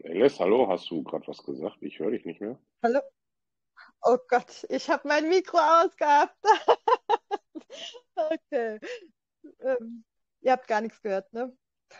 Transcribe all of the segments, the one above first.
Alice, hallo, hast du gerade was gesagt? Ich höre dich nicht mehr. Hallo? Oh Gott, ich habe mein Mikro ausgehabt. Okay. Ähm, Ihr habt gar nichts gehört, ne?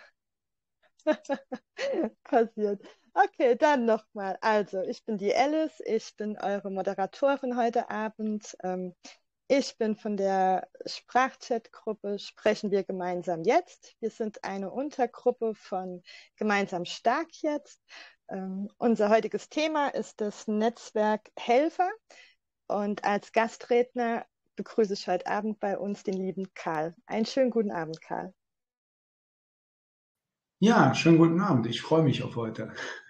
Passiert. Okay, dann nochmal. Also, ich bin die Alice, ich bin eure Moderatorin heute Abend. Ich bin von der Sprachchat-Gruppe Sprechen wir gemeinsam jetzt. Wir sind eine Untergruppe von Gemeinsam Stark jetzt. Unser heutiges Thema ist das Netzwerk Helfer. Und als Gastredner begrüße ich heute Abend bei uns den lieben Karl. Einen schönen guten Abend, Karl. Ja, schönen guten Abend. Ich freue mich auf heute.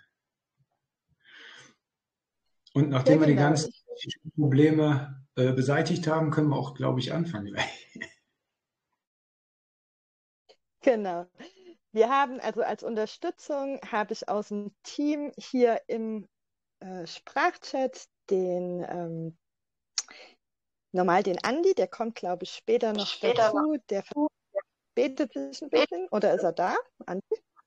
Und Ja, nachdem wir die genau. ganzen technischen Probleme beseitigt haben, können wir auch, glaube ich, anfangen gleich. Genau. Wir haben also als Unterstützung habe ich aus dem Team hier im Sprachchat den Andi, der kommt, glaube ich, später noch dazu. Der verspätet sich ein bisschen. Oder ist er da? Andi?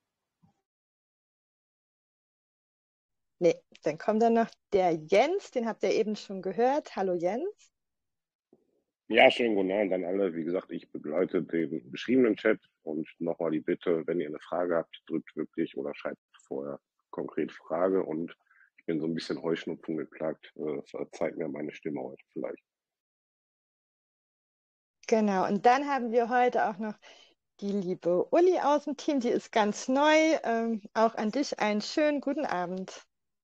Nee, dann kommt dann noch der Jens, den habt ihr eben schon gehört. Hallo Jens. Ja, schönen guten Abend an alle. Wie gesagt, ich begleite den beschriebenen Chat und nochmal die Bitte, wenn ihr eine Frage habt, drückt wirklich oder schreibt vorher konkret Frage und ich bin so ein bisschen Heuschnupfen geplagt. Verzeiht mir meine Stimme heute vielleicht. Genau, und dann haben wir heute auch noch die liebe Uli aus dem Team, die ist ganz neu. Auch an dich einen schönen guten Abend.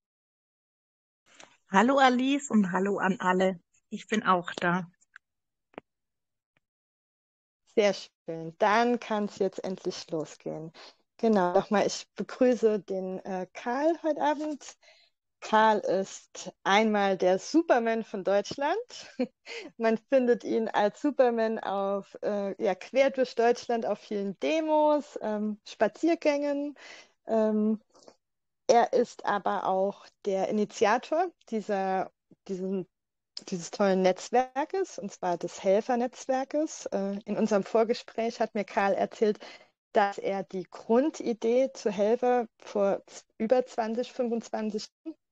Hallo Alice und hallo an alle. Ich bin auch da. Sehr schön. Dann kann es jetzt endlich losgehen. Genau, nochmal, ich begrüße den Karl heute Abend. Karl ist einmal der Superman von Deutschland. Man findet ihn als Superman ja, quer durch Deutschland auf vielen Demos, Spaziergängen. Ähm, Er ist aber auch der Initiator diesen, dieses tollen Netzwerkes, und zwar des Helfernetzwerkes. In unserem Vorgespräch hat mir Karl erzählt, dass er die Grundidee zu Helfer vor über 20, 25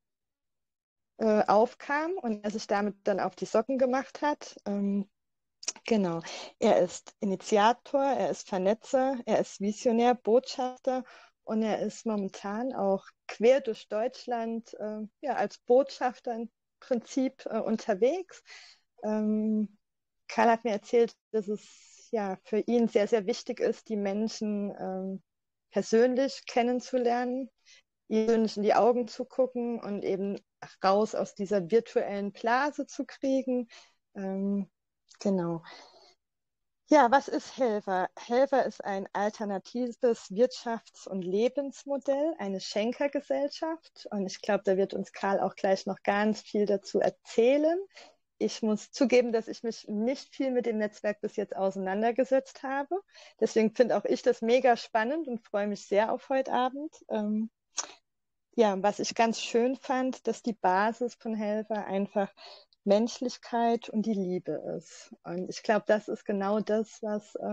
aufkam und er sich damit dann auf die Socken gemacht hat. Genau. Er ist Initiator, er ist Vernetzer, er ist Visionär, Botschafter und er ist momentan auch quer durch Deutschland ja, als Botschafter im Prinzip unterwegs. Karl hat mir erzählt, dass es ja für ihn sehr, sehr wichtig ist, die Menschen persönlich kennenzulernen, ihnen in die Augen zu gucken und eben raus aus dieser virtuellen Blase zu kriegen. Genau. Ja, was ist Helfer? Helfer ist ein alternatives Wirtschafts- und Lebensmodell, eine Schenkergesellschaft. Und ich glaube, da wird uns Karl auch gleich noch ganz viel dazu erzählen. Ich muss zugeben, dass ich mich nicht viel mit dem Netzwerk bis jetzt auseinandergesetzt habe. Deswegen finde auch ich das mega spannend und freue mich sehr auf heute Abend. Ja, was ich ganz schön fand, dass die Basis von Helfer einfach Menschlichkeit und die Liebe ist. Und ich glaube, das ist genau das,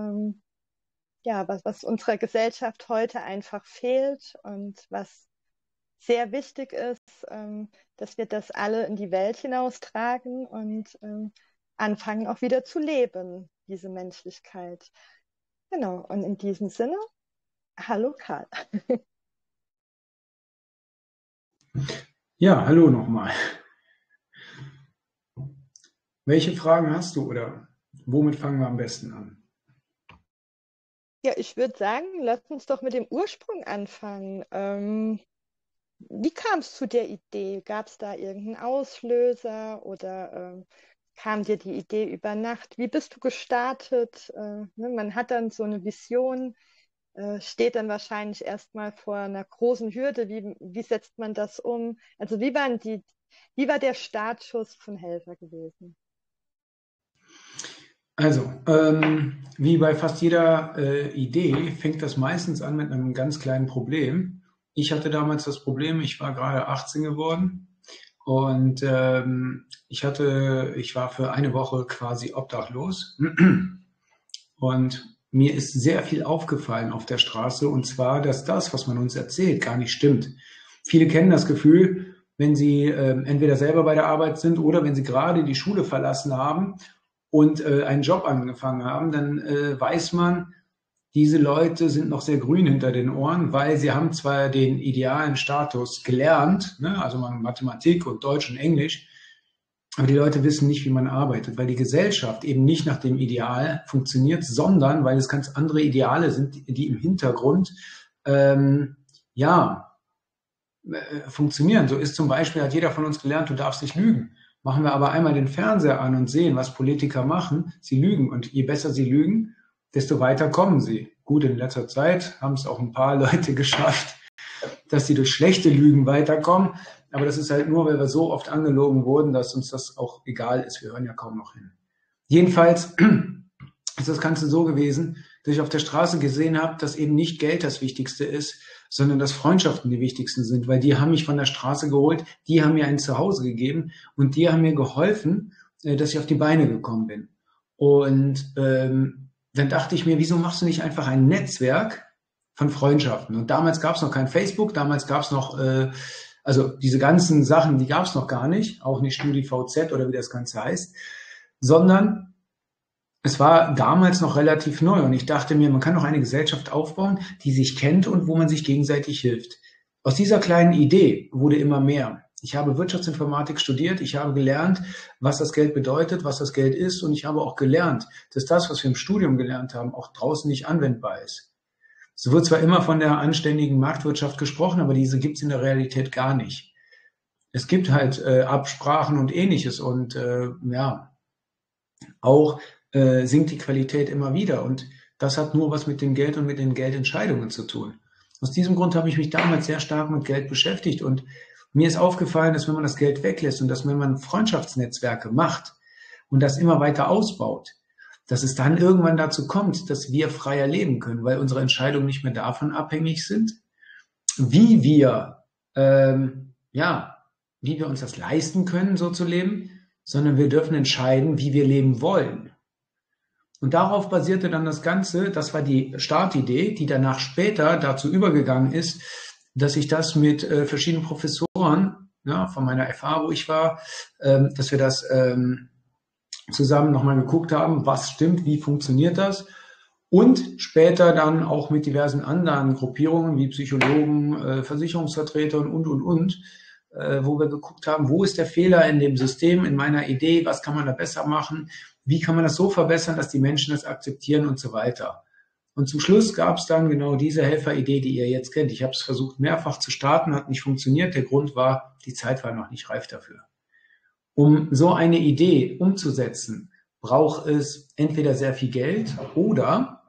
was unserer Gesellschaft heute einfach fehlt und was sehr wichtig ist, dass wir das alle in die Welt hinaustragen und anfangen auch wieder zu leben, diese Menschlichkeit. Genau, und in diesem Sinne, hallo Karl. Ja, hallo nochmal. Welche Fragen hast du oder womit fangen wir am besten an? Ja, ich würde sagen, lass uns doch mit dem Ursprung anfangen. Wie kam es zu der Idee? Gab es da irgendeinen Auslöser oder kam dir die Idee über Nacht? Wie bist du gestartet? Ne, man hat dann so eine Vision, steht dann wahrscheinlich erstmal vor einer großen Hürde. Wie setzt man das um? Also wie war der Startschuss von Helfer gewesen? Also, wie bei fast jeder Idee fängt das meistens an mit einem ganz kleinen Problem. Ich hatte damals das Problem, ich war gerade 18 geworden und ich war für eine Woche quasi obdachlos. Und mir ist sehr viel aufgefallen auf der Straße, und zwar, dass das, was man uns erzählt, gar nicht stimmt. Viele kennen das Gefühl, wenn sie entweder selber bei der Arbeit sind oder wenn sie gerade die Schule verlassen haben und einen Job angefangen haben, dann weiß man, diese Leute sind noch sehr grün hinter den Ohren, weil sie haben zwar den idealen Status gelernt, ne, also Mathematik und Deutsch und Englisch, aber die Leute wissen nicht, wie man arbeitet, weil die Gesellschaft eben nicht nach dem Ideal funktioniert, sondern weil es ganz andere Ideale sind, die im Hintergrund funktionieren. So ist zum Beispiel, hat jeder von uns gelernt, du darfst nicht lügen. Machen wir aber einmal den Fernseher an und sehen, was Politiker machen, sie lügen. Und je besser sie lügen, desto weiter kommen sie. Gut, in letzter Zeit haben es auch ein paar Leute geschafft, dass sie durch schlechte Lügen weiterkommen. Aber das ist halt nur, weil wir so oft angelogen wurden, dass uns das auch egal ist. Wir hören ja kaum noch hin. Jedenfalls ist das Ganze so gewesen, dass ich auf der Straße gesehen habe, dass eben nicht Geld das Wichtigste ist, sondern dass Freundschaften die wichtigsten sind, weil die haben mich von der Straße geholt, die haben mir ein Zuhause gegeben und die haben mir geholfen, dass ich auf die Beine gekommen bin. Und dann dachte ich mir, wieso machst du nicht einfach ein Netzwerk von Freundschaften? Und damals gab es noch kein Facebook, damals gab es noch, also diese ganzen Sachen, die gab es noch gar nicht, auch nicht StudiVZ oder wie das Ganze heißt, sondern es war damals noch relativ neu und ich dachte mir, man kann doch eine Gesellschaft aufbauen, die sich kennt und wo man sich gegenseitig hilft. Aus dieser kleinen Idee wurde immer mehr. Ich habe Wirtschaftsinformatik studiert, ich habe gelernt, was das Geld bedeutet, was das Geld ist und ich habe auch gelernt, dass das, was wir im Studium gelernt haben, auch draußen nicht anwendbar ist. Es wird zwar immer von der anständigen Marktwirtschaft gesprochen, aber diese gibt es in der Realität gar nicht. Es gibt halt Absprachen und Ähnliches und auch sinkt die Qualität immer wieder und das hat nur was mit dem Geld und mit den Geldentscheidungen zu tun. Aus diesem Grund habe ich mich damals sehr stark mit Geld beschäftigt und mir ist aufgefallen, dass wenn man das Geld weglässt und dass wenn man Freundschaftsnetzwerke macht und das immer weiter ausbaut, dass es dann irgendwann dazu kommt, dass wir freier leben können, weil unsere Entscheidungen nicht mehr davon abhängig sind, wie wir uns das leisten können, so zu leben, sondern wir dürfen entscheiden, wie wir leben wollen. Und darauf basierte dann das Ganze, das war die Startidee, die danach später dazu übergegangen ist, dass ich das mit verschiedenen Professoren von meiner FH, wo ich war, dass wir das zusammen nochmal geguckt haben, was stimmt, wie funktioniert das und später dann auch mit diversen anderen Gruppierungen wie Psychologen, Versicherungsvertretern und, wo wir geguckt haben, wo ist der Fehler in dem System, in meiner Idee, was kann man da besser machen, wie kann man das so verbessern, dass die Menschen das akzeptieren und so weiter. Und zum Schluss gab es dann genau diese Helferidee, die ihr jetzt kennt. Ich habe es versucht, mehrfach zu starten, hat nicht funktioniert. Der Grund war, die Zeit war noch nicht reif dafür. Um so eine Idee umzusetzen, braucht es entweder sehr viel Geld oder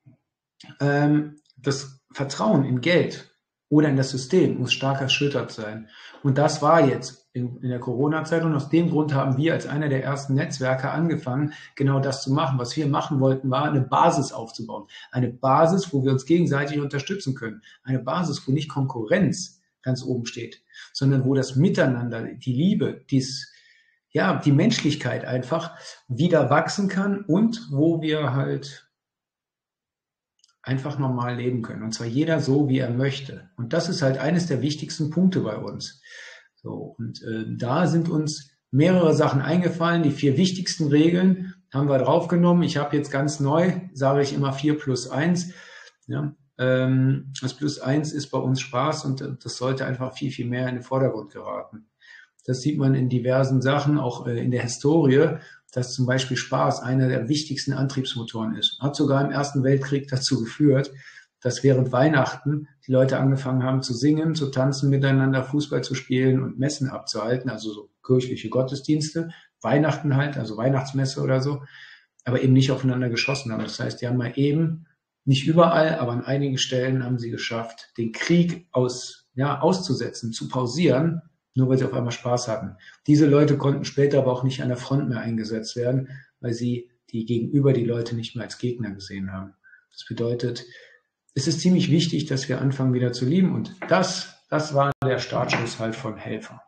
das Vertrauen in Geld oder in das System muss stark erschüttert sein. Und das war jetzt in der Corona-Zeit und aus dem Grund haben wir als einer der ersten Netzwerke angefangen, genau das zu machen. Was wir machen wollten, war eine Basis aufzubauen. Eine Basis, wo wir uns gegenseitig unterstützen können. Eine Basis, wo nicht Konkurrenz ganz oben steht, sondern wo das Miteinander, die Liebe, die Menschlichkeit einfach wieder wachsen kann und wo wir halt einfach normal leben können. Und zwar jeder so, wie er möchte. Und das ist halt eines der wichtigsten Punkte bei uns. So, und da sind uns mehrere Sachen eingefallen. Die 4 wichtigsten Regeln haben wir draufgenommen. Ich habe jetzt ganz neu, sage ich immer 4+1. Ja, das +1 ist bei uns Spaß und das sollte einfach viel, viel mehr in den Vordergrund geraten. Das sieht man in diversen Sachen, auch in der Historie, dass zum Beispiel Spaß einer der wichtigsten Antriebsmotoren ist. Hat sogar im Ersten Weltkrieg dazu geführt, dass während Weihnachten die Leute angefangen haben zu singen, zu tanzen miteinander, Fußball zu spielen und Messen abzuhalten, also so kirchliche Gottesdienste, Weihnachten halt, also Weihnachtsmesse oder so, aber eben nicht aufeinander geschossen haben. Das heißt, die haben mal eben, nicht überall, aber an einigen Stellen haben sie geschafft, den Krieg auszusetzen, zu pausieren, nur weil sie auf einmal Spaß hatten. Diese Leute konnten später aber auch nicht an der Front mehr eingesetzt werden, weil sie die Leute nicht mehr als Gegner gesehen haben. Das bedeutet, es ist ziemlich wichtig, dass wir anfangen wieder zu lieben und das war der Startschuss halt von Helfer.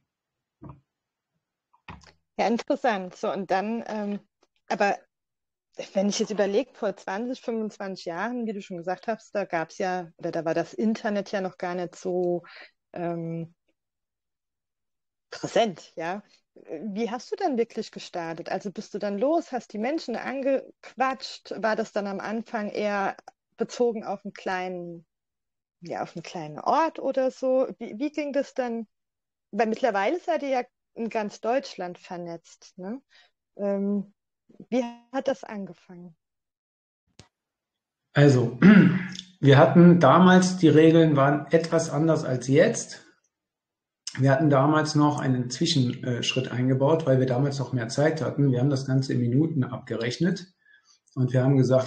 Ja, interessant. So, und dann, aber wenn ich jetzt überlege, vor 20, 25 Jahren, wie du schon gesagt hast, da gab es ja, oder da war das Internet ja noch gar nicht so ähm, präsent, ja. Wie hast du dann wirklich gestartet? Also bist du dann los, hast die Menschen angequatscht? War das dann am Anfang eher bezogen auf einen kleinen, ja, auf einen kleinen Ort oder so? Wie ging das dann? Weil mittlerweile seid ihr ja in ganz Deutschland vernetzt, ne? Ähm, Wie hat das angefangen? Also, wir hatten damals, die Regeln waren etwas anders als jetzt. Wir hatten damals noch einen Zwischenschritt eingebaut, weil wir damals noch mehr Zeit hatten. Wir haben das Ganze in Minuten abgerechnet und wir haben gesagt,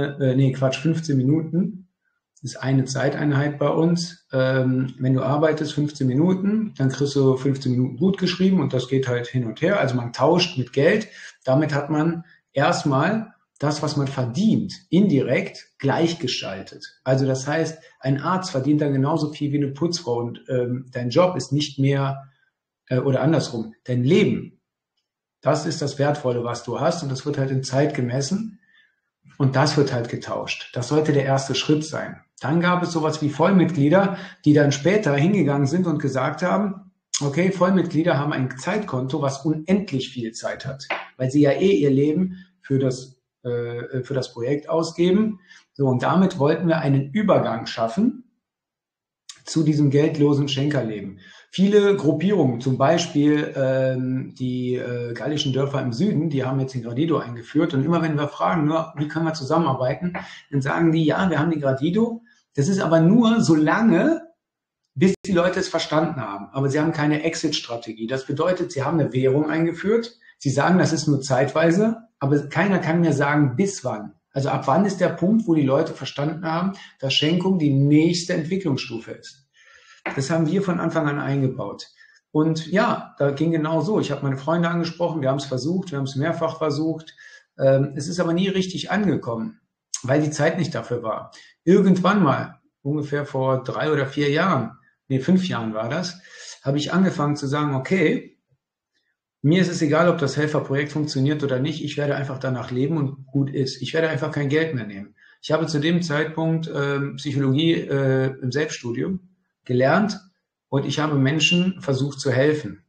15 Minuten ist eine Zeiteinheit bei uns. Wenn du arbeitest 15 Minuten, dann kriegst du 15 Minuten gut geschrieben und das geht halt hin und her. Also man tauscht mit Geld. Damit hat man erstmal das, was man verdient, indirekt gleichgestaltet. Also das heißt, ein Arzt verdient dann genauso viel wie eine Putzfrau und dein Job ist nicht mehr, oder andersrum, dein Leben, das ist das Wertvolle, was du hast und das wird halt in Zeit gemessen. Und das wird halt getauscht. Das sollte der erste Schritt sein. Dann gab es sowas wie Vollmitglieder, die dann später hingegangen sind und gesagt haben, okay, Vollmitglieder haben ein Zeitkonto, was unendlich viel Zeit hat, weil sie ja ihr Leben für das Projekt ausgeben. So, und damit wollten wir einen Übergang schaffen zu diesem geldlosen Schenkerleben. Viele Gruppierungen, zum Beispiel die gallischen Dörfer im Süden, die haben jetzt den Gradido eingeführt. Und immer wenn wir fragen, wie können wir zusammenarbeiten, dann sagen die, ja, wir haben die Gradido. Das ist aber nur so lange, bis die Leute es verstanden haben. Aber sie haben keine Exit-Strategie. Das bedeutet, sie haben eine Währung eingeführt. Sie sagen, das ist nur zeitweise, aber keiner kann mir sagen, bis wann. Also ab wann ist der Punkt, wo die Leute verstanden haben, dass Schenkung die nächste Entwicklungsstufe ist. Das haben wir von Anfang an eingebaut. Und ja, da ging genau so. Ich habe meine Freunde angesprochen, wir haben es versucht, wir haben es mehrfach versucht. Es ist aber nie richtig angekommen, weil die Zeit nicht dafür war. Irgendwann mal, ungefähr vor 3 oder 4 Jahren, 5 Jahren war das, habe ich angefangen zu sagen, okay, mir ist es egal, ob das Helferprojekt funktioniert oder nicht. Ich werde einfach danach leben und gut ist. Ich werde einfach kein Geld mehr nehmen. Ich habe zu dem Zeitpunkt Psychologie im Selbststudium gelernt und ich habe Menschen versucht zu helfen.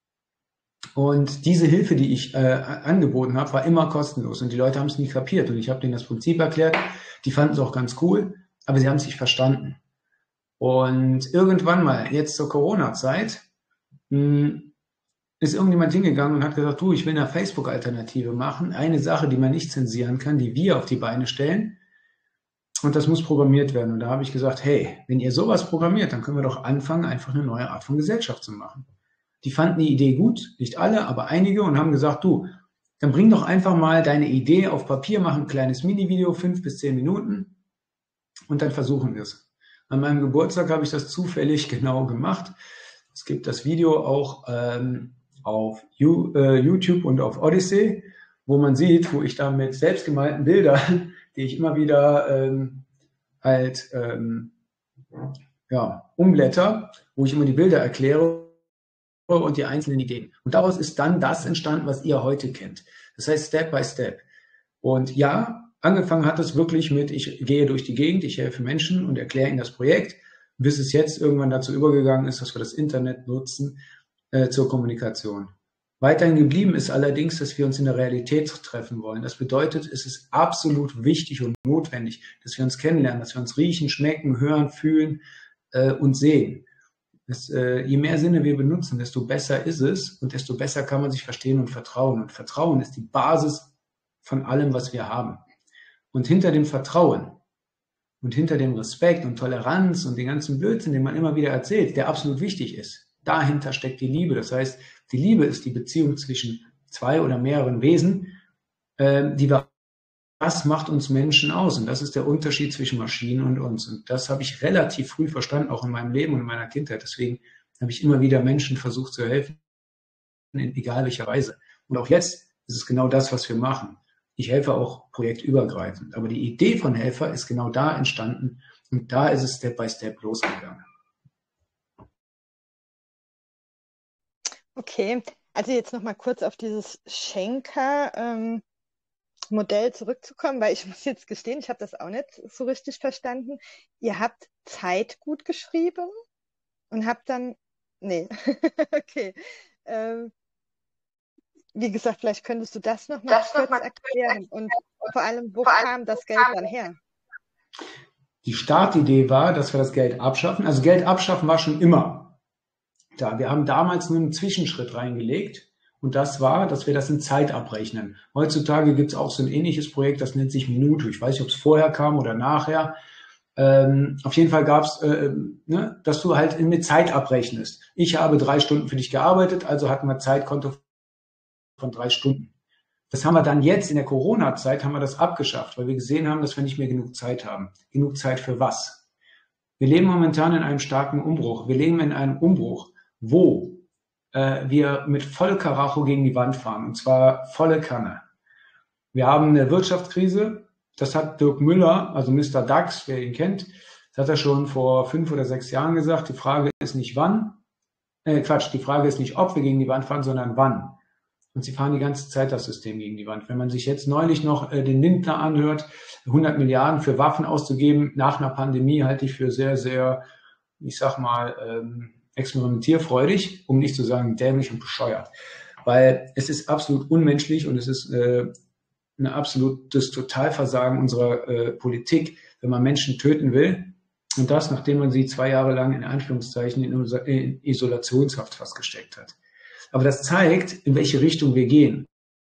Und diese Hilfe, die ich angeboten habe, war immer kostenlos und die Leute haben es nie kapiert. Und ich habe denen das Prinzip erklärt. Die fanden es auch ganz cool, aber sie haben es nicht verstanden. Und irgendwann mal, jetzt zur Corona-Zeit, ist irgendjemand hingegangen und hat gesagt, du, ich will eine Facebook-Alternative machen. Eine Sache, die man nicht zensieren kann, die wir auf die Beine stellen. Und das muss programmiert werden. Und da habe ich gesagt, hey, wenn ihr sowas programmiert, dann können wir doch anfangen, einfach eine neue Art von Gesellschaft zu machen. Die fanden die Idee gut, nicht alle, aber einige und haben gesagt, du, dann bring doch einfach mal deine Idee auf Papier, mach ein kleines Mini-Video, 5 bis 10 Minuten und dann versuchen wir es. An meinem Geburtstag habe ich das zufällig genau gemacht. Es gibt das Video auch auf YouTube und auf Odyssey, wo man sieht, wo ich da mit selbstgemalten Bildern, die ich immer wieder umblätter, wo ich immer die Bilder erkläre und die einzelnen Ideen. Und daraus ist dann das entstanden, was ihr heute kennt. Das heißt Step by Step. Und ja, angefangen hat es wirklich mit, ich gehe durch die Gegend, ich helfe Menschen und erkläre ihnen das Projekt, bis es jetzt irgendwann dazu übergegangen ist, dass wir das Internet nutzen zur Kommunikation. Weiterhin geblieben ist allerdings, dass wir uns in der Realität treffen wollen. Das bedeutet, es ist absolut wichtig und notwendig, dass wir uns kennenlernen, dass wir uns riechen, schmecken, hören, fühlen und sehen. Je mehr Sinne wir benutzen, desto besser ist es und desto besser kann man sich verstehen und vertrauen. Und Vertrauen ist die Basis von allem, was wir haben. Und hinter dem Vertrauen und hinter dem Respekt und Toleranz und den ganzen Blödsinn, den man immer wieder erzählt, der absolut wichtig ist, dahinter steckt die Liebe. Das heißt, die Liebe ist die Beziehung zwischen 2 oder mehreren Wesen, das macht uns Menschen aus. Und das ist der Unterschied zwischen Maschinen und uns. Und das habe ich relativ früh verstanden, auch in meinem Leben und in meiner Kindheit. Deswegen habe ich immer wieder Menschen versucht zu helfen, in egal welcher Weise. Und auch jetzt ist es genau das, was wir machen. Ich helfe auch projektübergreifend. Aber die Idee von Helfer ist genau da entstanden. Und da ist es Step by Step losgegangen. Okay, also jetzt noch mal kurz auf dieses Schenker das Modell zurückzukommen, weil ich muss jetzt gestehen, ich habe das auch nicht so richtig verstanden. Ihr habt Zeit gut geschrieben und habt dann, nee, okay. Ähm, Wie gesagt, vielleicht könntest du das noch mal kurz erklären und vor allem, wo kam das Geld dann her? Die Startidee war, dass wir das Geld abschaffen. Also Geld abschaffen war schon immer da. Wir haben damals nur einen Zwischenschritt reingelegt und das war, dass wir das in Zeit abrechnen. Heutzutage gibt es auch so ein ähnliches Projekt, das nennt sich Minuto. Ich weiß nicht, ob es vorher kam oder nachher. Auf jeden Fall gab es, dass du halt mit Zeit abrechnest. Ich habe 3 Stunden für dich gearbeitet, also hatten wir Zeitkonto von 3 Stunden. Das haben wir dann jetzt in der Corona-Zeit haben wir das abgeschafft, weil wir gesehen haben, dass wir nicht mehr genug Zeit haben. Genug Zeit für was? Wir leben momentan in einem starken Umbruch. Wir leben in einem Umbruch, wo wir mit volle Karacho gegen die Wand fahren, und zwar volle Kanne. Wir haben eine Wirtschaftskrise. Das hat Dirk Müller, also Mr. DAX, wer ihn kennt, das hat er schon vor 5 oder 6 Jahren gesagt. Die Frage ist nicht wann, die Frage ist nicht, ob wir gegen die Wand fahren, sondern wann. Und sie fahren die ganze Zeit das System gegen die Wand. Wenn man sich jetzt neulich noch den Lindner anhört, 100 Milliarden für Waffen auszugeben nach einer Pandemie, halte ich für sehr, sehr, ich sag mal, experimentierfreudig, um nicht zu sagen dämlich und bescheuert. Weil es ist absolut unmenschlich und es ist ein absolutes Totalversagen unserer Politik, wenn man Menschen töten will. Und das, nachdem man sie 2 Jahre lang in Anführungszeichen in Isolationshaft fast gesteckt hat. Aber das zeigt, in welche Richtung wir gehen.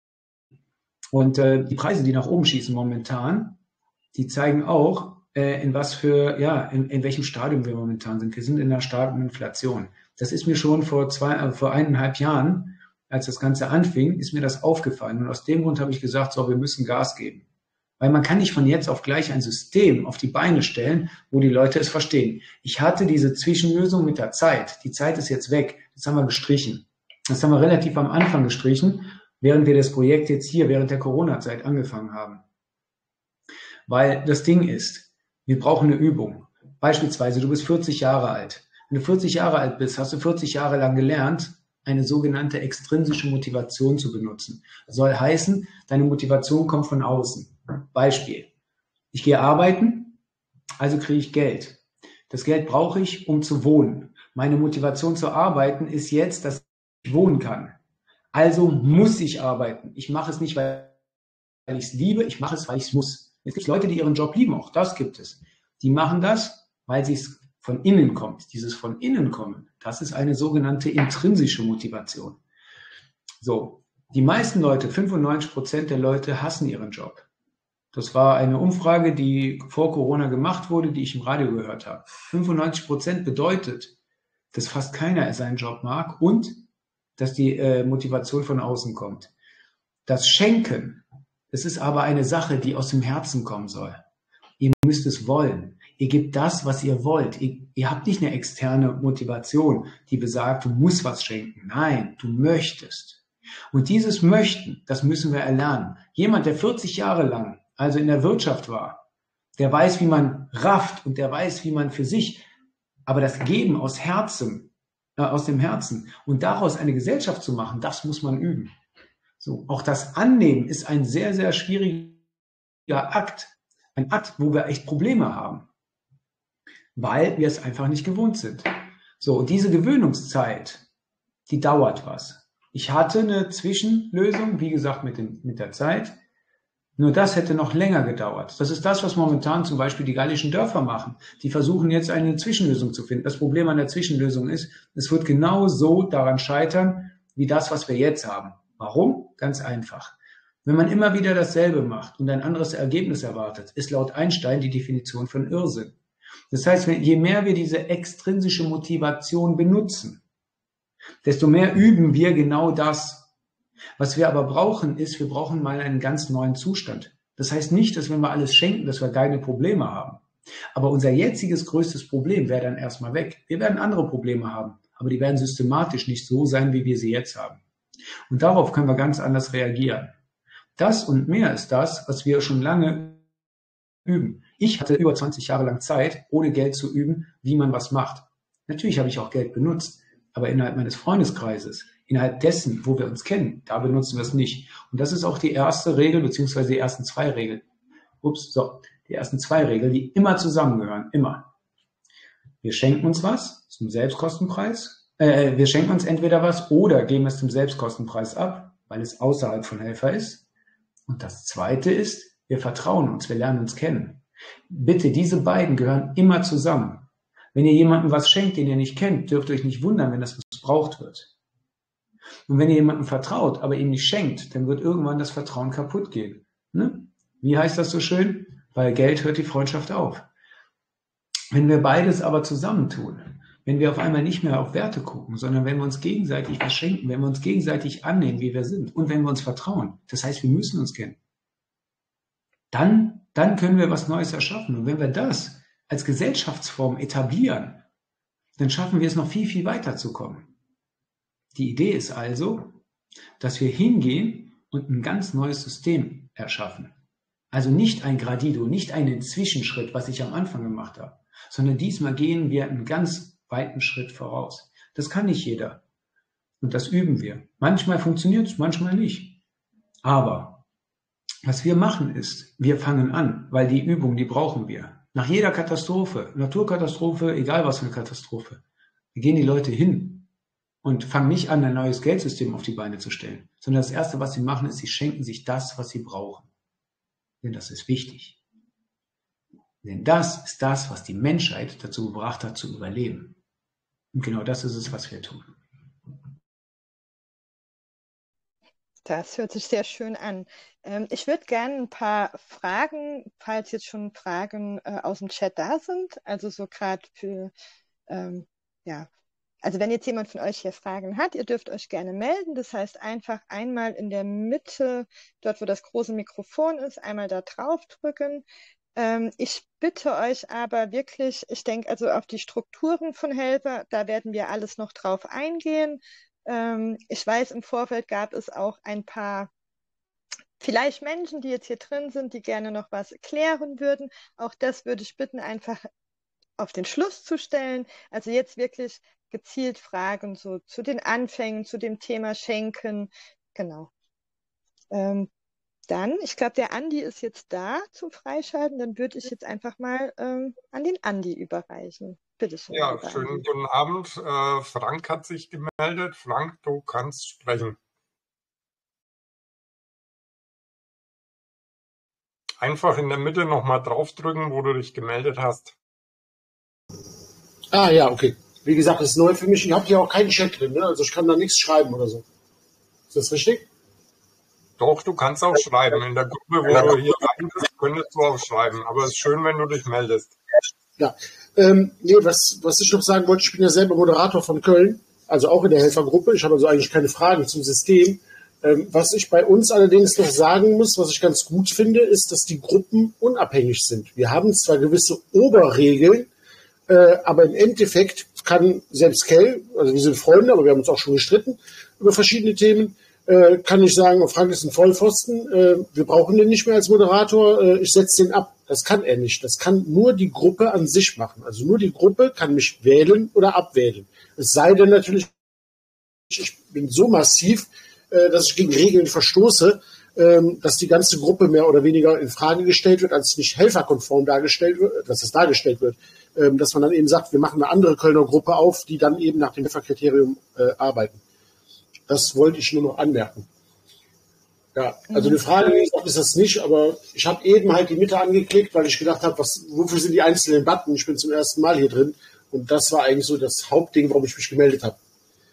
Und die Preise, die nach oben schießen momentan, die zeigen auch, in welchem Stadium wir momentan sind. Wir sind in einer starken Inflation. Das ist mir schon vor 1,5 Jahren, als das Ganze anfing, ist mir das aufgefallen. Und aus dem Grund habe ich gesagt, so, wir müssen Gas geben. Weil man kann nicht von jetzt auf gleich ein System auf die Beine stellen, wo die Leute es verstehen. Ich hatte diese Zwischenlösung mit der Zeit. Die Zeit ist jetzt weg. Das haben wir gestrichen. Das haben wir relativ am Anfang gestrichen, während wir das Projekt jetzt hier während der Corona-Zeit angefangen haben. Weil das Ding ist, wir brauchen eine Übung. Beispielsweise, du bist 40 Jahre alt. Wenn du 40 Jahre alt bist, hast du 40 Jahre lang gelernt, eine sogenannte extrinsische Motivation zu benutzen. Das soll heißen, deine Motivation kommt von außen. Beispiel. Ich gehe arbeiten, also kriege ich Geld. Das Geld brauche ich, um zu wohnen. Meine Motivation zu arbeiten ist jetzt, dass ich wohnen kann. Also muss ich arbeiten. Ich mache es nicht, weil ich es liebe, ich mache es, weil ich es muss. Es gibt Leute, die ihren Job lieben, auch das gibt es. Die machen das, weil es von innen kommt. Dieses von innen kommen, das ist eine sogenannte intrinsische Motivation. So, die meisten Leute, 95% der Leute hassen ihren Job. Das war eine Umfrage, die vor Corona gemacht wurde, die ich im Radio gehört habe. 95% bedeutet, dass fast keiner seinen Job mag und dass die Motivation von außen kommt. Das Schenken, das ist aber eine Sache, die aus dem Herzen kommen soll. Ihr müsst es wollen. Ihr gebt das, was ihr wollt. Ihr habt nicht eine externe Motivation, die besagt, du musst was schenken. Nein, du möchtest. Und dieses Möchten, das müssen wir erlernen. Jemand, der 40 Jahre lang also in der Wirtschaft war, der weiß, wie man rafft und der weiß, wie man für sich, aber das Geben aus dem Herzen und daraus eine Gesellschaft zu machen, das muss man üben. So, auch das Annehmen ist ein sehr, sehr schwieriger Akt. Ein Akt, wo wir echt Probleme haben, weil wir es einfach nicht gewohnt sind. So, und diese Gewöhnungszeit, die dauert was. Ich hatte eine Zwischenlösung, wie gesagt, mit der Zeit. Nur das hätte noch länger gedauert. Das ist das, was momentan zum Beispiel die gallischen Dörfer machen. Die versuchen jetzt eine Zwischenlösung zu finden. Das Problem an der Zwischenlösung ist, es wird genau so daran scheitern, wie das, was wir jetzt haben. Warum? Ganz einfach. Wenn man immer wieder dasselbe macht und ein anderes Ergebnis erwartet, ist laut Einstein die Definition von Irrsinn. Das heißt, je mehr wir diese extrinsische Motivation benutzen, desto mehr üben wir genau das. Was wir aber brauchen, ist, wir brauchen mal einen ganz neuen Zustand. Das heißt nicht, dass wenn wir alles schenken, dass wir keine Probleme haben. Aber unser jetziges größtes Problem wäre dann erstmal weg. Wir werden andere Probleme haben, aber die werden systematisch nicht so sein, wie wir sie jetzt haben. Und darauf können wir ganz anders reagieren. Das und mehr ist das, was wir schon lange üben. Ich hatte über 20 Jahre lang Zeit, ohne Geld zu üben, wie man was macht. Natürlich habe ich auch Geld benutzt, Aber innerhalb meines Freundeskreises, innerhalb dessen, wo wir uns kennen, da benutzen wir es nicht. Und das ist auch die erste Regel, beziehungsweise die ersten zwei Regeln. Die ersten zwei Regeln, die immer zusammengehören, immer. Wir schenken uns was zum Selbstkostenpreis. Wir schenken uns entweder was oder geben es zum Selbstkostenpreis ab, weil es außerhalb von Helfer ist. Und das Zweite ist, wir vertrauen uns, wir lernen uns kennen. Bitte, diese beiden gehören immer zusammen. Wenn ihr jemandem was schenkt, den ihr nicht kennt, dürft ihr euch nicht wundern, wenn das missbraucht wird. Und wenn ihr jemandem vertraut, aber ihm nicht schenkt, dann wird irgendwann das Vertrauen kaputt gehen. Ne? Wie heißt das so schön? Bei Geld hört die Freundschaft auf. Wenn wir beides aber zusammentun, wenn wir auf einmal nicht mehr auf Werte gucken, sondern wenn wir uns gegenseitig was schenken, wenn wir uns gegenseitig annehmen, wie wir sind und wenn wir uns vertrauen, das heißt, wir müssen uns kennen, dann können wir was Neues erschaffen. Und wenn wir das als Gesellschaftsform etablieren, dann schaffen wir es noch viel, viel weiter zu kommen. Die Idee ist also, dass wir hingehen und ein ganz neues System erschaffen. Also nicht ein Gradido, nicht einen Zwischenschritt, was ich am Anfang gemacht habe, sondern diesmal gehen wir einen ganz weiten Schritt voraus. Das kann nicht jeder. Und das üben wir. Manchmal funktioniert es, manchmal nicht. Aber was wir machen ist, wir fangen an, weil die Übung, die brauchen wir. Nach jeder Katastrophe, Naturkatastrophe, egal was für eine Katastrophe, da gehen die Leute hin und fangen nicht an, ein neues Geldsystem auf die Beine zu stellen, sondern das Erste, was sie machen, ist, sie schenken sich das, was sie brauchen. Denn das ist wichtig. Denn das ist das, was die Menschheit dazu gebracht hat, zu überleben. Und genau das ist es, was wir tun. Das hört sich sehr schön an. Ich würde gerne ein paar Fragen, falls jetzt schon Fragen aus dem Chat da sind, also so gerade für, ja, also wenn jetzt jemand von euch hier Fragen hat, ihr dürft euch gerne melden. Das heißt, einfach einmal in der Mitte, dort wo das große Mikrofon ist, einmal da drauf drücken. Ich bitte euch aber wirklich, ich denke also auf die Strukturen von Helfer, da werden wir alles noch drauf eingehen. Ich weiß, im Vorfeld gab es auch ein paar vielleicht Menschen, die jetzt hier drin sind, die gerne noch was klären würden. Auch das würde ich bitten, einfach auf den Schluss zu stellen. Also jetzt wirklich gezielt Fragen so zu den Anfängen, zu dem Thema Schenken. Genau. Dann, ich glaube, der Andi ist jetzt da zum Freischalten. Dann würde ich jetzt einfach mal an den Andi überreichen. Bitte schön. Ja, schönen guten Abend. Frank hat sich gemeldet. Frank, du kannst sprechen. Einfach in der Mitte nochmal draufdrücken, wo du dich gemeldet hast. Ah ja, okay. Wie gesagt, das ist neu für mich. Ich habe hier auch keinen Chat drin, ne? Also ich kann da nichts schreiben oder so. Ist das richtig? Doch, du kannst auch schreiben. In der Gruppe, wo du hier rein bist, könntest du auch schreiben. Aber es ist schön, wenn du dich meldest. Ja. Nee, was ich noch sagen wollte, ich bin ja selber Moderator von Köln, also auch in der Helfergruppe. Ich habe also eigentlich keine Fragen zum System. Was ich bei uns allerdings noch sagen muss, was ich ganz gut finde, ist, dass die Gruppen unabhängig sind. Wir haben zwar gewisse Oberregeln, aber im Endeffekt kann selbst Kell, also wir sind Freunde, aber wir haben uns auch schon gestritten über verschiedene Themen, kann ich sagen, Frank ist ein Vollpfosten, wir brauchen den nicht mehr als Moderator, ich setze den ab. Das kann er nicht. Das kann nur die Gruppe an sich machen. Also nur die Gruppe kann mich wählen oder abwählen. Es sei denn natürlich, ich bin so massiv, dass ich gegen Regeln verstoße, dass die ganze Gruppe mehr oder weniger in Frage gestellt wird, als nicht helferkonform dargestellt wird, dass es dargestellt wird, dass man dann eben sagt, wir machen eine andere Kölner Gruppe auf, die dann eben nach dem Helferkriterium arbeiten. Das wollte ich nur noch anmerken. Ja, also eine Frage ist das nicht, aber ich habe eben halt die Mitte angeklickt, weil ich gedacht habe, wofür sind die einzelnen Button? Ich bin zum ersten Mal hier drin und das war eigentlich so das Hauptding, warum ich mich gemeldet habe.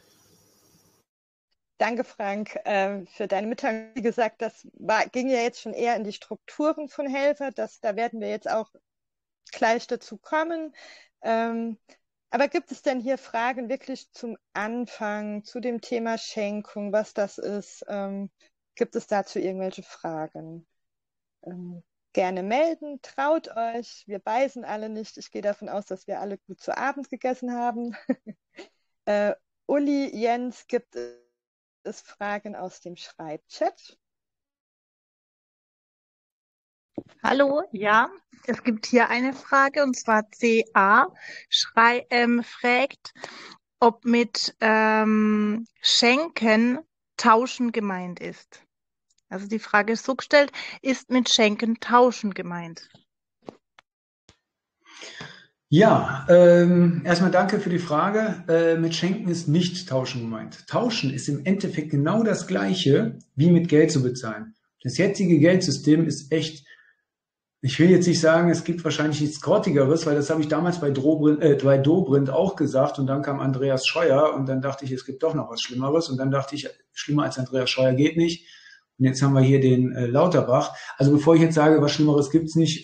Danke, Frank, für deine Mitteilung. Wie gesagt, ging ja jetzt schon eher in die Strukturen von Helfer. Da werden wir jetzt auch gleich dazu kommen. Aber gibt es denn hier Fragen wirklich zum Anfang, zu dem Thema Schenkung, was das ist? Gibt es dazu irgendwelche Fragen? Gerne melden, traut euch. Wir beißen alle nicht. Ich gehe davon aus, dass wir alle gut zu Abend gegessen haben. Uli, Jens, gibt es Fragen aus dem Schreibchat? Hallo, ja, es gibt hier eine Frage und zwar CA fragt, ob mit Schenken Tauschen gemeint ist. Also die Frage ist so gestellt, ist mit Schenken Tauschen gemeint? Ja, erstmal danke für die Frage. Mit Schenken ist nicht Tauschen gemeint. Tauschen ist im Endeffekt genau das Gleiche, wie mit Geld zu bezahlen. Das jetzige Geldsystem ist echt, ich will jetzt nicht sagen, es gibt wahrscheinlich nichts Grottigeres, weil das habe ich damals bei Dobrindt auch gesagt und dann kam Andreas Scheuer und dann dachte ich, es gibt doch noch was Schlimmeres und dann dachte ich, schlimmer als Andreas Scheuer geht nicht. Und jetzt haben wir hier den Lauterbach. Also bevor ich jetzt sage, was Schlimmeres gibt's nicht,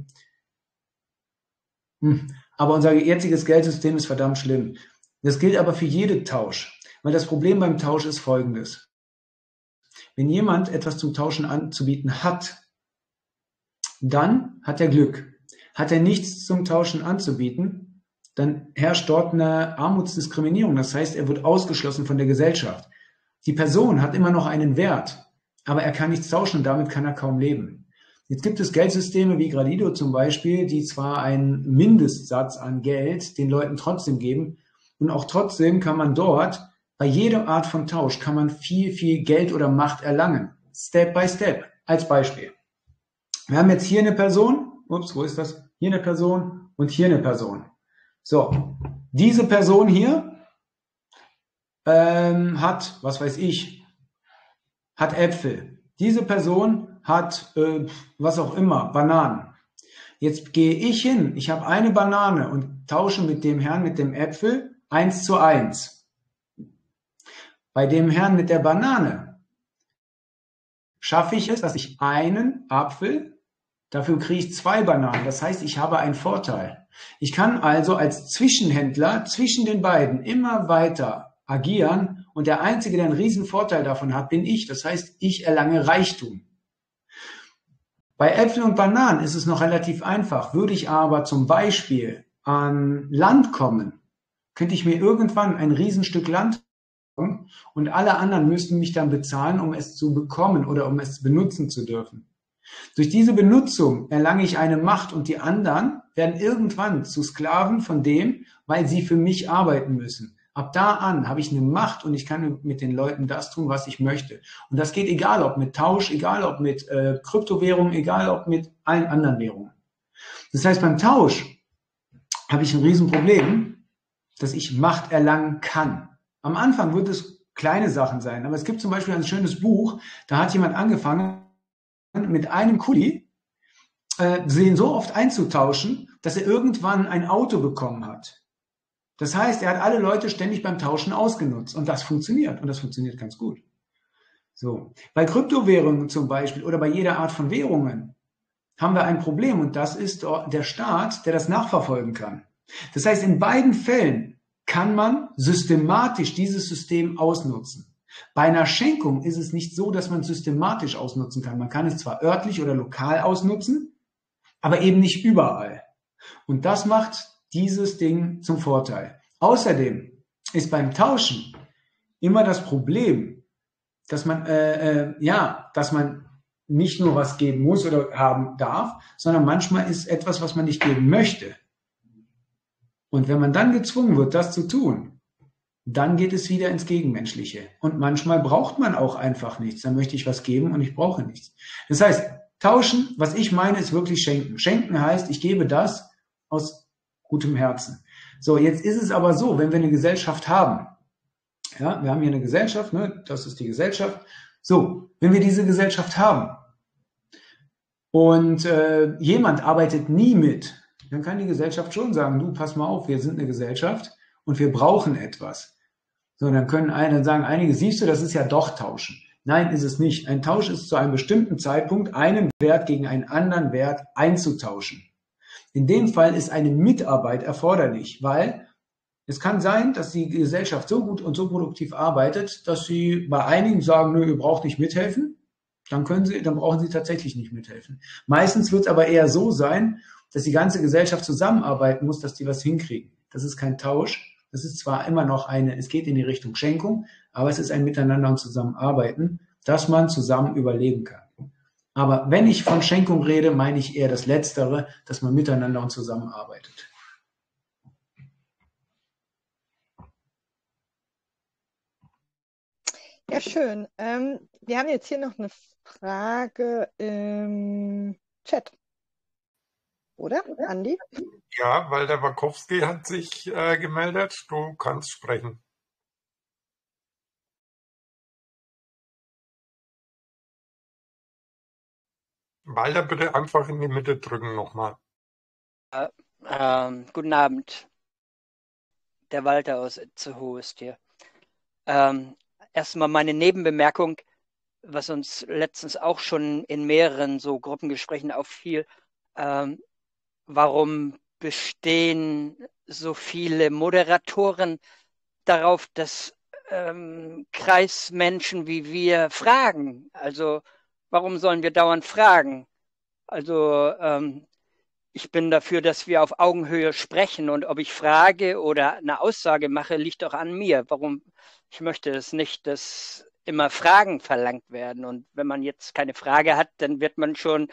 aber unser jetziges Geldsystem ist verdammt schlimm. Das gilt aber für jeden Tausch, weil das Problem beim Tausch ist folgendes. Wenn jemand etwas zum Tauschen anzubieten hat, dann hat er Glück. Hat er nichts zum Tauschen anzubieten, dann herrscht dort eine Armutsdiskriminierung. Das heißt, er wird ausgeschlossen von der Gesellschaft. Die Person hat immer noch einen Wert, aber er kann nichts tauschen und damit kann er kaum leben. Jetzt gibt es Geldsysteme wie Gradido zum Beispiel, die zwar einen Mindestsatz an Geld den Leuten trotzdem geben und auch trotzdem kann man dort bei jeder Art von Tausch kann man viel, viel Geld oder Macht erlangen. Step by Step. Als Beispiel. Wir haben jetzt hier eine Person, wo ist das? Hier eine Person und hier eine Person. So, diese Person hier hat, was weiß ich, hat Äpfel. Diese Person hat, was auch immer, Bananen. Jetzt gehe ich hin, ich habe eine Banane und tausche mit dem Herrn mit dem Äpfel 1:1. Bei dem Herrn mit der Banane schaffe ich es, dass ich einen Apfel, dafür kriege ich 2 Bananen. Das heißt, ich habe einen Vorteil. Ich kann also als Zwischenhändler zwischen den beiden immer weiter agieren und der Einzige, der einen riesen Vorteil davon hat, bin ich. Das heißt, ich erlange Reichtum. Bei Äpfeln und Bananen ist es noch relativ einfach. Würde ich aber zum Beispiel an Land kommen, könnte ich mir irgendwann ein Riesenstück Land kaufen und alle anderen müssten mich dann bezahlen, um es zu bekommen oder um es benutzen zu dürfen. Durch diese Benutzung erlange ich eine Macht und die anderen werden irgendwann zu Sklaven von dem, weil sie für mich arbeiten müssen. Ab da an habe ich eine Macht und ich kann mit den Leuten das tun, was ich möchte. Und das geht egal ob mit Tausch, egal ob mit Kryptowährungen, egal ob mit allen anderen Währungen. Das heißt, beim Tausch habe ich ein Riesenproblem, dass ich Macht erlangen kann. Am Anfang wird es kleine Sachen sein, aber es gibt zum Beispiel ein schönes Buch, da hat jemand angefangen, mit einem Kuli den so oft einzutauschen, dass er irgendwann ein Auto bekommen hat. Das heißt, er hat alle Leute ständig beim Tauschen ausgenutzt und das funktioniert ganz gut. So. Bei Kryptowährungen zum Beispiel oder bei jeder Art von Währungen haben wir ein Problem und das ist der Staat, der das nachverfolgen kann. Das heißt, in beiden Fällen kann man systematisch dieses System ausnutzen. Bei einer Schenkung ist es nicht so, dass man es systematisch ausnutzen kann. Man kann es zwar örtlich oder lokal ausnutzen, aber eben nicht überall. Und das macht dieses Ding zum Vorteil. Außerdem ist beim Tauschen immer das Problem, dass man nicht nur was geben muss oder haben darf, sondern manchmal ist etwas, was man nicht geben möchte. Und wenn man dann gezwungen wird, das zu tun, dann geht es wieder ins Gegenmenschliche. Und manchmal braucht man auch einfach nichts. Dann möchte ich was geben und ich brauche nichts. Das heißt, tauschen, was ich meine, ist wirklich schenken. Schenken heißt, ich gebe das aus gutem Herzen. So, jetzt ist es aber so, wenn wir eine Gesellschaft haben, ja, wir haben hier eine Gesellschaft, ne, das ist die Gesellschaft. So, wenn wir diese Gesellschaft haben und jemand arbeitet nie mit, dann kann die Gesellschaft schon sagen, du, pass mal auf, wir sind eine Gesellschaft und wir brauchen etwas. So, dann können sagen einige, siehst du, das ist ja doch Tauschen. Nein, ist es nicht. Ein Tausch ist zu einem bestimmten Zeitpunkt einen Wert gegen einen anderen Wert einzutauschen. In dem Fall ist eine Mitarbeit erforderlich, weil es kann sein, dass die Gesellschaft so gut und so produktiv arbeitet, dass sie bei einigen sagen, nö, ihr braucht nicht mithelfen, dann brauchen sie tatsächlich nicht mithelfen. Meistens wird es aber eher so sein, dass die ganze Gesellschaft zusammenarbeiten muss, dass die was hinkriegen. Das ist kein Tausch. Das ist zwar immer noch es geht in die Richtung Schenkung, aber es ist ein Miteinander und Zusammenarbeiten, dass man zusammen überleben kann. Aber wenn ich von Schenkung rede, meine ich eher das Letztere, dass man miteinander und zusammenarbeitet. Ja, schön. Wir haben jetzt hier noch eine Frage im Chat, oder, Andi? Ja, weil der Wachowski hat sich gemeldet. Du kannst sprechen. Walter, bitte einfach in die Mitte drücken nochmal. Guten Abend, der Walter aus Itzehoe ist hier. Erstmal meine Nebenbemerkung, was uns letztens auch schon in mehreren so Gruppengesprächen auffiel. Warum bestehen so viele Moderatoren darauf, dass Kreismenschen wie wir fragen? Also warum sollen wir dauernd fragen? Also ich bin dafür, dass wir auf Augenhöhe sprechen, und ob ich frage oder eine Aussage mache, liegt doch an mir. Warum? Ich möchte es nicht, dass immer Fragen verlangt werden. Und wenn man jetzt keine Frage hat, dann wird man schon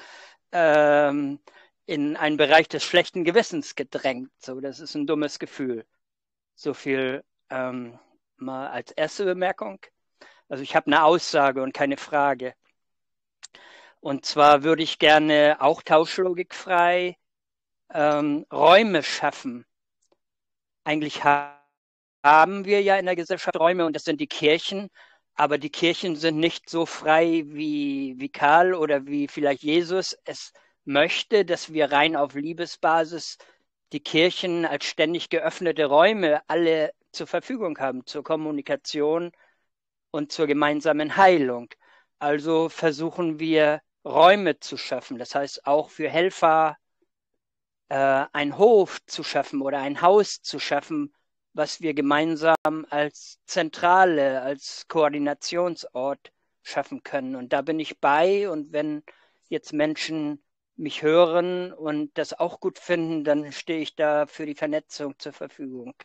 in einen Bereich des schlechten Gewissens gedrängt. So, das ist ein dummes Gefühl. So viel mal als erste Bemerkung. Also ich habe eine Aussage und keine Frage. Und zwar würde ich gerne auch tauschlogikfrei Räume schaffen. Eigentlich haben wir ja in der Gesellschaft Räume, und das sind die Kirchen, aber die Kirchen sind nicht so frei wie Karl oder wie vielleicht Jesus es möchte, dass wir rein auf Liebesbasis die Kirchen als ständig geöffnete Räume alle zur Verfügung haben, zur Kommunikation und zur gemeinsamen Heilung. Also versuchen wir Räume zu schaffen, das heißt auch für Helfer einen Hof zu schaffen oder ein Haus zu schaffen, was wir gemeinsam als Zentrale, als Koordinationsort schaffen können. Und da bin ich bei, und wenn jetzt Menschen mich hören und das auch gut finden, dann stehe ich da für die Vernetzung zur Verfügung.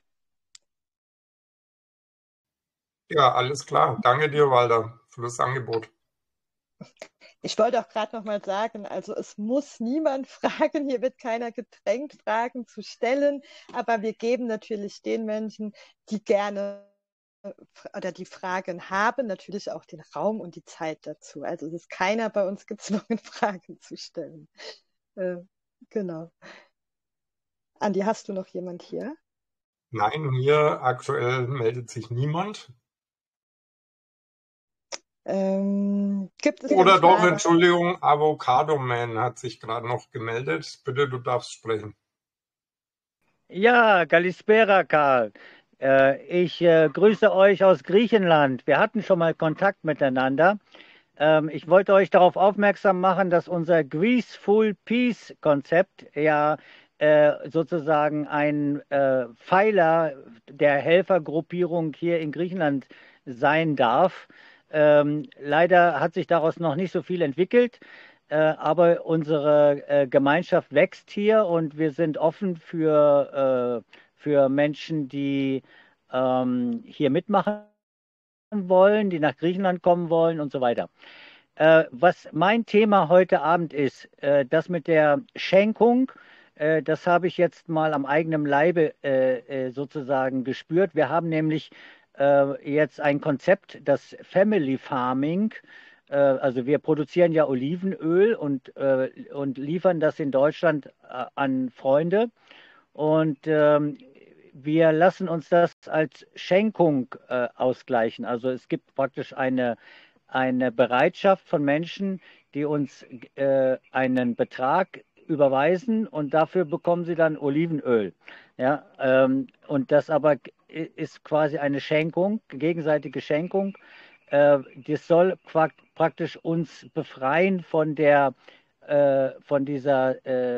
Ja, alles klar. Danke dir, Walter, für das Angebot. Ich wollte auch gerade noch mal sagen, also es muss niemand fragen, hier wird keiner gedrängt, Fragen zu stellen, aber wir geben natürlich den Menschen, die gerne oder die Fragen haben, natürlich auch den Raum und die Zeit dazu. Also es ist keiner bei uns gezwungen, Fragen zu stellen. Genau. Andi, hast du noch jemand hier? Nein, hier aktuell meldet sich niemand. Gibt es Oder eine doch, Frage? Entschuldigung, Avocado Man hat sich gerade noch gemeldet. Bitte, du darfst sprechen. Ja, Kalispera, Karl. Ich grüße euch aus Griechenland. Wir hatten schon mal Kontakt miteinander. Ich wollte euch darauf aufmerksam machen, dass unser Greece Full Peace Konzept ja sozusagen ein Pfeiler der Helfergruppierung hier in Griechenland sein darf. Leider hat sich daraus noch nicht so viel entwickelt, aber unsere Gemeinschaft wächst hier, und wir sind offen für Menschen, die hier mitmachen wollen, die nach Griechenland kommen wollen und so weiter. Was mein Thema heute Abend ist, das mit der Schenkung, das habe ich jetzt mal am eigenen Leibe sozusagen gespürt. Wir haben nämlich jetzt ein Konzept, das Family Farming. Also wir produzieren ja Olivenöl und liefern das in Deutschland an Freunde. Und wir lassen uns das als Schenkung ausgleichen. Also es gibt praktisch eine Bereitschaft von Menschen, die uns einen Betrag überweisen, und dafür bekommen sie dann Olivenöl. Ja, und das aber ist quasi eine Schenkung, gegenseitige Schenkung. Das soll praktisch uns befreien von dieser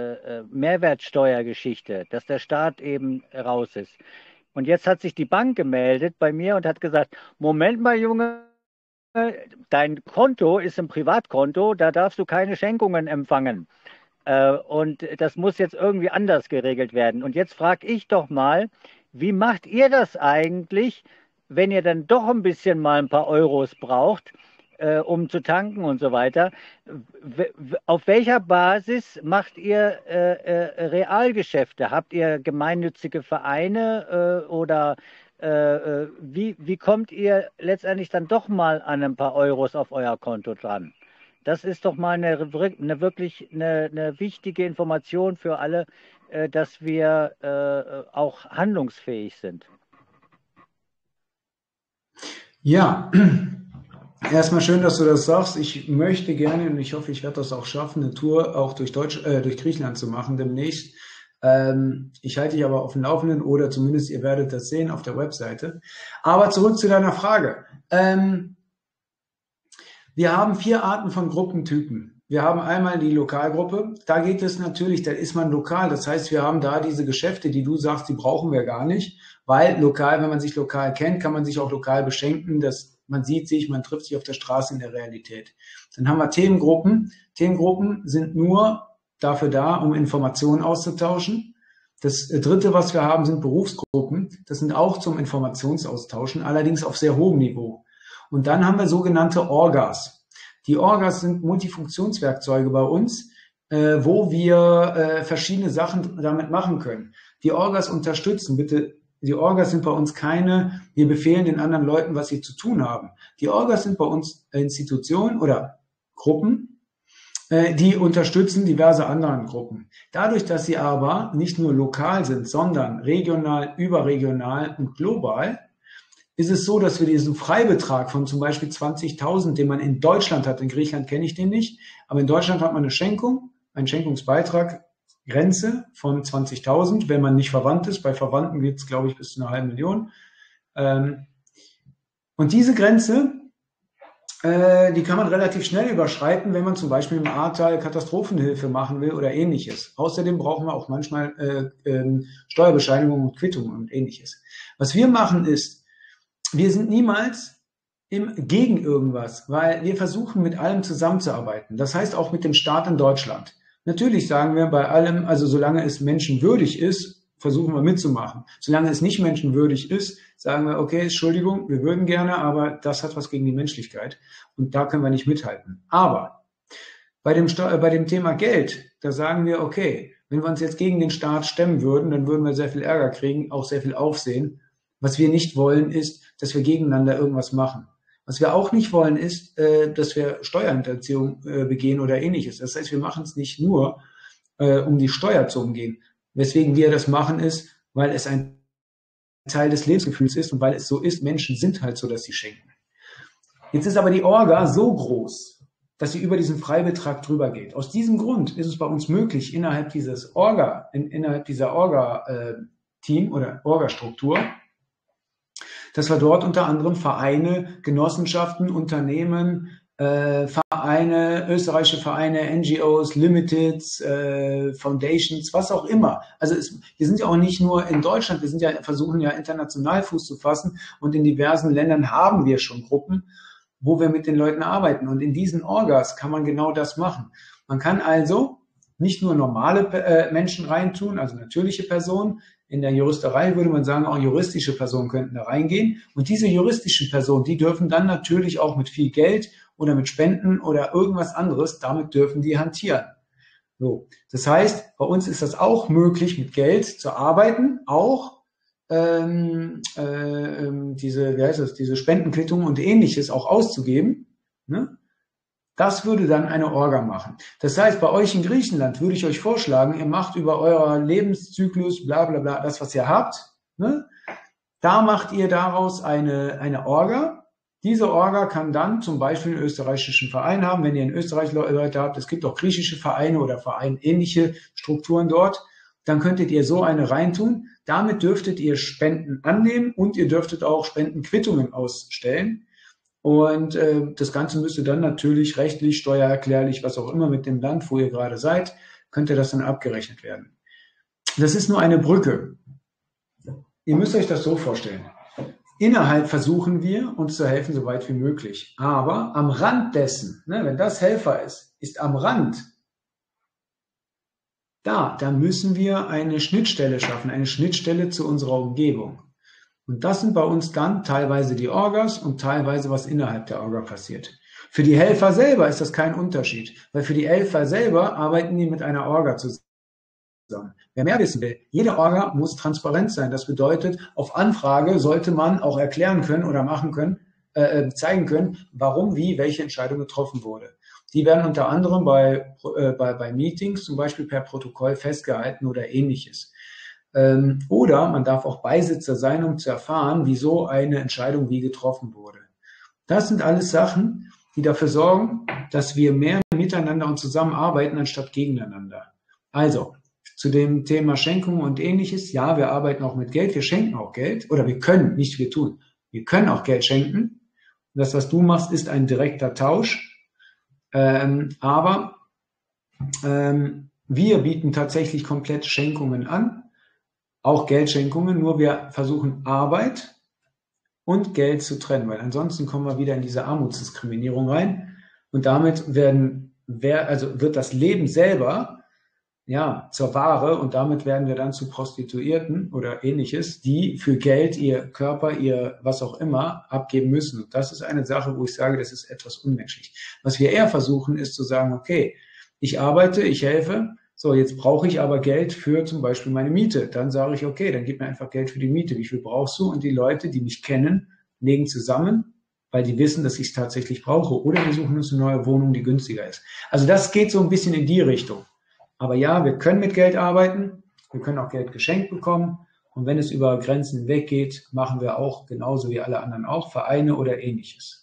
Mehrwertsteuergeschichte, dass der Staat eben raus ist. Und jetzt hat sich die Bank gemeldet bei mir und hat gesagt, Moment mal, Junge, dein Konto ist ein Privatkonto, da darfst du keine Schenkungen empfangen. Und das muss jetzt irgendwie anders geregelt werden. Und jetzt frage ich doch mal, wie macht ihr das eigentlich, wenn ihr dann doch ein bisschen mal ein paar Euros braucht, um zu tanken und so weiter? Auf welcher Basis macht ihr Realgeschäfte? Habt ihr gemeinnützige Vereine oder wie kommt ihr letztendlich dann doch mal an ein paar Euros auf euer Konto dran? Das ist doch mal wirklich eine wichtige Information für alle, dass wir auch handlungsfähig sind. Ja, erstmal schön, dass du das sagst. Ich möchte gerne, und ich hoffe, ich werde das auch schaffen, eine Tour auch durch Griechenland zu machen demnächst. Ich halte dich aber auf dem Laufenden, oder zumindest ihr werdet das sehen auf der Webseite. Aber zurück zu deiner Frage. Wir haben 4 Arten von Gruppentypen. Wir haben einmal die Lokalgruppe. Da geht es natürlich, da ist man lokal. Das heißt, wir haben da diese Geschäfte, die du sagst, die brauchen wir gar nicht. Weil lokal, wenn man sich lokal kennt, kann man sich auch lokal beschenken. Man sieht sich, man trifft sich auf der Straße in der Realität. Dann haben wir Themengruppen. Themengruppen sind nur dafür da, um Informationen auszutauschen. Das dritte, was wir haben, sind Berufsgruppen. Das sind auch zum Informationsaustauschen, allerdings auf sehr hohem Niveau. Und dann haben wir sogenannte Orgas. Die Orgas sind Multifunktionswerkzeuge bei uns, wo wir verschiedene Sachen damit machen können. Die Orgas unterstützen, bitte. Die Orgas sind bei uns keine, wir befehlen den anderen Leuten, was sie zu tun haben. Die Orgas sind bei uns Institutionen oder Gruppen, die unterstützen diverse anderen Gruppen. Dadurch, dass sie aber nicht nur lokal sind, sondern regional, überregional und global, ist es so, dass wir diesen Freibetrag von zum Beispiel 20.000, den man in Deutschland hat, in Griechenland kenne ich den nicht, aber in Deutschland hat man eine Schenkung, einen Schenkungsbeitrag, Grenze von 20.000, wenn man nicht verwandt ist. Bei Verwandten geht es, glaube ich, bis zu 500.000. Und diese Grenze, die kann man relativ schnell überschreiten, wenn man zum Beispiel im Ahrtal Katastrophenhilfe machen will oder Ähnliches. Außerdem brauchen wir auch manchmal Steuerbescheinigungen und Quittungen und Ähnliches. Was wir machen ist, wir sind niemals gegen irgendwas, weil wir versuchen, mit allem zusammenzuarbeiten. Das heißt auch mit dem Staat in Deutschland. Natürlich sagen wir bei allem, also solange es menschenwürdig ist, versuchen wir mitzumachen. Solange es nicht menschenwürdig ist, sagen wir, okay, Entschuldigung, wir würden gerne, aber das hat was gegen die Menschlichkeit und da können wir nicht mithalten. Aber bei dem Thema Geld, da sagen wir, okay, wenn wir uns jetzt gegen den Staat stemmen würden, dann würden wir sehr viel Ärger kriegen, auch sehr viel Aufsehen. Was wir nicht wollen, ist, dass wir gegeneinander irgendwas machen. Was wir auch nicht wollen, ist, dass wir Steuerhinterziehung begehen oder Ähnliches. Das heißt, wir machen es nicht nur, um die Steuer zu umgehen. Weswegen wir das machen, ist, weil es ein Teil des Lebensgefühls ist und weil es so ist, Menschen sind halt so, dass sie schenken. Jetzt ist aber die Orga so groß, dass sie über diesen Freibetrag drüber geht. Aus diesem Grund ist es bei uns möglich, innerhalb dieser Orga-Team oder Orga-Struktur, dass wir dort unter anderem Vereine, Genossenschaften, Unternehmen, Vereine, österreichische Vereine, NGOs, Limiteds, Foundations, was auch immer. Also wir sind ja auch nicht nur in Deutschland, versuchen ja international Fuß zu fassen und in diversen Ländern haben wir schon Gruppen, wo wir mit den Leuten arbeiten. Und in diesen Orgas kann man genau das machen. Man kann also nicht nur normale Menschen reintun, also natürliche Personen. In der Juristerei würde man sagen, auch juristische Personen könnten da reingehen. Und diese juristischen Personen, die dürfen dann natürlich auch mit viel Geld oder mit Spenden oder irgendwas anderes, damit dürfen die hantieren. So, das heißt, bei uns ist das auch möglich, mit Geld zu arbeiten, auch diese Spendenquittungen und Ähnliches auch auszugeben. Ne? Das würde dann eine Orga machen. Das heißt, bei euch in Griechenland würde ich euch vorschlagen, ihr macht über euer Lebenszyklus, bla bla bla, das, was ihr habt, ne? Da macht ihr daraus eine Orga. Diese Orga kann dann zum Beispiel einen österreichischen Verein haben, wenn ihr in Österreich Leute habt. Es gibt auch griechische Vereine oder vereinähnliche Strukturen dort. Dann könntet ihr so eine reintun. Damit dürftet ihr Spenden annehmen und ihr dürftet auch Spendenquittungen ausstellen. Und das Ganze müsste dann natürlich rechtlich, steuererklärlich, was auch immer mit dem Land, wo ihr gerade seid, könnte das dann abgerechnet werden. Das ist nur eine Brücke. Ihr müsst euch das so vorstellen. Innerhalb versuchen wir, uns zu helfen, so weit wie möglich. Aber am Rand dessen, ne, wenn das Helfer ist am Rand, da müssen wir eine Schnittstelle schaffen, eine Schnittstelle zu unserer Umgebung. Und das sind bei uns dann teilweise die Orgas und teilweise, was innerhalb der Orga passiert. Für die Helfer selber ist das kein Unterschied, weil für die Helfer selber arbeiten die mit einer Orga zusammen. Wer mehr wissen will, jede Orga muss transparent sein. Das bedeutet, auf Anfrage sollte man auch erklären können oder machen können, zeigen können, warum, wie, welche Entscheidung getroffen wurde. Die werden unter anderem bei Meetings zum Beispiel per Protokoll festgehalten oder ähnliches. Oder man darf auch Beisitzer sein, um zu erfahren, wieso eine Entscheidung wie getroffen wurde. Das sind alles Sachen, die dafür sorgen, dass wir mehr miteinander und zusammenarbeiten, anstatt gegeneinander. Also, zu dem Thema Schenkung und ähnliches, ja, wir arbeiten auch mit Geld, wir schenken auch Geld, oder wir können, nicht wir tun, wir können auch Geld schenken. Das, was du machst, ist ein direkter Tausch. Aber wir bieten tatsächlich komplett Schenkungen an, auch Geldschenkungen, nur wir versuchen Arbeit und Geld zu trennen, weil ansonsten kommen wir wieder in diese Armutsdiskriminierung rein und damit wird das Leben selber zur Ware und damit werden wir dann zu Prostituierten oder ähnliches, die für Geld ihr Körper, ihr was auch immer abgeben müssen. Und das ist eine Sache, wo ich sage, das ist etwas unmenschlich. Was wir eher versuchen, ist zu sagen, okay, ich arbeite, ich helfe, so jetzt brauche ich aber Geld für zum Beispiel meine Miete. Dann sage ich, okay, dann gib mir einfach Geld für die Miete. Wie viel brauchst du? Und die Leute, die mich kennen, legen zusammen, weil die wissen, dass ich es tatsächlich brauche. Oder wir suchen uns eine neue Wohnung, die günstiger ist. Also das geht so ein bisschen in die Richtung. Aber ja, wir können mit Geld arbeiten, wir können auch Geld geschenkt bekommen und wenn es über Grenzen weggeht, machen wir auch, genauso wie alle anderen auch, Vereine oder ähnliches.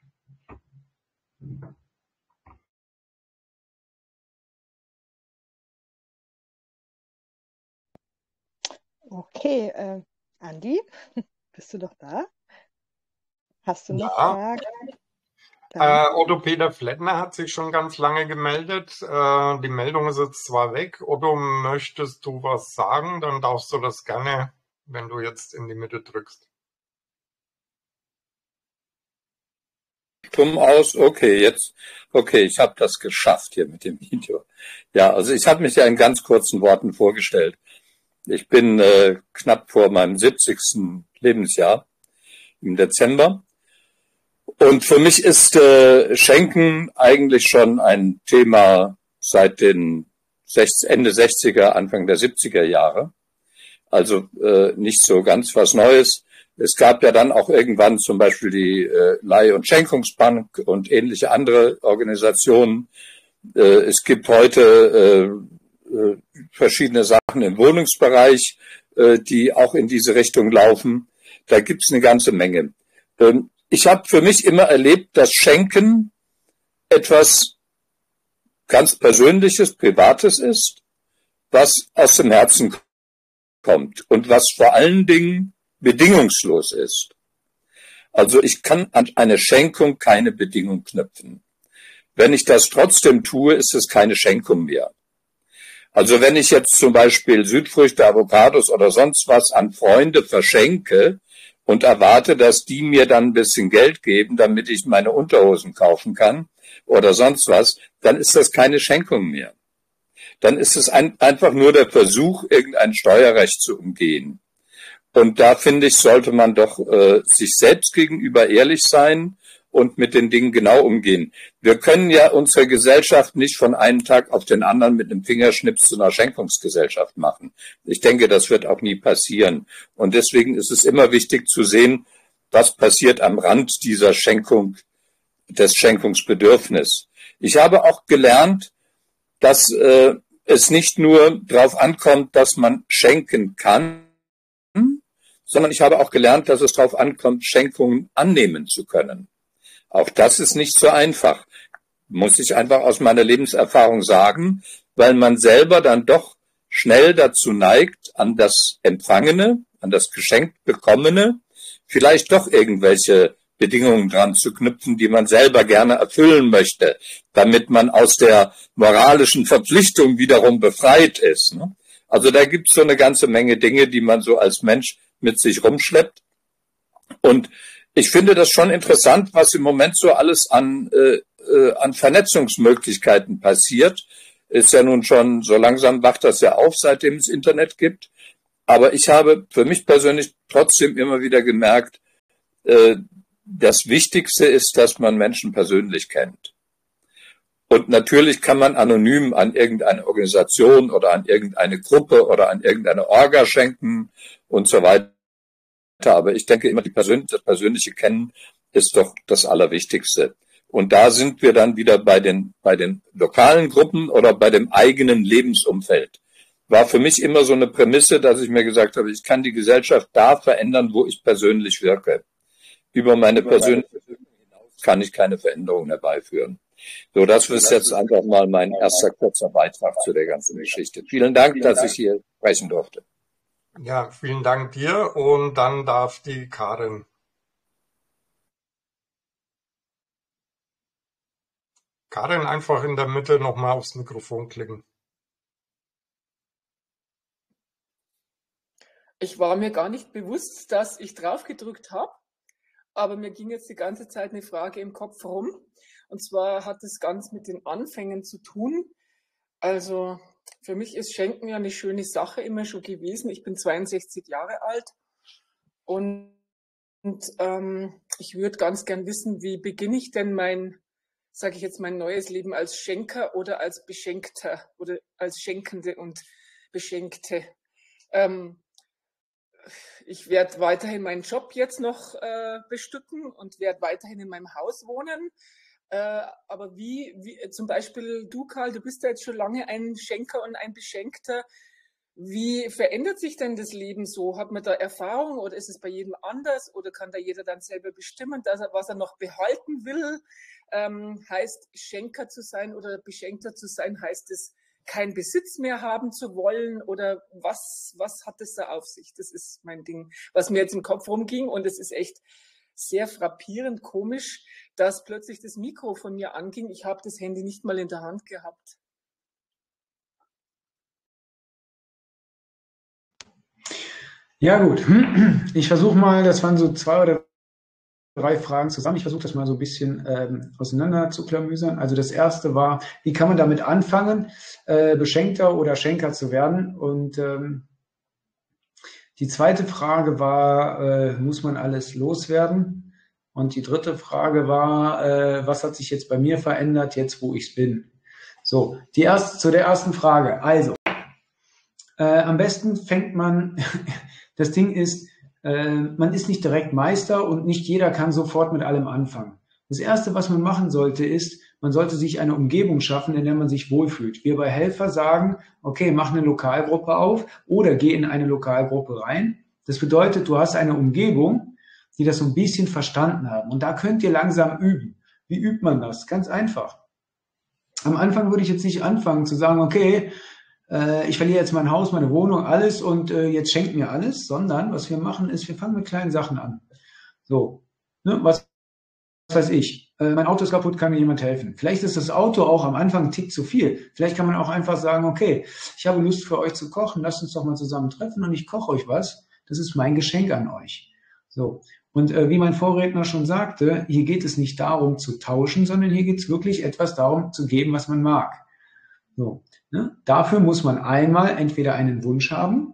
Okay, Andi, bist du doch da? Hast du noch Ja. Fragen? Otto Peter Flettner hat sich schon ganz lange gemeldet. Die Meldung ist jetzt zwar weg. Otto, möchtest du was sagen? Dann darfst du das gerne, wenn du jetzt in die Mitte drückst. Stumm aus, okay, ich habe das geschafft hier mit dem Video. Ja, also ich habe mich ja in ganz kurzen Worten vorgestellt. Ich bin knapp vor meinem 70. Lebensjahr im Dezember. Und für mich ist Schenken eigentlich schon ein Thema seit den Ende 60er, Anfang der 70er Jahre. Also nicht so ganz was Neues. Es gab ja dann auch irgendwann zum Beispiel die Leih- und Schenkungsbank und ähnliche andere Organisationen. Es gibt heute verschiedene Sachen im Wohnungsbereich, die auch in diese Richtung laufen. Da gibt's eine ganze Menge. Ich habe für mich immer erlebt, dass Schenken etwas ganz Persönliches, Privates ist, was aus dem Herzen kommt und was vor allen Dingen bedingungslos ist. Also ich kann an eine Schenkung keine Bedingung knüpfen. Wenn ich das trotzdem tue, ist es keine Schenkung mehr. Also wenn ich jetzt zum Beispiel Südfrüchte, Avocados oder sonst was an Freunde verschenke, und erwarte, dass die mir dann ein bisschen Geld geben, damit ich meine Unterhosen kaufen kann oder sonst was, dann ist das keine Schenkung mehr. Dann ist es einfach nur der Versuch, irgendein Steuerrecht zu umgehen. Und da finde ich, sollte man doch sich selbst gegenüber ehrlich sein und mit den Dingen genau umgehen. Wir können ja unsere Gesellschaft nicht von einem Tag auf den anderen mit einem Fingerschnips zu einer Schenkungsgesellschaft machen. Ich denke, das wird auch nie passieren. Und deswegen ist es immer wichtig zu sehen, was passiert am Rand dieser Schenkung, des Schenkungsbedürfnisses. Ich habe auch gelernt, dass es nicht nur darauf ankommt, dass man schenken kann, sondern ich habe auch gelernt, dass es darauf ankommt, Schenkungen annehmen zu können. Auch das ist nicht so einfach, muss ich einfach aus meiner Lebenserfahrung sagen, weil man selber dann doch schnell dazu neigt, an das Empfangene, an das geschenkt Bekommene, vielleicht doch irgendwelche Bedingungen dran zu knüpfen, die man selber gerne erfüllen möchte, damit man aus der moralischen Verpflichtung wiederum befreit ist. Also da gibt es so eine ganze Menge Dinge, die man so als Mensch mit sich rumschleppt. Und ich finde das schon interessant, was im Moment so alles an Vernetzungsmöglichkeiten passiert. Ist ja nun schon, so langsam wacht das ja auf, seitdem es Internet gibt. Aber ich habe für mich persönlich trotzdem immer wieder gemerkt, das Wichtigste ist, dass man Menschen persönlich kennt. Und natürlich kann man anonym an irgendeine Organisation oder an irgendeine Gruppe oder an irgendeine Orga schenken und so weiter. Aber ich denke immer, das persönliche Kennen ist doch das Allerwichtigste. Und da sind wir dann wieder bei den lokalen Gruppen oder bei dem eigenen Lebensumfeld. War für mich immer so eine Prämisse, dass ich mir gesagt habe, ich kann die Gesellschaft da verändern, wo ich persönlich wirke. Über meine persönliche Wirkung hinaus kann ich keine Veränderung herbeiführen. So, das ist jetzt einfach mal mein erster kurzer Beitrag zu der ganzen Geschichte. Vielen Dank, dass ich hier sprechen durfte. Ja, vielen Dank dir und dann darf die Karin. Karin, einfach in der Mitte nochmal aufs Mikrofon klicken. Ich war mir gar nicht bewusst, dass ich drauf gedrückt habe, aber mir ging jetzt die ganze Zeit eine Frage im Kopf rum. Und zwar hat es ganz mit den Anfängen zu tun. Also für mich ist Schenken ja eine schöne Sache immer schon gewesen. Ich bin 62 Jahre alt und ich würde ganz gern wissen, wie beginne ich denn mein neues Leben als Schenker oder als Beschenkter oder als Schenkende und Beschenkte. Ich werde weiterhin meinen Job jetzt noch bestücken und werde weiterhin in meinem Haus wohnen. Aber wie zum Beispiel du, Karl, du bist ja jetzt schon lange ein Schenker und ein Beschenkter. Wie verändert sich denn das Leben so? Hat man da Erfahrung oder ist es bei jedem anders? Oder kann da jeder dann selber bestimmen, was er noch behalten will? Heißt Schenker zu sein oder Beschenkter zu sein, heißt es, keinen Besitz mehr haben zu wollen? Oder was hat es da auf sich? Das ist mein Ding, was mir jetzt im Kopf rumging. Und es ist echt sehr frappierend komisch, dass plötzlich das Mikro von mir anging. Ich habe das Handy nicht mal in der Hand gehabt. Ja gut, ich versuche mal, das waren so 2 oder 3 Fragen zusammen. Ich versuche das mal so ein bisschen auseinander zu klamüsern. Also das erste war, wie kann man damit anfangen, Beschenkter oder Schenker zu werden? Und die zweite Frage war, muss man alles loswerden? Und die dritte Frage war, was hat sich jetzt bei mir verändert, jetzt wo ich es bin? So, zu der ersten Frage. Also, am besten fängt man, das Ding ist, man ist nicht direkt Meister und nicht jeder kann sofort mit allem anfangen. Das Erste, was man machen sollte, ist, man sollte sich eine Umgebung schaffen, in der man sich wohlfühlt. Wir bei Helfer sagen, okay, mach eine Lokalgruppe auf oder geh in eine Lokalgruppe rein. Das bedeutet, du hast eine Umgebung, die das so ein bisschen verstanden haben. Und da könnt ihr langsam üben. Wie übt man das? Ganz einfach. Am Anfang würde ich jetzt nicht anfangen zu sagen, okay, ich verliere jetzt mein Haus, meine Wohnung, alles und jetzt schenkt mir alles, sondern was wir machen ist, wir fangen mit kleinen Sachen an. So, ne, was weiß ich, mein Auto ist kaputt, kann mir jemand helfen. Vielleicht ist das Auto auch am Anfang ein Tick zu viel. Vielleicht kann man auch einfach sagen, okay, ich habe Lust für euch zu kochen, lasst uns doch mal zusammen treffen und ich koche euch was. Das ist mein Geschenk an euch. So. Und wie mein Vorredner schon sagte, hier geht es nicht darum zu tauschen, sondern hier geht es wirklich etwas darum zu geben, was man mag. So, ne? Dafür muss man einmal entweder einen Wunsch haben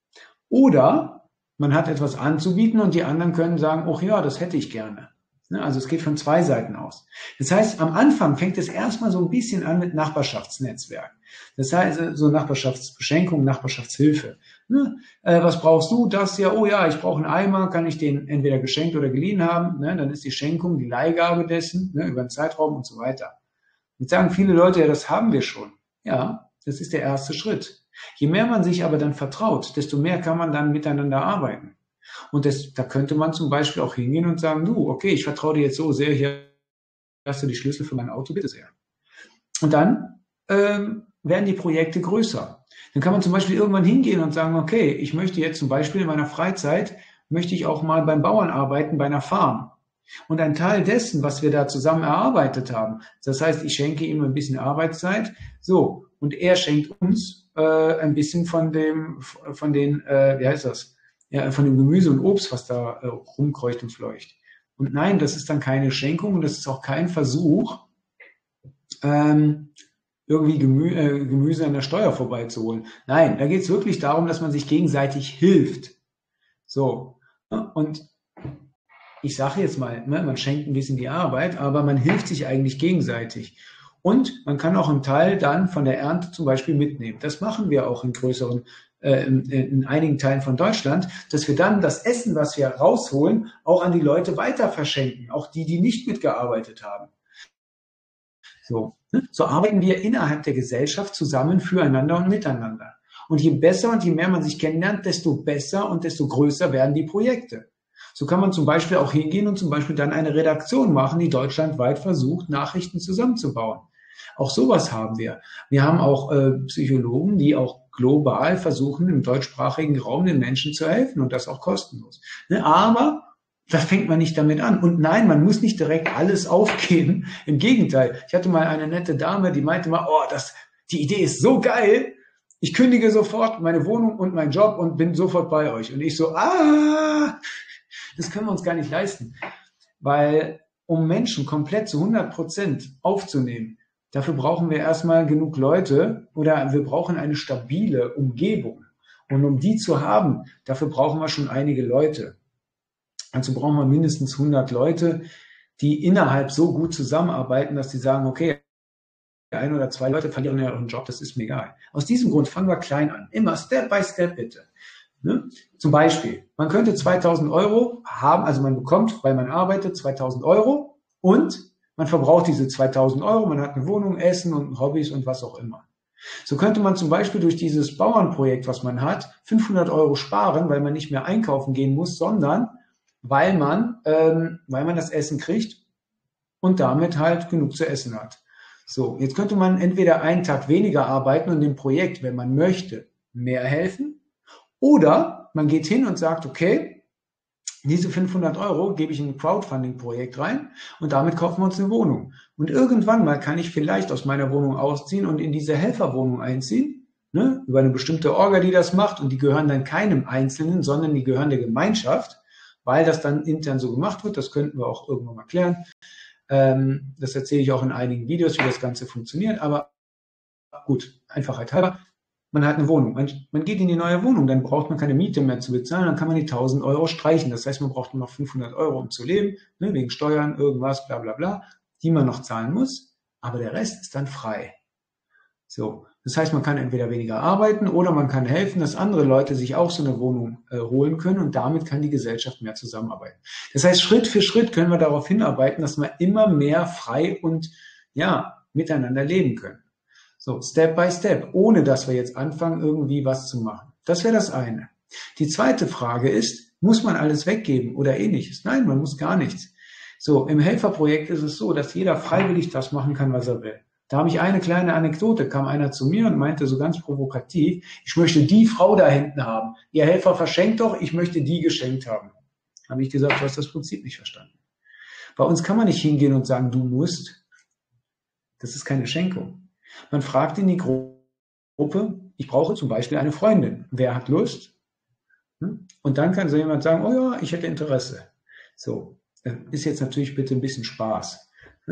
oder man hat etwas anzubieten und die anderen können sagen, oh ja, das hätte ich gerne. Ne? Also es geht von 2 Seiten aus. Das heißt, am Anfang fängt es erstmal so ein bisschen an mit Nachbarschaftsnetzwerk. Das heißt, so Nachbarschaftsbeschenkung, Nachbarschaftshilfe. Ne? Was brauchst du? Das ja, oh ja, ich brauche einen Eimer, kann ich den entweder geschenkt oder geliehen haben? Ne? Dann ist die Schenkung die Leihgabe dessen, ne? Über einen Zeitraum und so weiter. Jetzt sagen viele Leute, ja, das haben wir schon. Ja, das ist der erste Schritt. Je mehr man sich aber dann vertraut, desto mehr kann man dann miteinander arbeiten. Und da könnte man zum Beispiel auch hingehen und sagen, du, okay, ich vertraue dir jetzt so sehr, hier hast du die Schlüssel für mein Auto, bitte sehr. Und dann werden die Projekte größer. Dann kann man zum Beispiel irgendwann hingehen und sagen, okay, ich möchte jetzt zum Beispiel in meiner Freizeit, möchte ich auch mal beim Bauern arbeiten, bei einer Farm. Und ein Teil dessen, was wir da zusammen erarbeitet haben, das heißt, ich schenke ihm ein bisschen Arbeitszeit, so, und er schenkt uns ein bisschen von dem Gemüse und Obst, was da rumkreucht und fleucht. Und nein, das ist dann keine Schenkung und das ist auch kein Versuch, irgendwie Gemüse an der Steuer vorbeizuholen. Nein, da geht es wirklich darum, dass man sich gegenseitig hilft. So, und ich sage jetzt mal, ne, man schenkt ein bisschen die Arbeit, aber man hilft sich eigentlich gegenseitig. Und man kann auch einen Teil dann von der Ernte zum Beispiel mitnehmen. Das machen wir auch in größeren, in einigen Teilen von Deutschland, dass wir dann das Essen, was wir rausholen, auch an die Leute weiter verschenken, auch die, die nicht mitgearbeitet haben. So arbeiten wir innerhalb der Gesellschaft zusammen, füreinander und miteinander. Und je besser und je mehr man sich kennenlernt, desto besser und desto größer werden die Projekte. So kann man zum Beispiel auch hingehen und zum Beispiel dann eine Redaktion machen, die deutschlandweit versucht, Nachrichten zusammenzubauen. Auch sowas haben wir. Wir haben auch Psychologen, die auch global versuchen, im deutschsprachigen Raum den Menschen zu helfen und das auch kostenlos. Aber da fängt man nicht damit an. Und nein, man muss nicht direkt alles aufgeben. Im Gegenteil. Ich hatte mal eine nette Dame, die meinte mal, die Idee ist so geil. Ich kündige sofort meine Wohnung und meinen Job und bin sofort bei euch. Und ich so, das können wir uns gar nicht leisten. Weil um Menschen komplett zu 100% aufzunehmen, dafür brauchen wir erstmal genug Leute oder wir brauchen eine stabile Umgebung. Und um die zu haben, dafür brauchen wir schon einige Leute. Also brauchen wir mindestens 100 Leute, die innerhalb so gut zusammenarbeiten, dass sie sagen, okay, 1 oder 2 Leute verlieren ja ihren Job, das ist mir egal. Aus diesem Grund fangen wir klein an. Immer Step by Step bitte. Ne? Zum Beispiel, man könnte 2.000 € haben, also man bekommt, weil man arbeitet, 2.000 € und man verbraucht diese 2.000 €, man hat eine Wohnung, Essen und Hobbys und was auch immer. So könnte man zum Beispiel durch dieses Bauernprojekt, was man hat, 500 € sparen, weil man nicht mehr einkaufen gehen muss, sondern weil man das Essen kriegt und damit halt genug zu essen hat. So, jetzt könnte man entweder einen Tag weniger arbeiten und dem Projekt, wenn man möchte, mehr helfen, oder man geht hin und sagt, okay, diese 500 € gebe ich in ein Crowdfunding-Projekt rein und damit kaufen wir uns eine Wohnung. Und irgendwann mal kann ich vielleicht aus meiner Wohnung ausziehen und in diese Helferwohnung einziehen, ne, über eine bestimmte Orga, die das macht, und die gehören dann keinem Einzelnen, sondern die gehören der Gemeinschaft, weil das dann intern so gemacht wird. Das könnten wir auch irgendwann mal klären. Das erzähle ich auch in einigen Videos, wie das Ganze funktioniert. Aber gut, Einfachheit halber. Man hat eine Wohnung. Man geht in die neue Wohnung, dann braucht man keine Miete mehr zu bezahlen, dann kann man die 1.000 € streichen. Das heißt, man braucht nur noch 500 €, um zu leben, ne, wegen Steuern, irgendwas, bla bla bla, die man noch zahlen muss. Aber der Rest ist dann frei. So, das heißt, man kann entweder weniger arbeiten oder man kann helfen, dass andere Leute sich auch so eine Wohnung holen können und damit kann die Gesellschaft mehr zusammenarbeiten. Das heißt, Schritt für Schritt können wir darauf hinarbeiten, dass wir immer mehr frei und miteinander leben können. So, Step by Step, ohne dass wir jetzt anfangen, irgendwie was zu machen. Das wäre das eine. Die zweite Frage ist, muss man alles weggeben oder ähnliches? Nein, man muss gar nichts. So, im Helferprojekt ist es so, dass jeder freiwillig das machen kann, was er will. Da habe ich eine kleine Anekdote, kam einer zu mir und meinte so ganz provokativ, ich möchte die Frau da hinten haben. Ihr Helfer verschenkt doch, ich möchte die geschenkt haben. Habe ich gesagt, du hast das Prinzip nicht verstanden. Bei uns kann man nicht hingehen und sagen, du musst. Das ist keine Schenkung. Man fragt in die Gruppe, ich brauche zum Beispiel eine Freundin. Wer hat Lust? Und dann kann so jemand sagen, oh ja, ich hätte Interesse. So, ist jetzt natürlich bitte ein bisschen Spaß.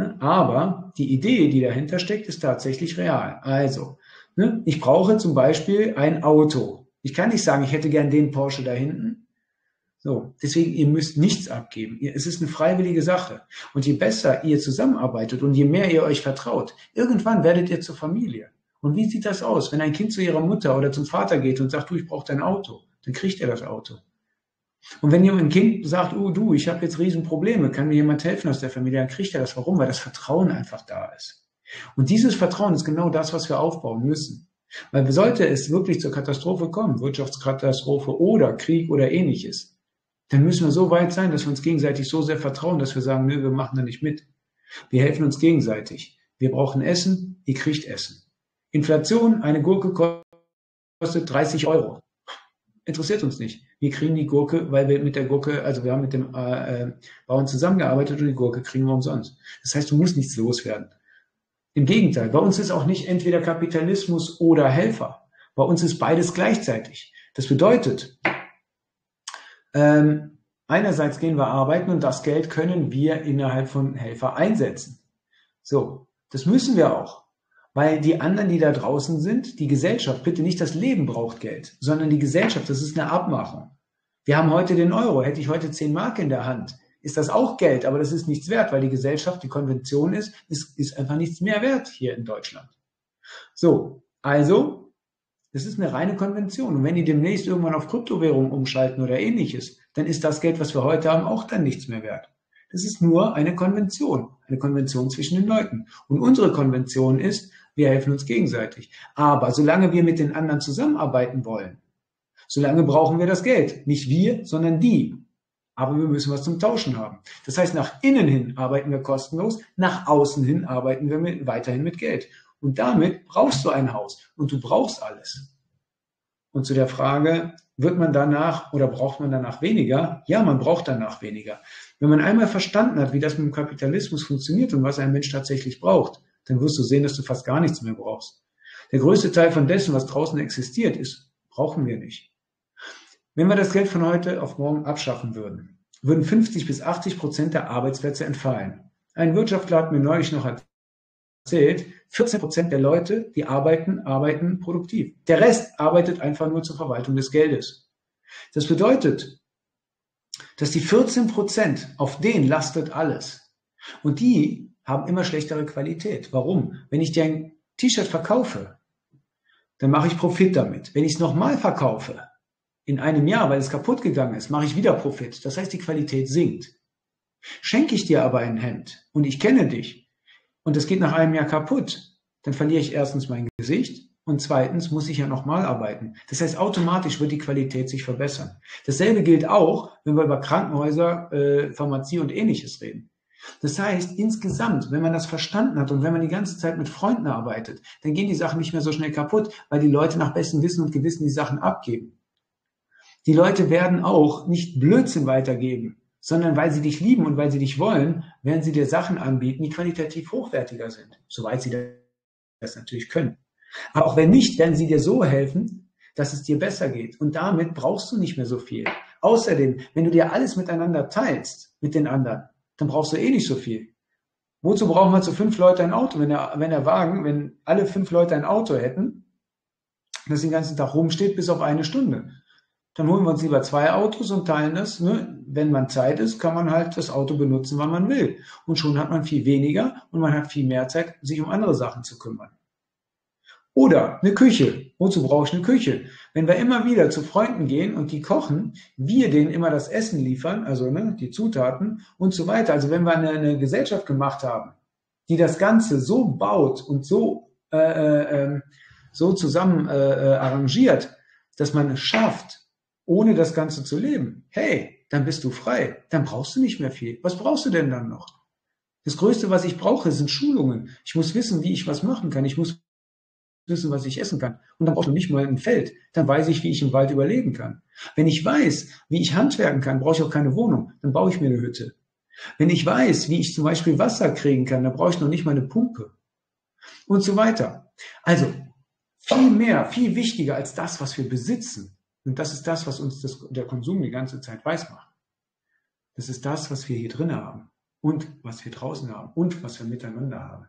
Aber die Idee, die dahinter steckt, ist tatsächlich real. Also, ich brauche zum Beispiel ein Auto. Ich kann nicht sagen, ich hätte gern den Porsche da hinten. So, deswegen, ihr müsst nichts abgeben. Es ist eine freiwillige Sache. Und je besser ihr zusammenarbeitet und je mehr ihr euch vertraut, irgendwann werdet ihr zur Familie. Und wie sieht das aus? Wenn ein Kind zu ihrer Mutter oder zum Vater geht und sagt, du, ich brauche dein Auto, dann kriegt er das Auto. Und wenn jemand ein Kind sagt, oh du, ich habe jetzt Riesenprobleme, kann mir jemand helfen aus der Familie, dann kriegt er das. Warum? Weil das Vertrauen einfach da ist. Und dieses Vertrauen ist genau das, was wir aufbauen müssen. Weil sollte es wirklich zur Katastrophe kommen, Wirtschaftskatastrophe oder Krieg oder ähnliches, dann müssen wir so weit sein, dass wir uns gegenseitig so sehr vertrauen, dass wir sagen, nö, wir machen da nicht mit. Wir helfen uns gegenseitig. Wir brauchen Essen, ihr kriegt Essen. Inflation, eine Gurke kostet 30 €. Interessiert uns nicht. Wir kriegen die Gurke, weil wir mit der Gurke, also wir haben mit dem Bauern zusammengearbeitet und die Gurke kriegen wir umsonst. Das heißt, du musst nichts loswerden. Im Gegenteil, bei uns ist auch nicht entweder Kapitalismus oder Helfer. Bei uns ist beides gleichzeitig. Das bedeutet, einerseits gehen wir arbeiten und das Geld können wir innerhalb von Helfer einsetzen. So, das müssen wir auch. Weil die anderen, die da draußen sind, die Gesellschaft, bitte nicht das Leben braucht Geld, sondern die Gesellschaft, das ist eine Abmachung. Wir haben heute den Euro, hätte ich heute 10 Mark in der Hand, ist das auch Geld, aber das ist nichts wert, weil die Gesellschaft, die Konvention ist einfach nichts mehr wert hier in Deutschland. So, also, das ist eine reine Konvention. Und wenn die demnächst irgendwann auf Kryptowährungen umschalten oder ähnliches, dann ist das Geld, was wir heute haben, auch dann nichts mehr wert. Das ist nur eine Konvention zwischen den Leuten. Und unsere Konvention ist, wir helfen uns gegenseitig. Aber solange wir mit den anderen zusammenarbeiten wollen, solange brauchen wir das Geld. Nicht wir, sondern die. Aber wir müssen was zum Tauschen haben. Das heißt, nach innen hin arbeiten wir kostenlos, nach außen hin arbeiten wir weiterhin mit Geld. Und damit brauchst du ein Haus und du brauchst alles. Und zu der Frage, wird man danach oder braucht man danach weniger? Ja, man braucht danach weniger. Wenn man einmal verstanden hat, wie das mit dem Kapitalismus funktioniert und was ein Mensch tatsächlich braucht, dann wirst du sehen, dass du fast gar nichts mehr brauchst. Der größte Teil von dessen, was draußen existiert, brauchen wir nicht. Wenn wir das Geld von heute auf morgen abschaffen würden, würden 50-80% der Arbeitsplätze entfallen. Ein Wirtschaftler hat mir neulich noch erzählt, 14% der Leute, die arbeiten produktiv. Der Rest arbeitet einfach nur zur Verwaltung des Geldes. Das bedeutet, dass die 14%, auf denen lastet alles. Und die haben immer schlechtere Qualität. Warum? Wenn ich dir ein T-Shirt verkaufe, dann mache ich Profit damit. Wenn ich es nochmal verkaufe, in einem Jahr, weil es kaputt gegangen ist, mache ich wieder Profit. Das heißt, die Qualität sinkt. Schenke ich dir aber ein Hemd und ich kenne dich und es geht nach einem Jahr kaputt, dann verliere ich erstens mein Gesicht und zweitens muss ich ja nochmal arbeiten. Das heißt, automatisch wird die Qualität sich verbessern. Dasselbe gilt auch, wenn wir über Krankenhäuser, Pharmazie und Ähnliches reden. Das heißt, insgesamt, wenn man das verstanden hat und wenn man die ganze Zeit mit Freunden arbeitet, dann gehen die Sachen nicht mehr so schnell kaputt, weil die Leute nach bestem Wissen und Gewissen die Sachen abgeben. Die Leute werden auch nicht Blödsinn weitergeben, sondern weil sie dich lieben und weil sie dich wollen, werden sie dir Sachen anbieten, die qualitativ hochwertiger sind, soweit sie das natürlich können. Aber auch wenn nicht, werden sie dir so helfen, dass es dir besser geht. Und damit brauchst du nicht mehr so viel. Außerdem, wenn du dir alles miteinander teilst, mit den anderen, dann brauchst du eh nicht so viel. Wozu brauchen wir zu 5 Leute ein Auto? Wenn alle 5 Leute ein Auto hätten, das den ganzen Tag rumsteht, bis auf eine Stunde. Dann holen wir uns lieber 2 Autos und teilen das. Ne? Wenn man Zeit ist, kann man halt das Auto benutzen, wann man will. Und schon hat man viel weniger und man hat viel mehr Zeit, sich um andere Sachen zu kümmern. Oder eine Küche. Wozu brauche ich eine Küche? Wenn wir immer wieder zu Freunden gehen und die kochen, wir denen immer das Essen liefern, also die Zutaten und so weiter. Also wenn wir eine Gesellschaft gemacht haben, die das Ganze so baut und so zusammen arrangiert, dass man es schafft, ohne das Ganze zu leben, hey, dann bist du frei. Dann brauchst du nicht mehr viel. Was brauchst du denn dann noch? Das Größte, was ich brauche, sind Schulungen. Ich muss wissen, wie ich was machen kann. Ich muss wissen, was ich essen kann. Und dann brauchst du nicht mal ein Feld. Dann weiß ich, wie ich im Wald überleben kann. Wenn ich weiß, wie ich handwerken kann, brauche ich auch keine Wohnung. Dann baue ich mir eine Hütte. Wenn ich weiß, wie ich zum Beispiel Wasser kriegen kann, dann brauche ich noch nicht mal eine Pumpe. Und so weiter. Also viel mehr, viel wichtiger als das, was wir besitzen. Und das ist das, was uns der Konsum die ganze Zeit weiß macht. Das ist das, was wir hier drin haben und was wir draußen haben und was wir miteinander haben.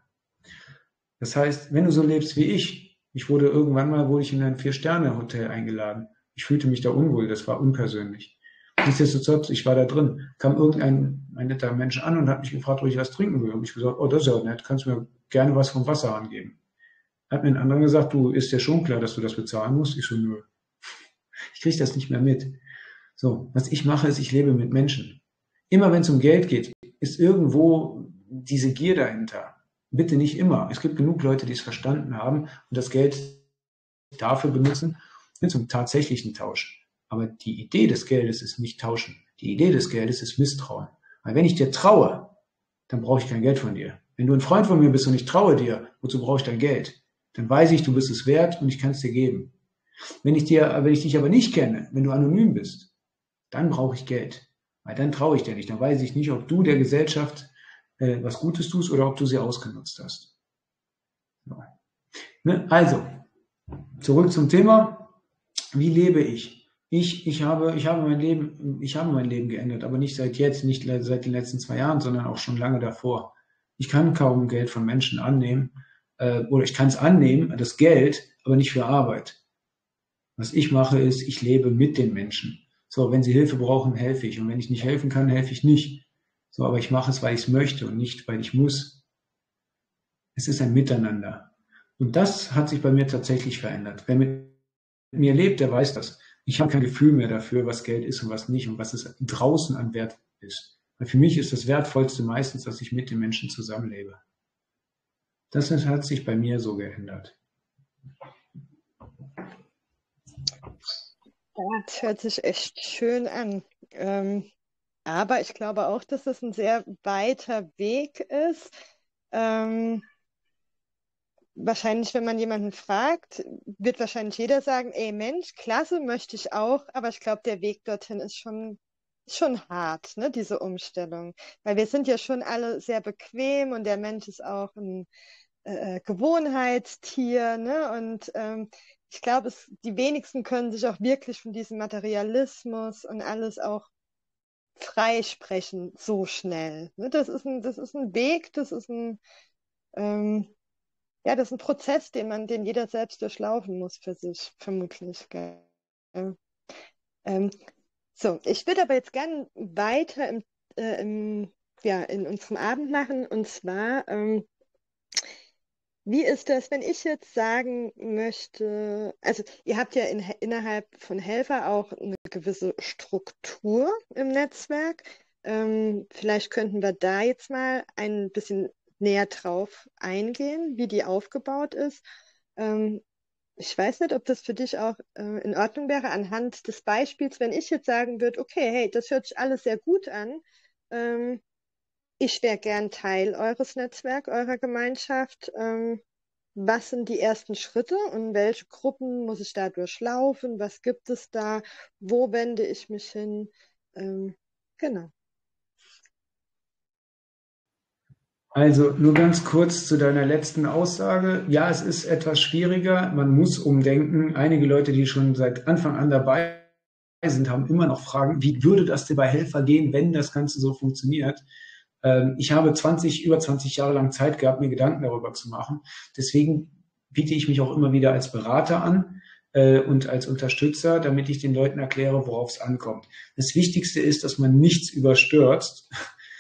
Das heißt, wenn du so lebst wie ich wurde in ein 4-Sterne-Hotel eingeladen. Ich fühlte mich da unwohl, das war unpersönlich. Nichtsdestotrotz, ich war da drin, kam ein netter Mensch an und hat mich gefragt, ob ich was trinken will. Und ich gesagt, oh, das ist ja nett, kannst du mir gerne was vom Wasser angeben. Hat mir ein anderer gesagt, du, ist dir schon klar, dass du das bezahlen musst? Ich so, nö. Ich kriege das nicht mehr mit. So, was ich mache, ist, ich lebe mit Menschen. Immer wenn es um Geld geht, ist irgendwo diese Gier dahinter. Bitte nicht immer. Es gibt genug Leute, die es verstanden haben und das Geld dafür benutzen, zum tatsächlichen Tausch. Aber die Idee des Geldes ist nicht tauschen. Die Idee des Geldes ist Misstrauen. Weil wenn ich dir traue, dann brauche ich kein Geld von dir. Wenn du ein Freund von mir bist und ich traue dir, wozu brauche ich dein Geld? Dann weiß ich, du bist es wert und ich kann es dir geben. Wenn ich dich aber nicht kenne, wenn du anonym bist, dann brauche ich Geld. Weil dann traue ich dir nicht. Dann weiß ich nicht, ob du der Gesellschaft was Gutes tust oder ob du sie ausgenutzt hast. So. Ne? Also, zurück zum Thema. Wie lebe ich? Ich habe mein Leben geändert, aber nicht seit jetzt, nicht seit den letzten 2 Jahren, sondern auch schon lange davor. Ich kann kaum Geld von Menschen annehmen, oder ich kann es annehmen, das Geld, aber nicht für Arbeit. Was ich mache ist, ich lebe mit den Menschen. So, wenn sie Hilfe brauchen, helfe ich. Und wenn ich nicht helfen kann, helfe ich nicht. So, aber ich mache es, weil ich es möchte und nicht, weil ich muss. Es ist ein Miteinander. Und das hat sich bei mir tatsächlich verändert. Wer mit mir lebt, der weiß das. Ich habe kein Gefühl mehr dafür, was Geld ist und was nicht und was es draußen an Wert ist. Weil für mich ist das Wertvollste meistens, dass ich mit den Menschen zusammenlebe. Das hat sich bei mir so geändert. Ja, das hört sich echt schön an. Aber ich glaube auch, dass es ein sehr weiter Weg ist. Wahrscheinlich, wenn man jemanden fragt, wird wahrscheinlich jeder sagen, ey Mensch, klasse, möchte ich auch. Aber ich glaube, der Weg dorthin ist schon hart, ne, diese Umstellung. Weil wir sind ja schon alle sehr bequem und der Mensch ist auch ein Gewohnheitstier, ne? Und ich glaube, die wenigsten können sich auch wirklich von diesem Materialismus und alles auch freisprechen so schnell. Ne? Das ist ein Weg, das ist ein Prozess, den jeder selbst durchlaufen muss für sich, vermutlich. Gell? So, ich würde aber jetzt gerne weiter in unserem Abend machen, und zwar wie ist das, wenn ich jetzt sagen möchte, also ihr habt ja innerhalb von Helfer auch eine gewisse Struktur im Netzwerk. Vielleicht könnten wir da jetzt mal ein bisschen näher drauf eingehen, wie die aufgebaut ist. Ich weiß nicht, ob das für dich auch in Ordnung wäre, anhand des Beispiels, wenn ich jetzt sagen würde, okay, hey, das hört sich alles sehr gut an. Ich wäre gern Teil eures Netzwerks, eurer Gemeinschaft. Was sind die ersten Schritte und welche Gruppen muss ich da durchlaufen? Was gibt es da? Wo wende ich mich hin? Genau. Also nur ganz kurz zu deiner letzten Aussage. Ja, es ist etwas schwieriger. Man muss umdenken. Einige Leute, die schon seit Anfang an dabei sind, haben immer noch Fragen. Wie würde das denn bei Helfer gehen, wenn das Ganze so funktioniert? Ich habe über 20 Jahre lang Zeit gehabt, mir Gedanken darüber zu machen. Deswegen biete ich mich auch immer wieder als Berater an und als Unterstützer, damit ich den Leuten erkläre, worauf es ankommt. Das Wichtigste ist, dass man nichts überstürzt.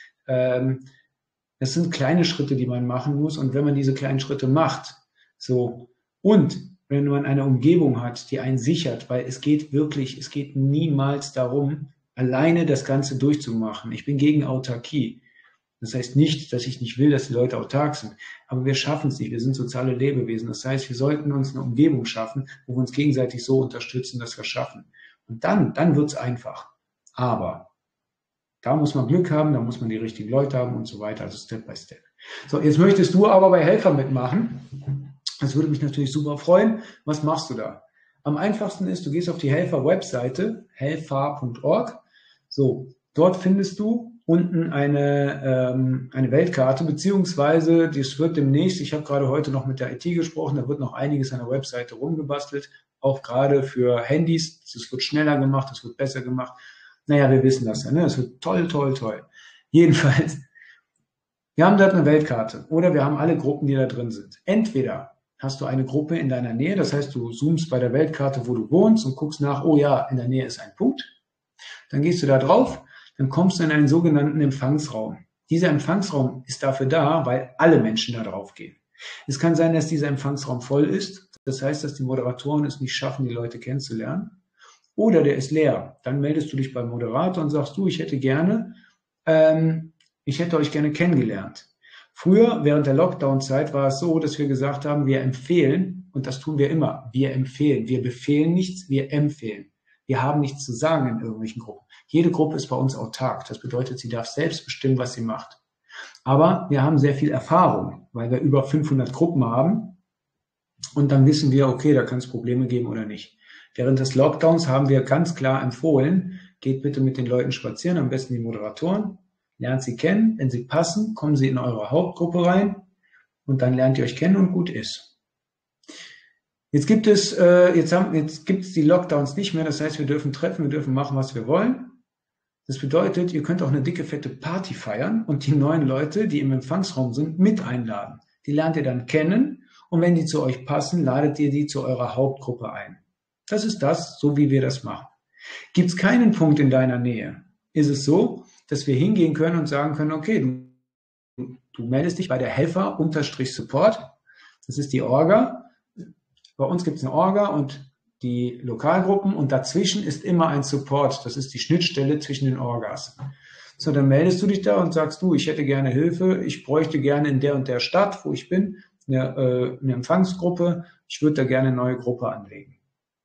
Das sind kleine Schritte, die man machen muss. Und wenn man diese kleinen Schritte macht, und wenn man eine Umgebung hat, die einen sichert, weil es geht niemals darum, alleine das Ganze durchzumachen. Ich bin gegen Autarkie. Das heißt nicht, dass ich nicht will, dass die Leute autark sind, aber wir schaffen es nicht. Wir sind soziale Lebewesen. Das heißt, wir sollten uns eine Umgebung schaffen, wo wir uns gegenseitig so unterstützen, dass wir es schaffen. Und dann wird es einfach. Aber da muss man Glück haben, da muss man die richtigen Leute haben und so weiter, also Step by Step. So, jetzt möchtest du aber bei Helfer mitmachen. Das würde mich natürlich super freuen. Was machst du da? Am einfachsten ist, du gehst auf die Helfer-Webseite, helfer.org. So, dort findest du unten eine Weltkarte, beziehungsweise das wird demnächst, ich habe gerade heute noch mit der IT gesprochen, da wird noch einiges an der Webseite rumgebastelt, auch gerade für Handys. Das wird schneller gemacht, das wird besser gemacht. Naja, wir wissen das ja, ne? Das wird toll, toll, toll. Jedenfalls, wir haben dort eine Weltkarte oder wir haben alle Gruppen, die da drin sind. Entweder hast du eine Gruppe in deiner Nähe, das heißt, du zoomst bei der Weltkarte, wo du wohnst und guckst nach, oh ja, in der Nähe ist ein Punkt. Dann gehst du da drauf, dann kommst du in einen sogenannten Empfangsraum. Dieser Empfangsraum ist dafür da, weil alle Menschen da drauf gehen. Es kann sein, dass dieser Empfangsraum voll ist. Das heißt, dass die Moderatoren es nicht schaffen, die Leute kennenzulernen. Oder der ist leer. Dann meldest du dich beim Moderator und sagst, du, ich hätte euch gerne kennengelernt. Früher, während der Lockdown-Zeit, war es so, dass wir gesagt haben, wir empfehlen, und das tun wir immer, wir empfehlen. Wir befehlen nichts, wir empfehlen. Wir haben nichts zu sagen in irgendwelchen Gruppen. Jede Gruppe ist bei uns autark. Das bedeutet, sie darf selbst bestimmen, was sie macht. Aber wir haben sehr viel Erfahrung, weil wir über 500 Gruppen haben. Und dann wissen wir, okay, da kann es Probleme geben oder nicht. Während des Lockdowns haben wir ganz klar empfohlen, geht bitte mit den Leuten spazieren, am besten die Moderatoren, lernt sie kennen. Wenn sie passen, kommen sie in eure Hauptgruppe rein und dann lernt ihr euch kennen und gut ist. Jetzt gibt es die Lockdowns nicht mehr, das heißt, wir dürfen treffen, wir dürfen machen, was wir wollen. Das bedeutet, ihr könnt auch eine dicke, fette Party feiern und die neuen Leute, die im Empfangsraum sind, mit einladen. Die lernt ihr dann kennen und wenn die zu euch passen, ladet ihr die zu eurer Hauptgruppe ein. Das ist so wie wir das machen. Gibt es keinen Punkt in deiner Nähe, ist es so, dass wir hingehen können und sagen können, okay, du meldest dich bei der Helfer-Support. Das ist die Orga. Bei uns gibt es eine Orga und die Lokalgruppen und dazwischen ist immer ein Support. Das ist die Schnittstelle zwischen den Orgas. So, dann meldest du dich da und sagst, du, ich hätte gerne Hilfe, ich bräuchte gerne in der und der Stadt, wo ich bin, eine Empfangsgruppe, ich würde da gerne eine neue Gruppe anlegen.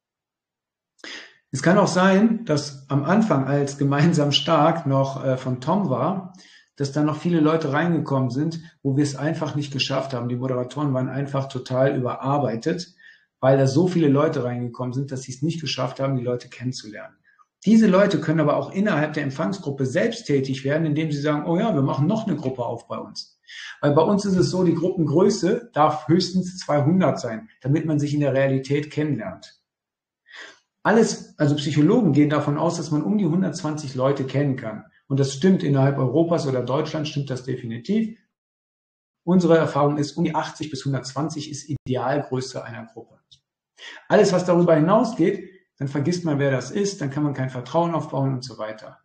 Es kann auch sein, dass am Anfang, als gemeinsam stark noch von Tom war, dass da noch viele Leute reingekommen sind, wo wir es einfach nicht geschafft haben. Die Moderatoren waren einfach total überarbeitet, weil da so viele Leute reingekommen sind, dass sie es nicht geschafft haben, die Leute kennenzulernen. Diese Leute können aber auch innerhalb der Empfangsgruppe selbst tätig werden, indem sie sagen, oh ja, wir machen noch eine Gruppe auf bei uns. Weil bei uns ist es so, die Gruppengröße darf höchstens 200 sein, damit man sich in der Realität kennenlernt. Also Psychologen gehen davon aus, dass man um die 120 Leute kennen kann. Und das stimmt innerhalb Europas oder Deutschland, stimmt das definitiv. Unsere Erfahrung ist, um die 80 bis 120 ist Idealgröße einer Gruppe. Alles, was darüber hinausgeht, dann vergisst man, wer das ist, dann kann man kein Vertrauen aufbauen und so weiter.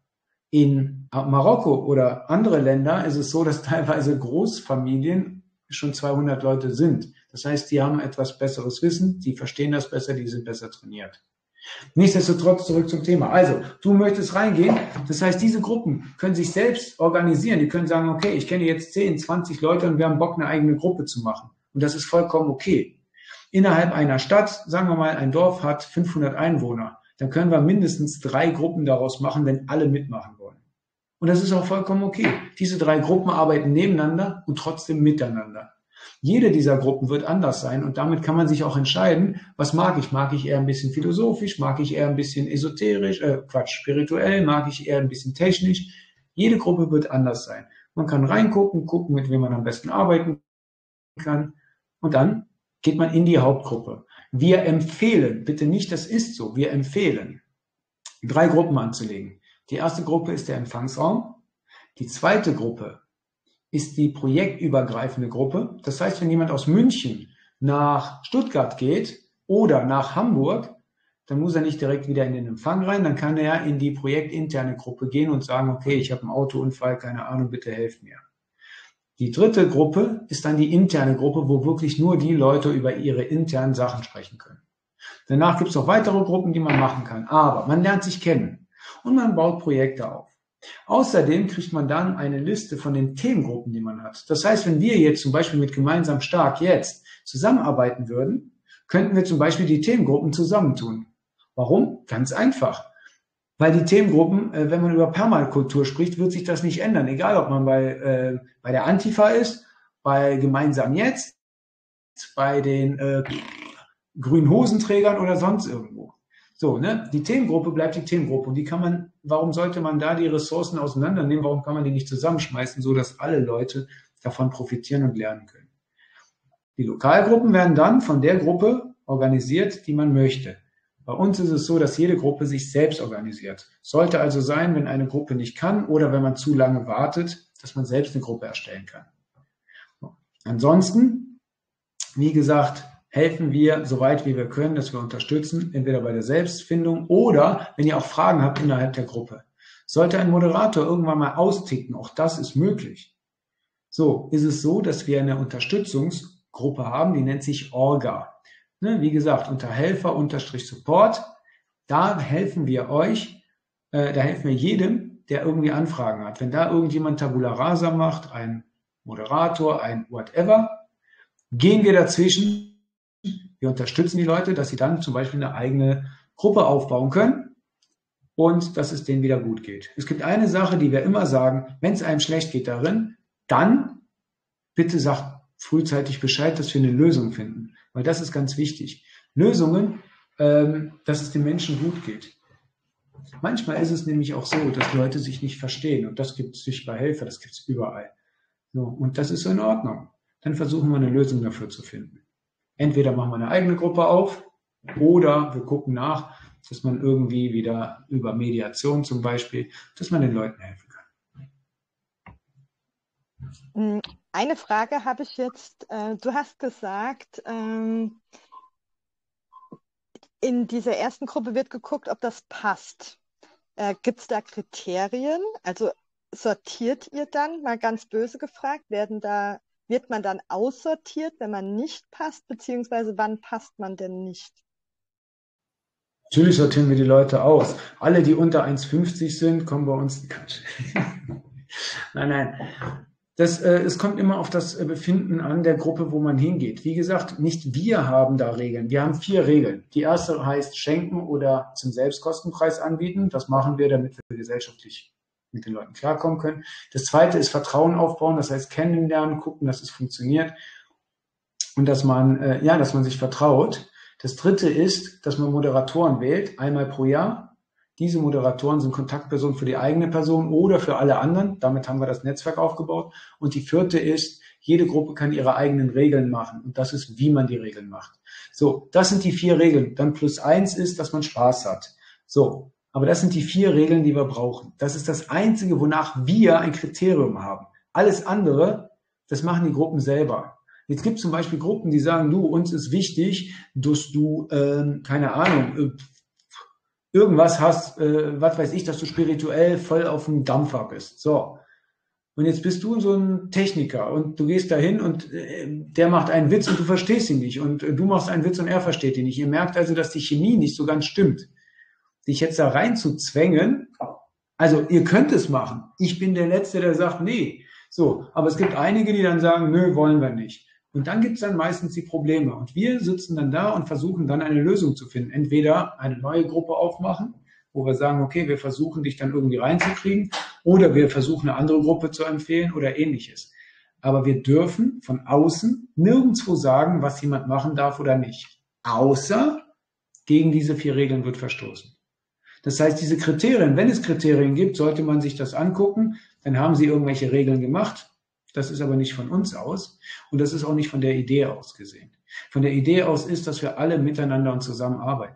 In Marokko oder andere Länder ist es so, dass teilweise Großfamilien schon 200 Leute sind. Das heißt, die haben etwas besseres Wissen, die verstehen das besser, die sind besser trainiert. Nichtsdestotrotz zurück zum Thema. Also, du möchtest reingehen. Das heißt, diese Gruppen können sich selbst organisieren. Die können sagen, okay, ich kenne jetzt 10, 20 Leute und wir haben Bock, eine eigene Gruppe zu machen. Und das ist vollkommen okay. Innerhalb einer Stadt, sagen wir mal, ein Dorf hat 500 Einwohner. Dann können wir mindestens 3 Gruppen daraus machen, wenn alle mitmachen wollen. Und das ist auch vollkommen okay. Diese 3 Gruppen arbeiten nebeneinander und trotzdem miteinander. Jede dieser Gruppen wird anders sein und damit kann man sich auch entscheiden, was mag ich? Mag ich eher ein bisschen philosophisch? Mag ich eher ein bisschen esoterisch? Spirituell? Mag ich eher ein bisschen technisch? Jede Gruppe wird anders sein. Man kann reingucken, gucken, mit wem man am besten arbeiten kann und dann geht man in die Hauptgruppe. Wir empfehlen, bitte nicht, das ist so, wir empfehlen, 3 Gruppen anzulegen. Die erste Gruppe ist der Empfangsraum. Die zweite Gruppe ist die projektübergreifende Gruppe. Das heißt, wenn jemand aus München nach Stuttgart geht oder nach Hamburg, dann muss er nicht direkt wieder in den Empfang rein, dann kann er in die projektinterne Gruppe gehen und sagen, okay, ich habe einen Autounfall, keine Ahnung, bitte helft mir. Die dritte Gruppe ist dann die interne Gruppe, wo wirklich nur die Leute über ihre internen Sachen sprechen können. Danach gibt es noch weitere Gruppen, die man machen kann, aber man lernt sich kennen und man baut Projekte auf. Außerdem kriegt man dann eine Liste von den Themengruppen, die man hat. Das heißt, wenn wir jetzt zum Beispiel mit Gemeinsam Stark jetzt zusammenarbeiten würden, könnten wir zum Beispiel die Themengruppen zusammentun. Warum? Ganz einfach. Weil die Themengruppen, wenn man über Permakultur spricht, wird sich das nicht ändern. Egal, ob man bei der Antifa ist, bei Gemeinsam Jetzt, bei den grünen Hosenträgern oder sonst irgendwo. So, ne? Die Themengruppe bleibt die Themengruppe und die kann man, warum sollte man da die Ressourcen auseinandernehmen? Warum kann man die nicht zusammenschmeißen, so dass alle Leute davon profitieren und lernen können? Die Lokalgruppen werden dann von der Gruppe organisiert, die man möchte. Bei uns ist es so, dass jede Gruppe sich selbst organisiert. Sollte also sein, wenn eine Gruppe nicht kann oder wenn man zu lange wartet, dass man selbst eine Gruppe erstellen kann. Ansonsten, wie gesagt, helfen wir, soweit wie wir können, dass wir unterstützen, entweder bei der Selbstfindung oder wenn ihr auch Fragen habt innerhalb der Gruppe. Sollte ein Moderator irgendwann mal austicken, auch das ist möglich. So, ist es so, dass wir eine Unterstützungsgruppe haben, die nennt sich Orga. Ne, wie gesagt, unter Helfer-Support, da helfen wir euch, da helfen wir jedem, der irgendwie Anfragen hat. Wenn da irgendjemand Tabula Rasa macht, ein Moderator, ein whatever, gehen wir dazwischen. Wir unterstützen die Leute, dass sie dann zum Beispiel eine eigene Gruppe aufbauen können und dass es denen wieder gut geht. Es gibt eine Sache, die wir immer sagen, wenn es einem schlecht geht darin, dann bitte sagt frühzeitig Bescheid, dass wir eine Lösung finden, weil das ist ganz wichtig. Lösungen, dass es den Menschen gut geht. Manchmal ist es nämlich auch so, dass Leute sich nicht verstehen und das gibt es nicht bei Helfer, das gibt es überall. So, und das ist so in Ordnung. Dann versuchen wir eine Lösung dafür zu finden. Entweder machen wir eine eigene Gruppe auf oder wir gucken nach, dass man irgendwie wieder über Mediation zum Beispiel, dass man den Leuten helfen kann. Eine Frage habe ich jetzt. Du hast gesagt, in dieser ersten Gruppe wird geguckt, ob das passt. Gibt es da Kriterien? Also sortiert ihr dann, mal ganz böse gefragt, wird man dann aussortiert, wenn man nicht passt, beziehungsweise wann passt man denn nicht? Natürlich sortieren wir die Leute aus. Alle, die unter 1,50 sind, kommen bei uns. Nein. Es kommt immer auf das Befinden an der Gruppe, wo man hingeht. Wie gesagt, nicht wir haben da Regeln. Wir haben 4 Regeln. Die erste heißt schenken oder zum Selbstkostenpreis anbieten. Das machen wir, damit wir gesellschaftlich mit den Leuten klarkommen können. Das zweite ist Vertrauen aufbauen, das heißt kennenlernen, gucken, dass es funktioniert und dass man sich vertraut. Das dritte ist, dass man Moderatoren wählt, einmal pro Jahr. Diese Moderatoren sind Kontaktpersonen für die eigene Person oder für alle anderen. Damit haben wir das Netzwerk aufgebaut. Und die vierte ist, jede Gruppe kann ihre eigenen Regeln machen. Und das ist, wie man die Regeln macht. So, das sind die 4 Regeln. Dann +1 ist, dass man Spaß hat. So, aber das sind die 4 Regeln, die wir brauchen. Das ist das Einzige, wonach wir ein Kriterium haben. Alles andere, das machen die Gruppen selber. Jetzt gibt es zum Beispiel Gruppen, die sagen, du, uns ist wichtig, dass du, keine Ahnung, irgendwas hast, was weiß ich, dass du spirituell voll auf dem Dampfer bist. So. Und jetzt bist du so ein Techniker und du gehst dahin und der macht einen Witz und du verstehst ihn nicht. Und du machst einen Witz und er versteht ihn nicht. Ihr merkt also, dass die Chemie nicht so ganz stimmt. Dich jetzt da rein zu zwängen, also ihr könnt es machen. Ich bin der Letzte, der sagt, nee. So, aber es gibt einige, die dann sagen, nö, wollen wir nicht. Und dann gibt es dann meistens die Probleme. Und wir sitzen dann da und versuchen dann eine Lösung zu finden. Entweder eine neue Gruppe aufmachen, wo wir sagen, okay, wir versuchen dich dann irgendwie reinzukriegen, oder wir versuchen eine andere Gruppe zu empfehlen oder ähnliches. Aber wir dürfen von außen nirgendwo sagen, was jemand machen darf oder nicht. Außer gegen diese 4 Regeln wird verstoßen. Das heißt, diese Kriterien, wenn es Kriterien gibt, sollte man sich das angucken. Dann haben sie irgendwelche Regeln gemacht. Das ist aber nicht von uns aus und das ist auch nicht von der Idee aus gesehen. Von der Idee aus ist, dass wir alle miteinander und zusammen arbeiten.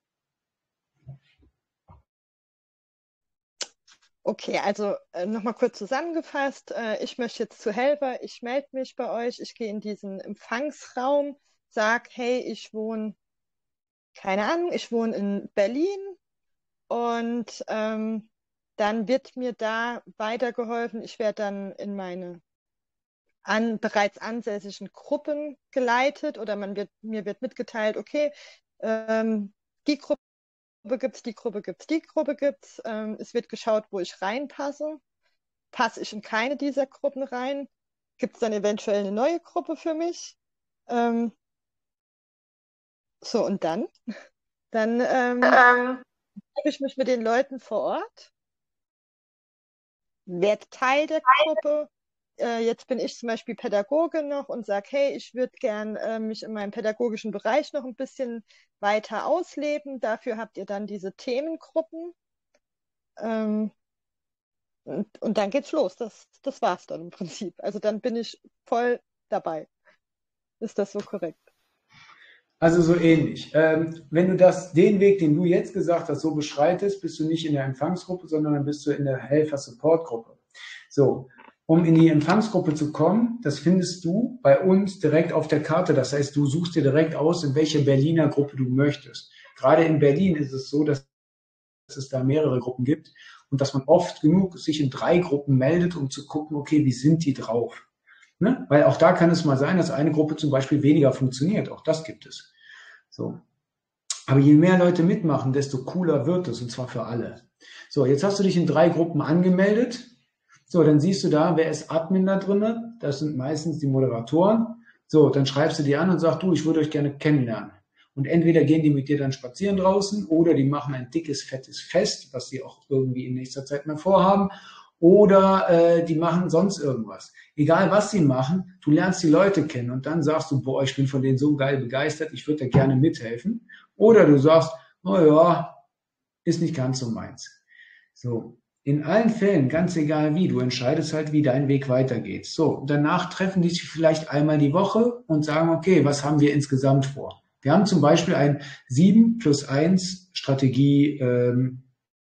Okay, also nochmal kurz zusammengefasst. Ich möchte jetzt zu Helfer, ich melde mich bei euch, ich gehe in diesen Empfangsraum, sage, hey, ich wohne, keine Ahnung, ich wohne in Berlin und dann wird mir da weitergeholfen. Ich werde dann in meine bereits ansässigen Gruppen geleitet oder mir wird mitgeteilt, okay, die Gruppe gibt's, die Gruppe gibt's, die Gruppe gibt's. Es wird geschaut, wo ich reinpasse. Passe ich in keine dieser Gruppen rein? Gibt es dann eventuell eine neue Gruppe für mich? So, und dann? Dann treffe ich mich mit den Leuten vor Ort, werde Teil der Gruppe. Jetzt bin ich zum Beispiel Pädagoge noch und sage, hey, ich würde gern mich in meinem pädagogischen Bereich noch ein bisschen weiter ausleben. Dafür habt ihr dann diese Themengruppen. Und dann geht's los. Das war's dann im Prinzip. Also dann bin ich voll dabei. Ist das so korrekt? Also so ähnlich. Wenn du den Weg, den du jetzt gesagt hast, so beschreitest, bist du nicht in der Empfangsgruppe, sondern dann bist du in der Helfer-Support-Gruppe. So. Um in die Empfangsgruppe zu kommen, das findest du bei uns direkt auf der Karte. Das heißt, du suchst dir direkt aus, in welche Berliner Gruppe du möchtest. Gerade in Berlin ist es so, dass es da mehrere Gruppen gibt und dass man oft genug sich in 3 Gruppen meldet, um zu gucken, okay, wie sind die drauf? Ne? Weil auch da kann es mal sein, dass eine Gruppe zum Beispiel weniger funktioniert. Auch das gibt es. So. Aber je mehr Leute mitmachen, desto cooler wird es, und zwar für alle. So, jetzt hast du dich in 3 Gruppen angemeldet. So, dann siehst du da, wer ist Admin da drin? Das sind meistens die Moderatoren. So, dann schreibst du die an und sagst, du, ich würde euch gerne kennenlernen. Und entweder gehen die mit dir dann spazieren draußen oder die machen ein dickes, fettes Fest, was sie auch irgendwie in nächster Zeit mal vorhaben. Oder die machen sonst irgendwas. Egal, was sie machen, du lernst die Leute kennen und dann sagst du, boah, ich bin von denen so geil begeistert, ich würde da gerne mithelfen. Oder du sagst, oh ja, ist nicht ganz so meins. So. In allen Fällen, ganz egal wie, du entscheidest halt, wie dein Weg weitergeht. So, danach treffen die sich vielleicht einmal die Woche und sagen, okay, was haben wir insgesamt vor? Wir haben zum Beispiel ein 7+1 Strategie, eine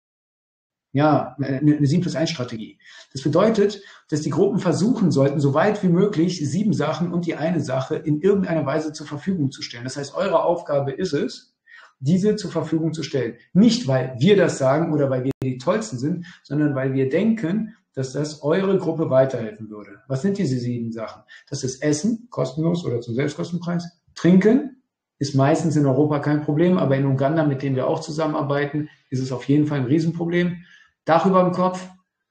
7+1 Strategie. Das bedeutet, dass die Gruppen versuchen sollten, so weit wie möglich 7 Sachen und die eine Sache in irgendeiner Weise zur Verfügung zu stellen. Das heißt, eure Aufgabe ist es, diese zur Verfügung zu stellen. Nicht, weil wir das sagen oder weil wir die Tollsten sind, sondern weil wir denken, dass das eure Gruppe weiterhelfen würde. Was sind diese 7 Sachen? Das ist Essen, kostenlos oder zum Selbstkostenpreis. Trinken ist meistens in Europa kein Problem, aber in Uganda, mit dem wir auch zusammenarbeiten, ist es auf jeden Fall ein Riesenproblem. Dach über dem Kopf,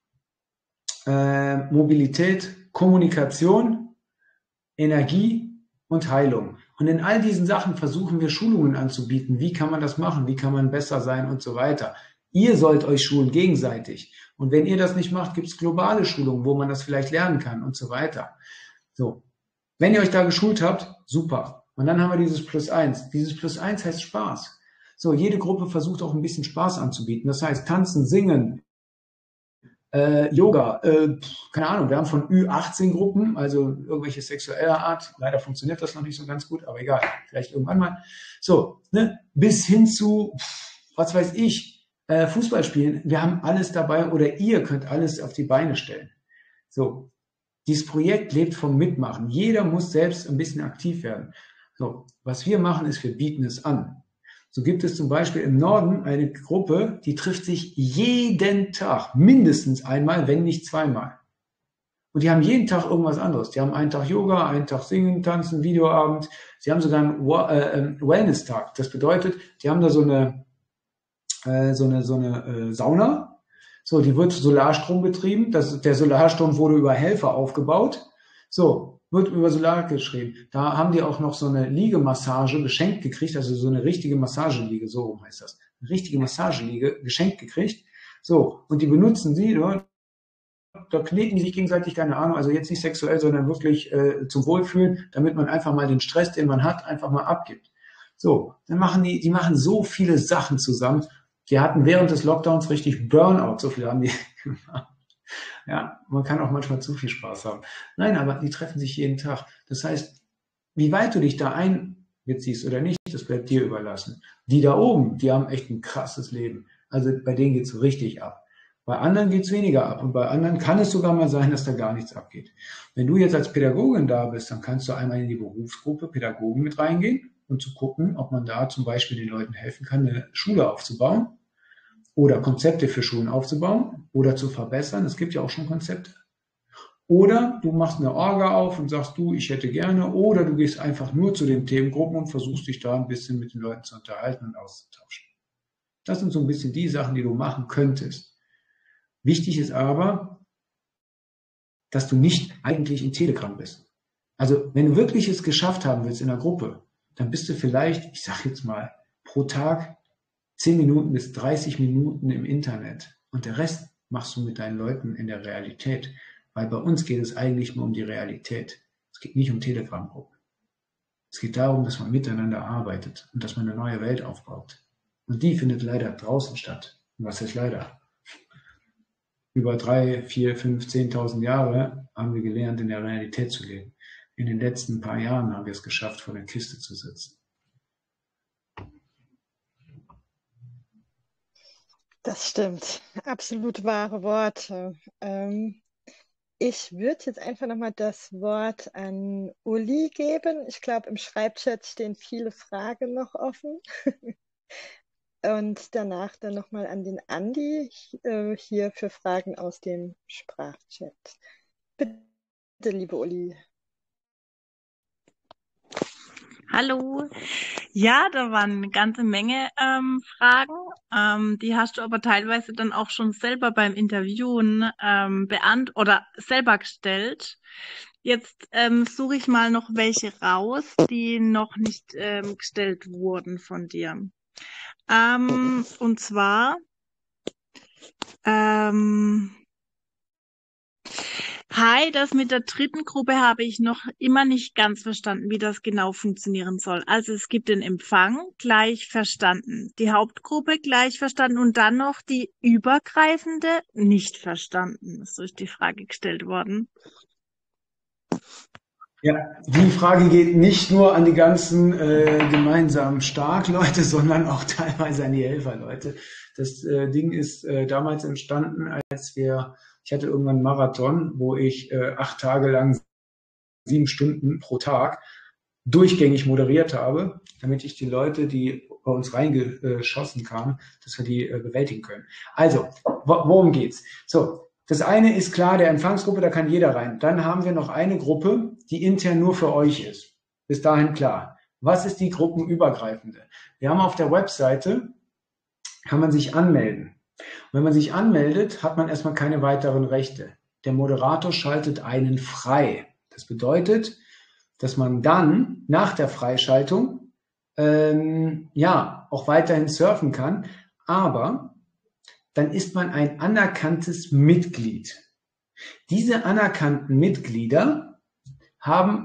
Mobilität, Kommunikation, Energie und Heilung. Und in all diesen Sachen versuchen wir Schulungen anzubieten. Wie kann man das machen? Wie kann man besser sein und so weiter? Ihr sollt euch schulen gegenseitig. Und wenn ihr das nicht macht, gibt es globale Schulungen, wo man das vielleicht lernen kann und so weiter. So. Wenn ihr euch da geschult habt, super. Und dann haben wir dieses +1. Dieses +1 heißt Spaß. So, jede Gruppe versucht auch ein bisschen Spaß anzubieten. Das heißt, tanzen, singen, Yoga, keine Ahnung, wir haben von Ü18 Gruppen, also irgendwelche sexueller Art, leider funktioniert das noch nicht so ganz gut, aber egal, vielleicht irgendwann mal. So, ne, bis hin zu, was weiß ich, Fußball spielen, wir haben alles dabei oder ihr könnt alles auf die Beine stellen. So, dieses Projekt lebt vom Mitmachen. Jeder muss selbst ein bisschen aktiv werden. So, was wir machen ist, wir bieten es an. So gibt es zum Beispiel im Norden eine Gruppe, die trifft sich jeden Tag, mindestens einmal, wenn nicht zweimal. Und die haben jeden Tag irgendwas anderes. Die haben einen Tag Yoga, einen Tag Singen, Tanzen, Videoabend. Sie haben sogar einen Wellness-Tag. Das bedeutet, die haben da so eine Sauna. So, die wird Solarstrom betrieben. Der Solarstrom wurde über Helfer aufgebaut. So, wird über Solar geschrieben. Da haben die auch noch so eine Liegemassage geschenkt gekriegt, also so eine richtige Massageliege, so rum heißt das. Eine richtige Massageliege geschenkt gekriegt. So, und die benutzen sie, da kneten die sich gegenseitig, keine Ahnung, also jetzt nicht sexuell, sondern wirklich zum Wohlfühlen, damit man einfach mal den Stress, den man hat, einfach mal abgibt. So, dann machen die machen so viele Sachen zusammen. Die hatten während des Lockdowns richtig Burnout, so viel haben die gemacht. Ja, man kann auch manchmal zu viel Spaß haben. Nein, aber die treffen sich jeden Tag. Das heißt, wie weit du dich da einbeziehst oder nicht, das bleibt dir überlassen. Die da oben, die haben echt ein krasses Leben. Also bei denen geht's so richtig ab. Bei anderen geht's weniger ab. Und bei anderen kann es sogar mal sein, dass da gar nichts abgeht. Wenn du jetzt als Pädagogin da bist, dann kannst du einmal in die Berufsgruppe Pädagogen mit reingehen und zu gucken, ob man da zum Beispiel den Leuten helfen kann, eine Schule aufzubauen. Oder Konzepte für Schulen aufzubauen oder zu verbessern. Es gibt ja auch schon Konzepte. Oder du machst eine Orga auf und sagst, du, ich hätte gerne. Oder du gehst einfach nur zu den Themengruppen und versuchst dich da ein bisschen mit den Leuten zu unterhalten und auszutauschen. Das sind so ein bisschen die Sachen, die du machen könntest. Wichtig ist aber, dass du nicht eigentlich in Telegram bist. Also wenn du wirklich es geschafft haben willst in der Gruppe, dann bist du vielleicht, ich sag jetzt mal, pro Tag 10 Minuten bis 30 Minuten im Internet und der Rest machst du mit deinen Leuten in der Realität, weil bei uns geht es eigentlich nur um die Realität. Es geht nicht um Telegram-Gruppen. Es geht darum, dass man miteinander arbeitet und dass man eine neue Welt aufbaut. Und die findet leider draußen statt. Und was heißt leider? Über 3, 4, 5, 10.000 Jahre haben wir gelernt, in der Realität zu leben. In den letzten paar Jahren haben wir es geschafft, vor der Kiste zu sitzen. Das stimmt. Absolut wahre Worte. Ich würde jetzt einfach nochmal das Wort an Uli geben. Ich glaube, im Schreibchat stehen viele Fragen noch offen. Und danach dann nochmal an den Andi hier für Fragen aus dem Sprachchat. Bitte, liebe Uli. Hallo. Ja, da waren eine ganze Menge Fragen. Die hast du aber teilweise dann auch schon selber beim Interviewen oder selber gestellt. Jetzt suche ich mal noch welche raus, die noch nicht gestellt wurden von dir. Und zwar hi, das mit der dritten Gruppe habe ich noch immer nicht ganz verstanden, wie das genau funktionieren soll. Also es gibt den Empfang gleich verstanden, die Hauptgruppe gleich verstanden und dann noch die übergreifende nicht verstanden. So ist die Frage gestellt worden. Ja, die Frage geht nicht nur an die ganzen gemeinsamen Starkleute, sondern auch teilweise an die Helferleute. Das Ding ist damals entstanden, ich hatte irgendwann einen Marathon, wo ich 8 Tage lang 7 Stunden pro Tag durchgängig moderiert habe, damit ich die Leute, die bei uns reingeschossen kamen, dass wir die bewältigen können. Also, worum geht's? So, Das eine ist klar, der Empfangsgruppe, da kann jeder rein. Dann haben wir noch eine Gruppe, die intern nur für euch ist. Bis dahin klar. Was ist die gruppenübergreifende? Wir haben auf der Webseite, kann man sich anmelden. Und wenn man sich anmeldet, hat man erstmal keine weiteren Rechte. Der Moderator schaltet einen frei. Das bedeutet, dass man dann nach der Freischaltung auch weiterhin surfen kann, aber dann ist man ein anerkanntes Mitglied. Diese anerkannten Mitglieder haben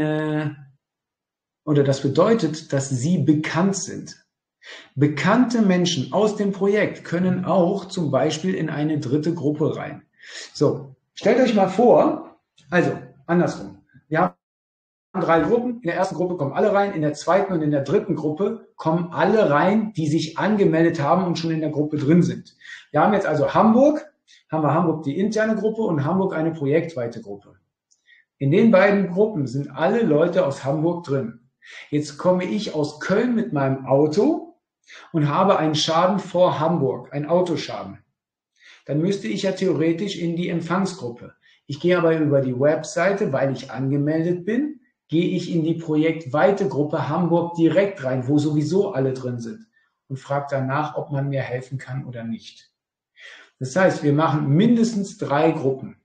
das bedeutet, dass sie bekannt sind. Bekannte Menschen aus dem Projekt können auch zum Beispiel in eine dritte Gruppe rein. So, stellt euch mal vor, also andersrum. Wir haben 3 Gruppen. In der ersten Gruppe kommen alle rein, in der zweiten und in der dritten Gruppe kommen alle rein, die sich angemeldet haben und schon in der Gruppe drin sind. Wir haben jetzt also Hamburg die interne Gruppe und Hamburg eine projektweite Gruppe. In den beiden Gruppen sind alle Leute aus Hamburg drin. Jetzt komme ich aus Köln mit meinem Auto und habe einen Schaden vor Hamburg, einen Autoschaden. Dann müsste ich ja theoretisch in die Empfangsgruppe. Ich gehe aber über die Webseite, weil ich angemeldet bin, gehe ich in die projektweite Gruppe Hamburg direkt rein, wo sowieso alle drin sind und frage danach, ob man mir helfen kann oder nicht. Das heißt, wir machen mindestens 3 Gruppen.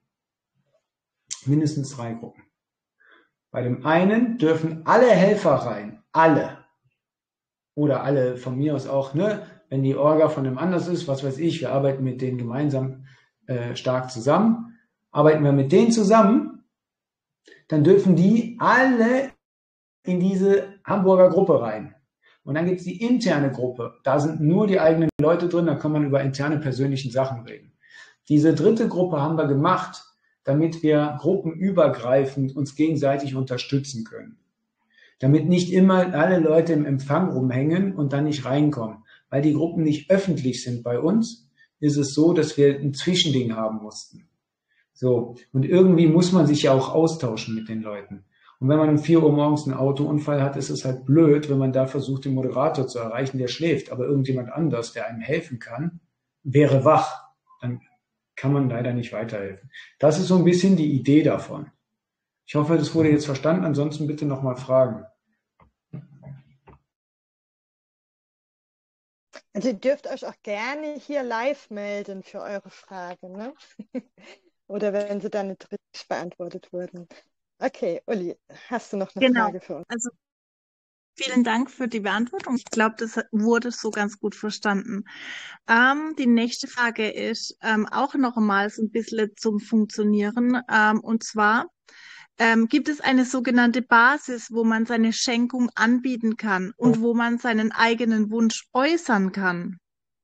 Mindestens 3 Gruppen. Bei dem einen dürfen alle Helfer rein, alle. Oder alle von mir aus auch, wenn die Orga von dem anders ist, was weiß ich, wir arbeiten mit denen gemeinsam stark zusammen. Arbeiten wir mit denen zusammen, dann dürfen die alle in diese Hamburger Gruppe rein. Und dann gibt es die interne Gruppe. Da sind nur die eigenen Leute drin, da kann man über interne persönlichen Sachen reden. Diese dritte Gruppe haben wir gemacht, damit wir gruppenübergreifend uns gegenseitig unterstützen können. Damit nicht immer alle Leute im Empfang rumhängen und dann nicht reinkommen. Weil die Gruppen nicht öffentlich sind bei uns, ist es so, dass wir ein Zwischending haben mussten. So, und irgendwie muss man sich ja auch austauschen mit den Leuten. Und wenn man um 4 Uhr morgens einen Autounfall hat, ist es halt blöd, wenn man da versucht, den Moderator zu erreichen, der schläft. Aber irgendjemand anders, der einem helfen kann, wäre wach. Dann kann man leider nicht weiterhelfen. Das ist so ein bisschen die Idee davon. Ich hoffe, das wurde jetzt verstanden. Ansonsten bitte nochmal fragen. Also ihr dürft euch auch gerne hier live melden für eure Fragen, ne? Oder wenn sie dann nicht richtig beantwortet wurden. Okay, Uli, hast du noch eine Frage für uns? Also vielen Dank für die Beantwortung. Ich glaube, das wurde so ganz gut verstanden. Die nächste Frage ist auch noch einmal so ein bisschen zum Funktionieren. Und zwar, gibt es eine sogenannte Basis, wo man seine Schenkung anbieten kann und wo man seinen eigenen Wunsch äußern kann?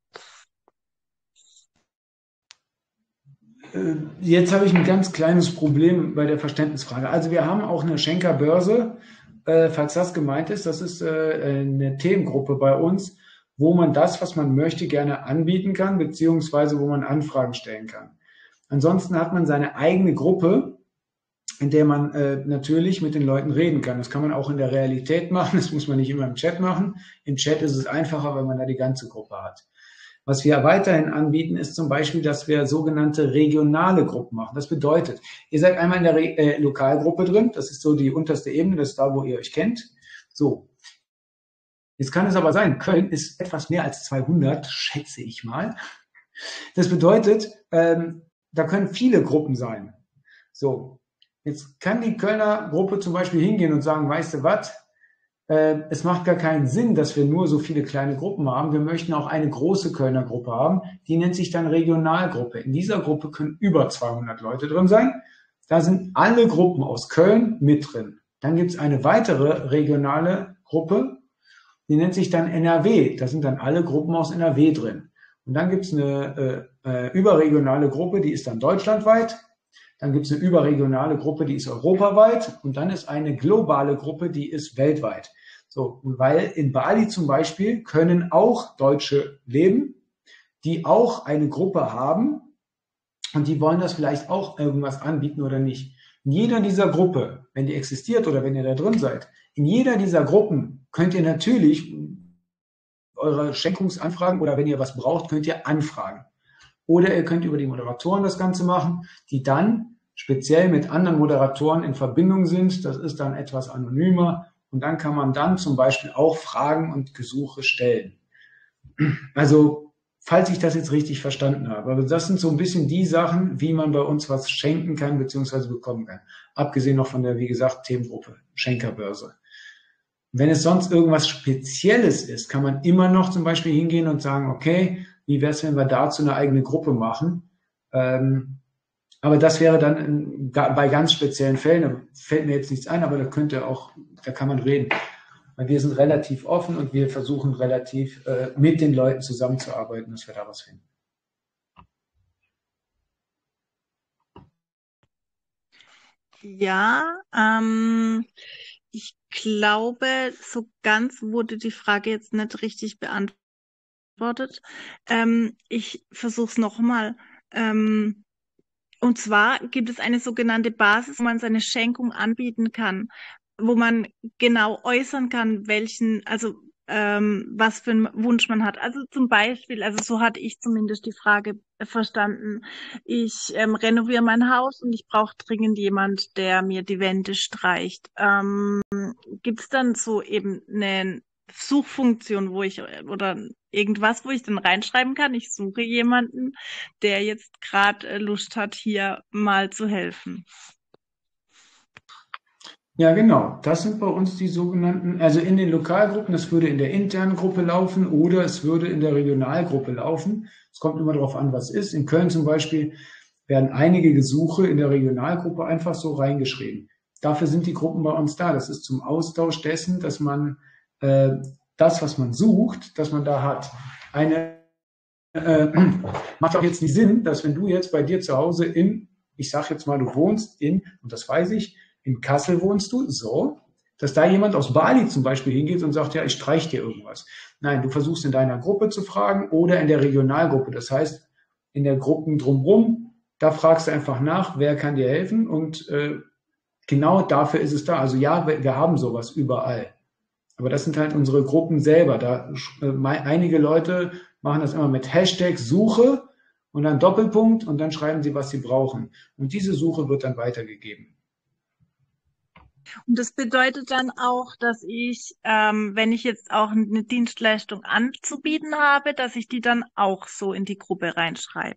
Jetzt habe ich ein ganz kleines Problem bei der Verständnisfrage. Also wir haben auch eine Schenkerbörse, falls das gemeint ist. Das ist eine Themengruppe bei uns, wo man das, was man möchte, gerne anbieten kann, beziehungsweise wo man Anfragen stellen kann. Ansonsten hat man seine eigene Gruppe, in der man natürlich mit den Leuten reden kann. Das kann man auch in der Realität machen, das muss man nicht immer im Chat machen. Im Chat ist es einfacher, wenn man da die ganze Gruppe hat. Was wir weiterhin anbieten, ist zum Beispiel, dass wir sogenannte regionale Gruppen machen. Das bedeutet, ihr seid einmal in der Lokalgruppe drin, das ist so die unterste Ebene, das ist da, wo ihr euch kennt. So. Jetzt kann es aber sein, Köln ist etwas mehr als 200, schätze ich mal. Das bedeutet, da können viele Gruppen sein. So. Jetzt kann die Kölner Gruppe zum Beispiel hingehen und sagen, weißt du was, es macht gar keinen Sinn, dass wir nur so viele kleine Gruppen haben. Wir möchten auch eine große Kölner Gruppe haben. Die nennt sich dann Regionalgruppe. In dieser Gruppe können über 200 Leute drin sein. Da sind alle Gruppen aus Köln mit drin. Dann gibt es eine weitere regionale Gruppe, die nennt sich dann NRW. Da sind dann alle Gruppen aus NRW drin. Und dann gibt es eine überregionale Gruppe, die ist dann deutschlandweit. Dann gibt es eine überregionale Gruppe, die ist europaweit. Und dann ist eine globale Gruppe, die ist weltweit. So, weil in Bali zum Beispiel können auch Deutsche leben, die auch eine Gruppe haben und die wollen das vielleicht auch irgendwas anbieten oder nicht. In jeder dieser Gruppe, wenn die existiert oder wenn ihr da drin seid, in jeder dieser Gruppen könnt ihr natürlich eure Schenkungsanfragen oder wenn ihr was braucht, könnt ihr anfragen. Oder ihr könnt über die Moderatoren das Ganze machen, die dann speziell mit anderen Moderatoren in Verbindung sind. Das ist dann etwas anonymer und dann kann man dann zum Beispiel auch Fragen und Gesuche stellen. Also, falls ich das jetzt richtig verstanden habe. Aber das sind so ein bisschen die Sachen, wie man bei uns was schenken kann bzw. bekommen kann. Abgesehen noch von der, wie gesagt, Themengruppe, Schenkerbörse. Wenn es sonst irgendwas Spezielles ist, kann man immer noch zum Beispiel hingehen und sagen, okay, wie wäre es, wenn wir dazu eine eigene Gruppe machen? Aber das wäre dann bei ganz speziellen Fällen, da fällt mir jetzt nichts ein, aber da kann man reden. Weil wir sind relativ offen und wir versuchen relativ mit den Leuten zusammenzuarbeiten, dass wir da was finden. Ja, ich glaube, so ganz wurde die Frage jetzt nicht richtig beantwortet. Ich versuche es nochmal. Und zwar gibt es eine sogenannte Basis, wo man seine Schenkung anbieten kann, wo man genau äußern kann, was für einen Wunsch man hat. Also zum Beispiel, also so hatte ich zumindest die Frage verstanden. Ich renoviere mein Haus und ich brauche dringend jemand, der mir die Wände streicht. Gibt es dann so eben eine Suchfunktion, oder irgendwas, wo ich dann reinschreiben kann, ich suche jemanden, der jetzt gerade Lust hat, hier mal zu helfen? Ja, genau. Das sind bei uns die sogenannten, also in den Lokalgruppen, das würde in der internen Gruppe laufen oder es würde in der Regionalgruppe laufen. Es kommt immer darauf an, was ist. In Köln zum Beispiel werden einige Gesuche in der Regionalgruppe einfach so reingeschrieben. Dafür sind die Gruppen bei uns da. Das ist zum Austausch dessen, dass man das, was man sucht, dass man da hat. Macht auch jetzt nicht Sinn, dass wenn du jetzt bei dir zu Hause ich sag jetzt mal, du wohnst und das weiß ich, in Kassel wohnst du, so, dass da jemand aus Bali zum Beispiel hingeht und sagt, ja, ich streiche dir irgendwas. Nein, du versuchst in deiner Gruppe zu fragen oder in der Regionalgruppe. Das heißt, in der Gruppen drumherum, da fragst du einfach nach, wer kann dir helfen und genau dafür ist es da. Also ja, wir haben sowas überall. Aber das sind halt unsere Gruppen selber. Einige Leute machen das immer mit Hashtag Suche und dann Doppelpunkt und dann schreiben sie, was sie brauchen. Und diese Suche wird dann weitergegeben. Und das bedeutet dann auch, dass ich, wenn ich jetzt auch eine Dienstleistung anzubieten habe, dass ich die dann auch so in die Gruppe reinschreibe.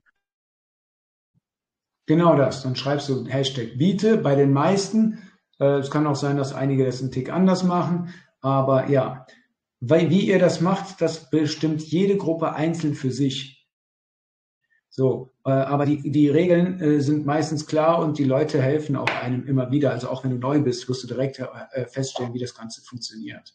Genau das. Dann schreibst du Hashtag Biete. Bei den meisten, es kann auch sein, dass einige das einen Tick anders machen, aber ja, wie ihr das macht, das bestimmt jede Gruppe einzeln für sich. So, aber die Regeln sind meistens klar und die Leute helfen auch einem immer wieder. Also auch wenn du neu bist, wirst du direkt feststellen, wie das Ganze funktioniert.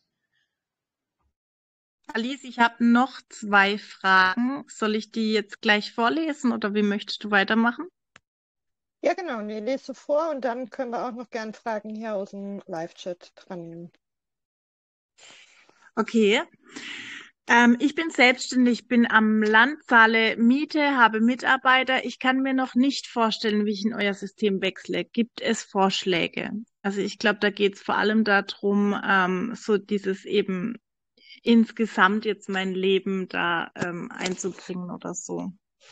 Alice, ich habe noch 2 Fragen. Soll ich die jetzt gleich vorlesen oder wie möchtest du weitermachen? Ja, genau. Nee, lese vor und dann können wir auch noch gerne Fragen hier aus dem Live-Chat dran nehmen. Okay. Ich bin selbstständig, bin am Land, zahle Miete, habe Mitarbeiter. Ich kann mir noch nicht vorstellen, wie ich in euer System wechsle. Gibt es Vorschläge? Also ich glaube, da geht es vor allem darum, so dieses eben insgesamt jetzt mein Leben da einzubringen oder so.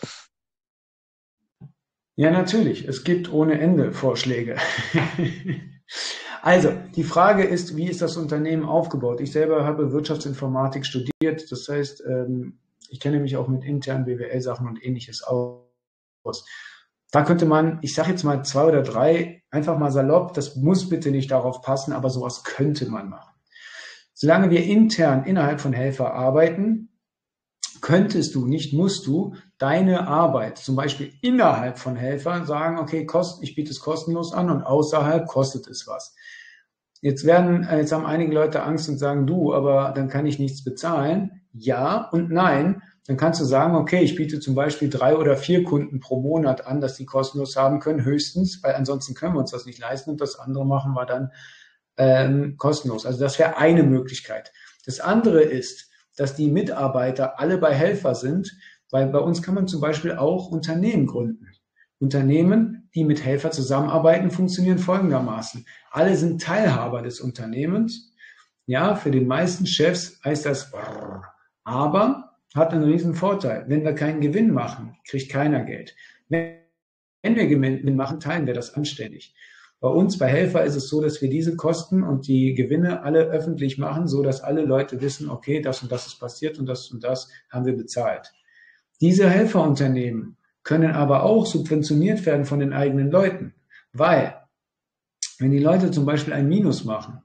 Ja, natürlich. Es gibt ohne Ende Vorschläge. Also, die Frage ist, wie ist das Unternehmen aufgebaut? Ich selber habe Wirtschaftsinformatik studiert. Das heißt, ich kenne mich auch mit internen BWL-Sachen und Ähnliches aus. Da könnte man, ich sage jetzt mal 2 oder 3, einfach mal salopp, das muss bitte nicht darauf passen, aber sowas könnte man machen. Solange wir intern innerhalb von Helfer arbeiten, könntest du, nicht musst du, deine Arbeit zum Beispiel innerhalb von Helfer sagen, okay, ich biete es kostenlos an und außerhalb kostet es was. Jetzt haben einige Leute Angst und sagen, aber dann kann ich nichts bezahlen. Ja und nein. Dann kannst du sagen, okay, ich biete zum Beispiel 3 oder 4 Kunden pro Monat an, dass die kostenlos haben können, höchstens, weil ansonsten können wir uns das nicht leisten und das andere machen wir dann kostenlos. Also das wäre eine Möglichkeit. Das andere ist, dass die Mitarbeiter alle bei Helfer sind, weil bei uns kann man zum Beispiel auch Unternehmen gründen. Unternehmen, die mit Helfer zusammenarbeiten, funktionieren folgendermaßen. Alle sind Teilhaber des Unternehmens. Ja, für den meisten Chefs heißt das, aber hat einen riesen Vorteil. Wenn wir keinen Gewinn machen, kriegt keiner Geld. Wenn wir Gewinn machen, teilen wir das anständig. Bei uns, bei Helfer, ist es so, dass wir diese Kosten und die Gewinne alle öffentlich machen, so dass alle Leute wissen, okay, das und das ist passiert und das haben wir bezahlt. Diese Helferunternehmen können aber auch subventioniert werden von den eigenen Leuten, weil wenn die Leute zum Beispiel ein Minus machen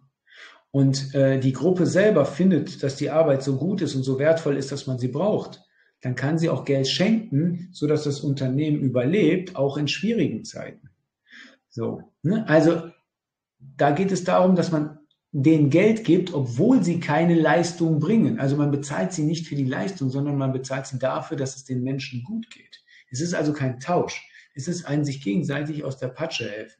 und die Gruppe selber findet, dass die Arbeit so gut ist und so wertvoll ist, dass man sie braucht, dann kann sie auch Geld schenken, sodass das Unternehmen überlebt, auch in schwierigen Zeiten. So, ne? Also da geht es darum, dass man denen Geld gibt, obwohl sie keine Leistung bringen. Also man bezahlt sie nicht für die Leistung, sondern man bezahlt sie dafür, dass es den Menschen gut geht. Es ist also kein Tausch. Es ist ein sich gegenseitig aus der Patsche helfen.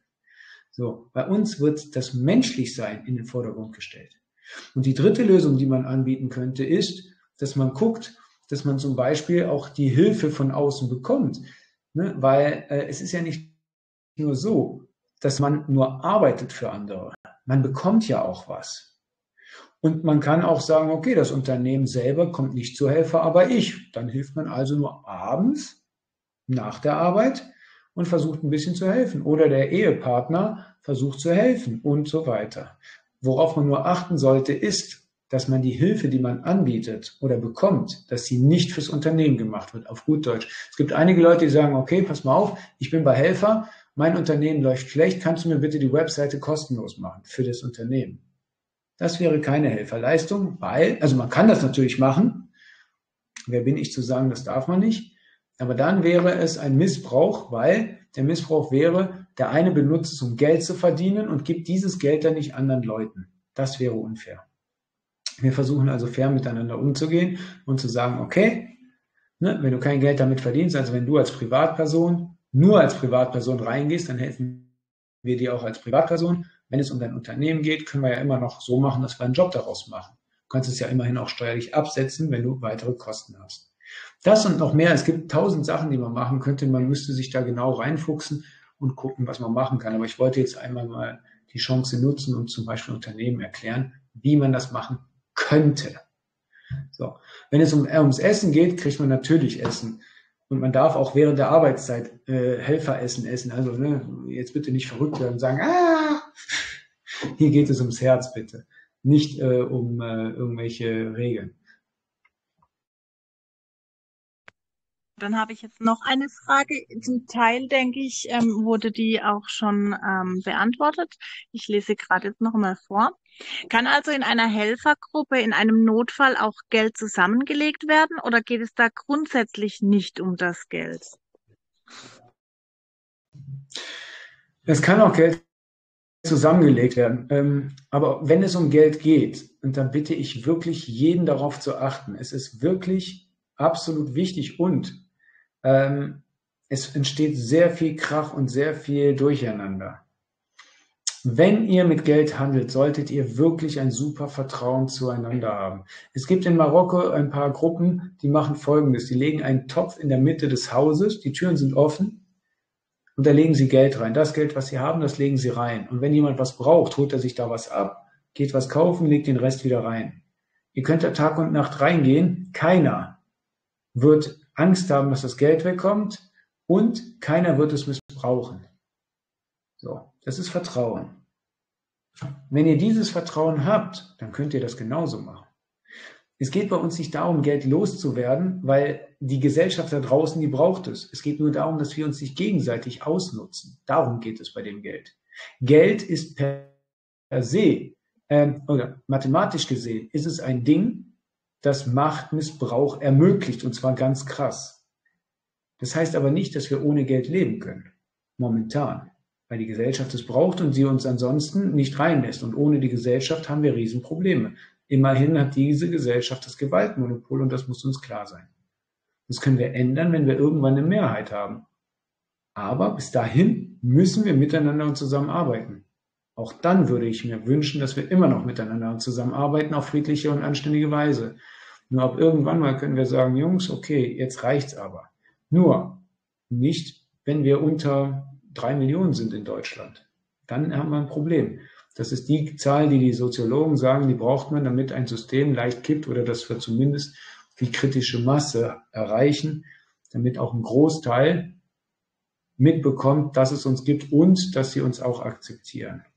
So, bei uns wird das Menschlichsein in den Vordergrund gestellt. Und die dritte Lösung, die man anbieten könnte, ist, dass man guckt, dass man zum Beispiel auch die Hilfe von außen bekommt. Ne? Weil es ist ja nicht nur so, dass man nur arbeitet für andere. Man bekommt ja auch was. Und man kann auch sagen, okay, das Unternehmen selber kommt nicht zur Helfer, aber ich. Dann hilft man also nur abends nach der Arbeit und versucht ein bisschen zu helfen. Oder der Ehepartner versucht zu helfen und so weiter. Worauf man nur achten sollte, ist, dass man die Hilfe, die man anbietet oder bekommt, dass sie nicht fürs Unternehmen gemacht wird, auf gut Deutsch. Es gibt einige Leute, die sagen, okay, pass mal auf, ich bin bei Helfer, mein Unternehmen läuft schlecht, kannst du mir bitte die Webseite kostenlos machen für das Unternehmen? Das wäre keine Helferleistung, weil, also man kann das natürlich machen. Wer bin ich zu sagen, das darf man nicht? Aber dann wäre es ein Missbrauch, weil der Missbrauch wäre, der eine benutzt es, um Geld zu verdienen und gibt dieses Geld dann nicht anderen Leuten. Das wäre unfair. Wir versuchen also fair miteinander umzugehen und zu sagen, okay, ne, wenn du kein Geld damit verdienst, also wenn du als Privatperson nur als Privatperson reingehst, dann helfen wir dir auch als Privatperson. Wenn es um dein Unternehmen geht, können wir ja immer noch so machen, dass wir einen Job daraus machen. Du kannst es ja immerhin auch steuerlich absetzen, wenn du weitere Kosten hast. Das und noch mehr. Es gibt 1000 Sachen, die man machen könnte. Man müsste sich da genau reinfuchsen und gucken, was man machen kann. Aber ich wollte jetzt einmal mal die Chance nutzen und zum Beispiel Unternehmen erklären, wie man das machen könnte. So. Wenn es ums Essen geht, kriegt man natürlich Essen. Und man darf auch während der Arbeitszeit Helferessen essen. Also ne, jetzt bitte nicht verrückt werden und sagen, hier geht es ums Herz bitte, nicht um irgendwelche Regeln. Dann habe ich jetzt noch eine Frage. Zum Teil, denke ich, wurde die auch schon beantwortet. Ich lese gerade jetzt noch mal vor. Kann also in einer Helfergruppe in einem Notfall auch Geld zusammengelegt werden oder geht es da grundsätzlich nicht um das Geld? Es kann auch Geld zusammengelegt werden. Aber wenn es um Geld geht, und dann bitte ich wirklich jeden darauf zu achten, es ist wirklich absolut wichtig und es entsteht sehr viel Krach und sehr viel Durcheinander. Wenn ihr mit Geld handelt, solltet ihr wirklich ein super Vertrauen zueinander haben. Es gibt in Marokko ein paar Gruppen, die machen Folgendes. Die legen einen Topf in der Mitte des Hauses, die Türen sind offen und da legen sie Geld rein. Das Geld, was sie haben, das legen sie rein. Und wenn jemand was braucht, holt er sich da was ab, geht was kaufen, legt den Rest wieder rein. Ihr könnt da Tag und Nacht reingehen, keiner wird Angst haben, dass das Geld wegkommt und keiner wird es missbrauchen. So, das ist Vertrauen. Wenn ihr dieses Vertrauen habt, dann könnt ihr das genauso machen. Es geht bei uns nicht darum, Geld loszuwerden, weil die Gesellschaft da draußen, die braucht es. Es geht nur darum, dass wir uns nicht gegenseitig ausnutzen. Darum geht es bei dem Geld. Geld ist per se, oder mathematisch gesehen, ist es ein Ding, das Machtmissbrauch ermöglicht, und zwar ganz krass. Das heißt aber nicht, dass wir ohne Geld leben können. Momentan. Weil die Gesellschaft es braucht und sie uns ansonsten nicht reinlässt. Und ohne die Gesellschaft haben wir Riesenprobleme. Immerhin hat diese Gesellschaft das Gewaltmonopol und das muss uns klar sein. Das können wir ändern, wenn wir irgendwann eine Mehrheit haben. Aber bis dahin müssen wir miteinander und zusammenarbeiten. Auch dann würde ich mir wünschen, dass wir immer noch miteinander und zusammenarbeiten, auf friedliche und anständige Weise. Nur ab irgendwann mal können wir sagen, Jungs, okay, jetzt reicht's aber. Nur nicht, wenn wir unter 3 Millionen sind in Deutschland. Dann haben wir ein Problem. Das ist die Zahl, die die Soziologen sagen, die braucht man, damit ein System leicht kippt oder dass wir zumindest wie kritische Masse erreichen, damit auch ein Großteil mitbekommt, dass es uns gibt und dass sie uns auch akzeptieren.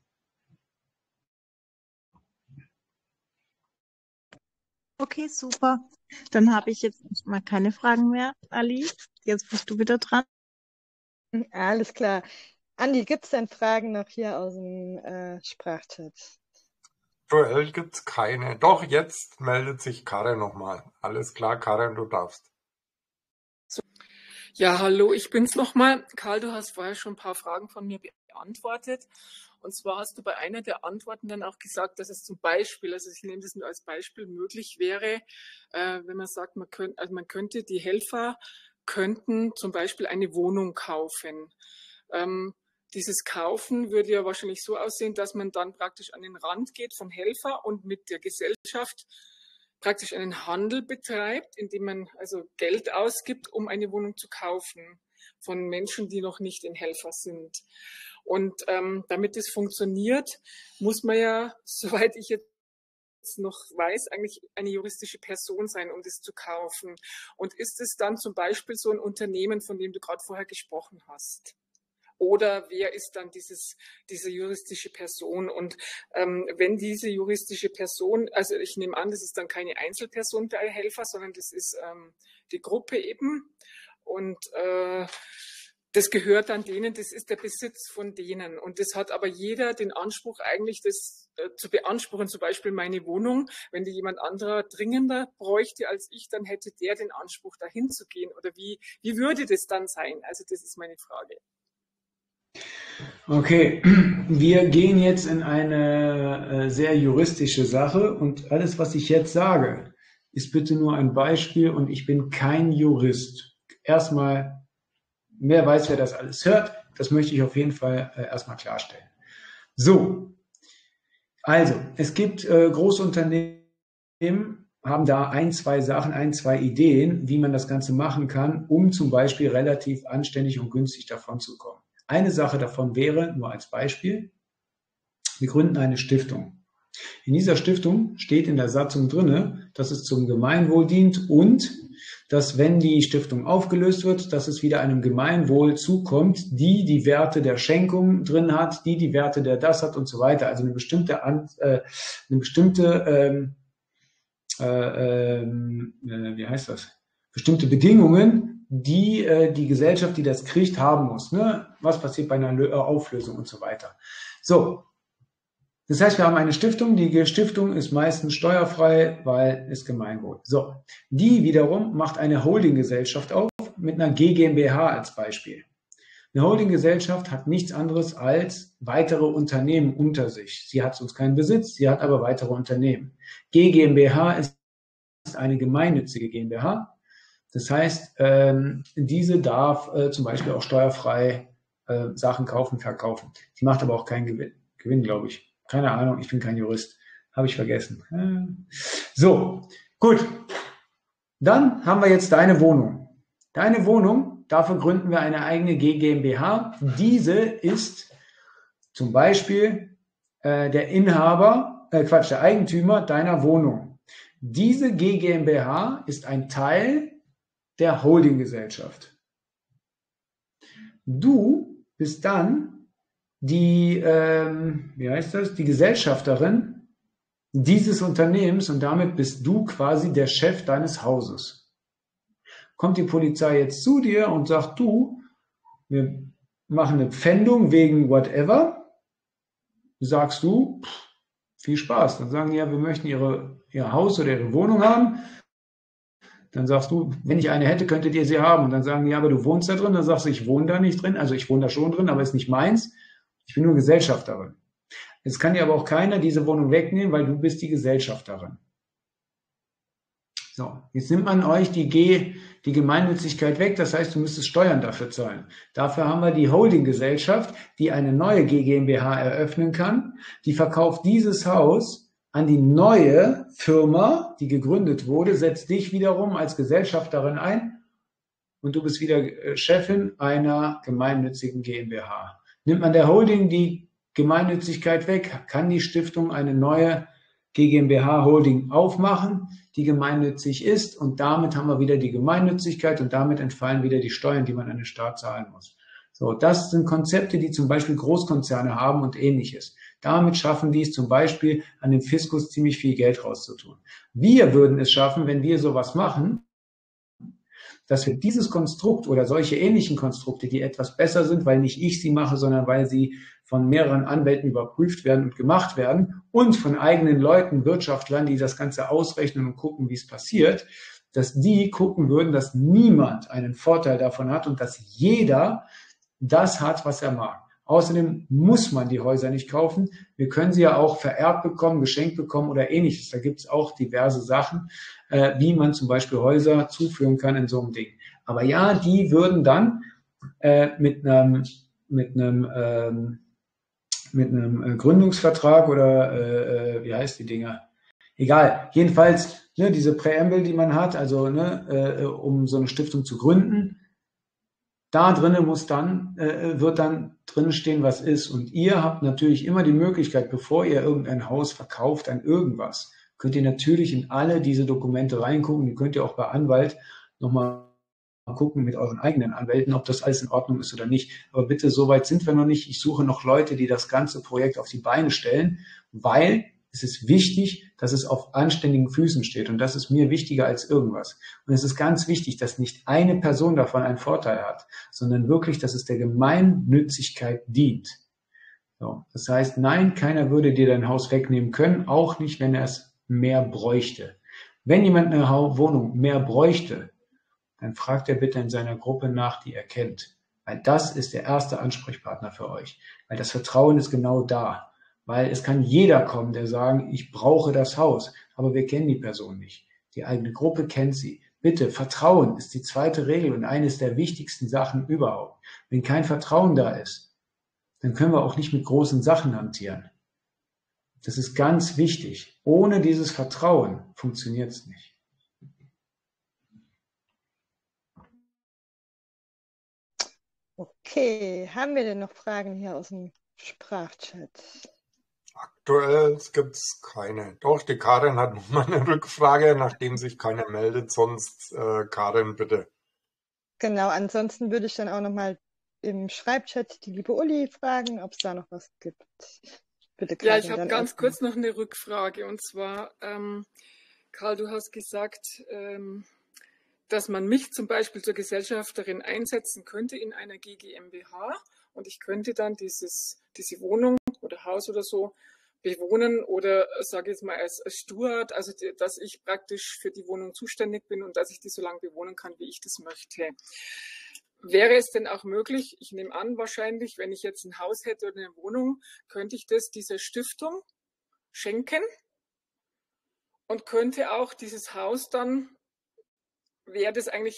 Okay, super. Dann habe ich jetzt mal keine Fragen mehr, Ali. Jetzt bist du wieder dran. Alles klar. Andi, gibt es denn Fragen noch hier aus dem Sprachchat? Aktuell gibt's keine. Doch, jetzt meldet sich Karen nochmal. Alles klar, Karen, du darfst. Ja, hallo, ich bin's nochmal. Karl, du hast vorher schon ein paar Fragen von mir beantwortet. Und zwar hast du bei einer der Antworten dann auch gesagt, dass es zum Beispiel, also ich nehme das nur als Beispiel, möglich wäre, wenn man sagt, man könnte, die Helfer könnten zum Beispiel eine Wohnung kaufen. Dieses Kaufen würde ja wahrscheinlich so aussehen, dass man dann praktisch an den Rand geht vom Helfer und mit der Gesellschaft praktisch einen Handel betreibt, indem man also Geld ausgibt, um eine Wohnung zu kaufen von Menschen, die noch nicht in Helfer sind. Und damit das funktioniert, muss man ja, soweit ich jetzt noch weiß, eigentlich eine juristische Person sein, um das zu kaufen. Und ist es dann zum Beispiel so ein Unternehmen, von dem du gerade vorher gesprochen hast? Oder wer ist dann diese juristische Person? Und wenn diese juristische Person, also ich nehme an, das ist dann keine Einzelperson bei Helfer, sondern das ist die Gruppe eben. Und das gehört dann denen, das ist der Besitz von denen. Und das hat aber jeder den Anspruch eigentlich, das zu beanspruchen. Zum Beispiel meine Wohnung, wenn die jemand anderer dringender bräuchte als ich, dann hätte der den Anspruch, dahin zu gehen. Oder wie würde das dann sein? Also das ist meine Frage. Okay, wir gehen jetzt in eine sehr juristische Sache und alles, was ich jetzt sage, ist bitte nur ein Beispiel und ich bin kein Jurist. Erstmal, wer weiß, wer das alles hört, das möchte ich auf jeden Fall erstmal klarstellen. So, also, es gibt große Unternehmen, haben da ein, zwei Sachen, ein, zwei Ideen, wie man das Ganze machen kann, um zum Beispiel relativ anständig und günstig davon zu kommen. Eine Sache davon wäre, nur als Beispiel, wir gründen eine Stiftung. In dieser Stiftung steht in der Satzung drinne, dass es zum Gemeinwohl dient und dass, wenn die Stiftung aufgelöst wird, dass es wieder einem Gemeinwohl zukommt, die Werte der Schenkung drin hat, die Werte der das hat und so weiter. Also eine bestimmte wie heißt das? Bestimmte Bedingungen, die die Gesellschaft, die das kriegt, haben muss. Ne? Was passiert bei einer Auflösung und so weiter. So, das heißt, wir haben eine Stiftung. Die Stiftung ist meistens steuerfrei, weil es Gemeinwohl. So, die wiederum macht eine Holdinggesellschaft auf mit einer GmbH als Beispiel. Eine Holdinggesellschaft hat nichts anderes als weitere Unternehmen unter sich. Sie hat sonst keinen Besitz, sie hat aber weitere Unternehmen. GmbH ist eine gemeinnützige GmbH. Das heißt, diese darf zum Beispiel auch steuerfrei Sachen kaufen, verkaufen. Die macht aber auch keinen Gewinn, glaube ich. Keine Ahnung, ich bin kein Jurist. Habe ich vergessen. So, gut. Dann haben wir jetzt deine Wohnung. Deine Wohnung, dafür gründen wir eine eigene GmbH. Diese ist zum Beispiel der der Eigentümer deiner Wohnung. Diese GmbH ist ein Teil der Holdinggesellschaft. Du bist dann die Gesellschafterin dieses Unternehmens und damit bist du quasi der Chef deines Hauses. Kommt die Polizei jetzt zu dir und sagt, du, wir machen eine Pfändung wegen whatever, sagst du, viel Spaß. Dann sagen die, ja, wir möchten ihr Haus oder ihre Wohnung haben. Dann sagst du, wenn ich eine hätte, könntet ihr sie haben. Und dann sagen die, ja, aber du wohnst da drin. Dann sagst du, ich wohne da nicht drin. Also ich wohne da schon drin, aber ist nicht meins. Ich bin nur Gesellschafterin. Jetzt kann dir aber auch keiner diese Wohnung wegnehmen, weil du bist die Gesellschafterin. So, jetzt nimmt man euch die Gemeinnützigkeit weg. Das heißt, du müsstest Steuern dafür zahlen. Dafür haben wir die Holdinggesellschaft, die eine neue GmbH eröffnen kann. Die verkauft dieses Haus an die neue Firma, die gegründet wurde, setzt dich wiederum als Gesellschafterin ein und du bist wieder Chefin einer gemeinnützigen GmbH. Nimmt man der Holding die Gemeinnützigkeit weg, kann die Stiftung eine neue GmbH Holding aufmachen, die gemeinnützig ist, und damit haben wir wieder die Gemeinnützigkeit und damit entfallen wieder die Steuern, die man an den Staat zahlen muss. So, das sind Konzepte, die zum Beispiel Großkonzerne haben und Ähnliches. Damit schaffen die es zum Beispiel, an den Fiskus ziemlich viel Geld rauszutun. Wir würden es schaffen, wenn wir sowas machen, dass wir dieses Konstrukt oder solche ähnlichen Konstrukte, die etwas besser sind, weil nicht ich sie mache, sondern weil sie von mehreren Anwälten überprüft werden und gemacht werden und von eigenen Leuten, Wirtschaftlern, die das Ganze ausrechnen und gucken, wie es passiert, dass die gucken würden, dass niemand einen Vorteil davon hat und dass jeder das hat, was er mag. Außerdem muss man die Häuser nicht kaufen. Wir können sie ja auch vererbt bekommen, geschenkt bekommen oder Ähnliches. Da gibt es auch diverse Sachen, wie man zum Beispiel Häuser zuführen kann in so einem Ding. Aber ja, die würden dann mit einem Gründungsvertrag oder wie heißt die Dinger? Egal. Jedenfalls diese Präambel, die man hat, also um so eine Stiftung zu gründen. Da drinnen wird dann drinnen stehen, was ist. Und ihr habt natürlich immer die Möglichkeit, bevor ihr irgendein Haus verkauft an irgendwas, könnt ihr natürlich in alle diese Dokumente reingucken. Die könnt ihr auch bei Anwalt nochmal gucken mit euren eigenen Anwälten, ob das alles in Ordnung ist oder nicht. Aber bitte, so weit sind wir noch nicht. Ich suche noch Leute, die das ganze Projekt auf die Beine stellen, weil es ist wichtig, dass es auf anständigen Füßen steht. Und das ist mir wichtiger als irgendwas. Und es ist ganz wichtig, dass nicht eine Person davon einen Vorteil hat, sondern wirklich, dass es der Gemeinnützigkeit dient. So, das heißt, nein, keiner würde dir dein Haus wegnehmen können, auch nicht, wenn er es mehr bräuchte. Wenn jemand eine Wohnung mehr bräuchte, dann fragt er bitte in seiner Gruppe nach, die er kennt. Weil das ist der erste Ansprechpartner für euch. Weil das Vertrauen ist genau da. Weil es kann jeder kommen, der sagen, ich brauche das Haus, aber wir kennen die Person nicht. Die eigene Gruppe kennt sie. Bitte, Vertrauen ist die zweite Regel und eines der wichtigsten Sachen überhaupt. Wenn kein Vertrauen da ist, dann können wir auch nicht mit großen Sachen hantieren. Das ist ganz wichtig. Ohne dieses Vertrauen funktioniert es nicht. Okay, haben wir denn noch Fragen hier aus dem Sprachchat? Aktuell gibt es keine. Doch, die Karin hat noch mal eine Rückfrage, nachdem sich keiner meldet. Sonst, Karin, bitte. Genau, ansonsten würde ich dann auch nochmal im Schreibchat die liebe Uli fragen, ob es da noch was gibt. Bitte, Karin, Ja, ich habe dann ganz erstmal. kurz noch eine Rückfrage. Und zwar, Karl, du hast gesagt, dass man mich zum Beispiel zur Gesellschafterin einsetzen könnte in einer GmbH und ich könnte dann diese Wohnung oder Haus oder so bewohnen oder sage ich jetzt mal als Steward, also dass ich praktisch für die Wohnung zuständig bin und dass ich die so lange bewohnen kann, wie ich das möchte. Wäre es denn auch möglich, ich nehme an wahrscheinlich, wenn ich jetzt ein Haus hätte oder eine Wohnung, könnte ich das dieser Stiftung schenken und könnte auch dieses Haus dann, wäre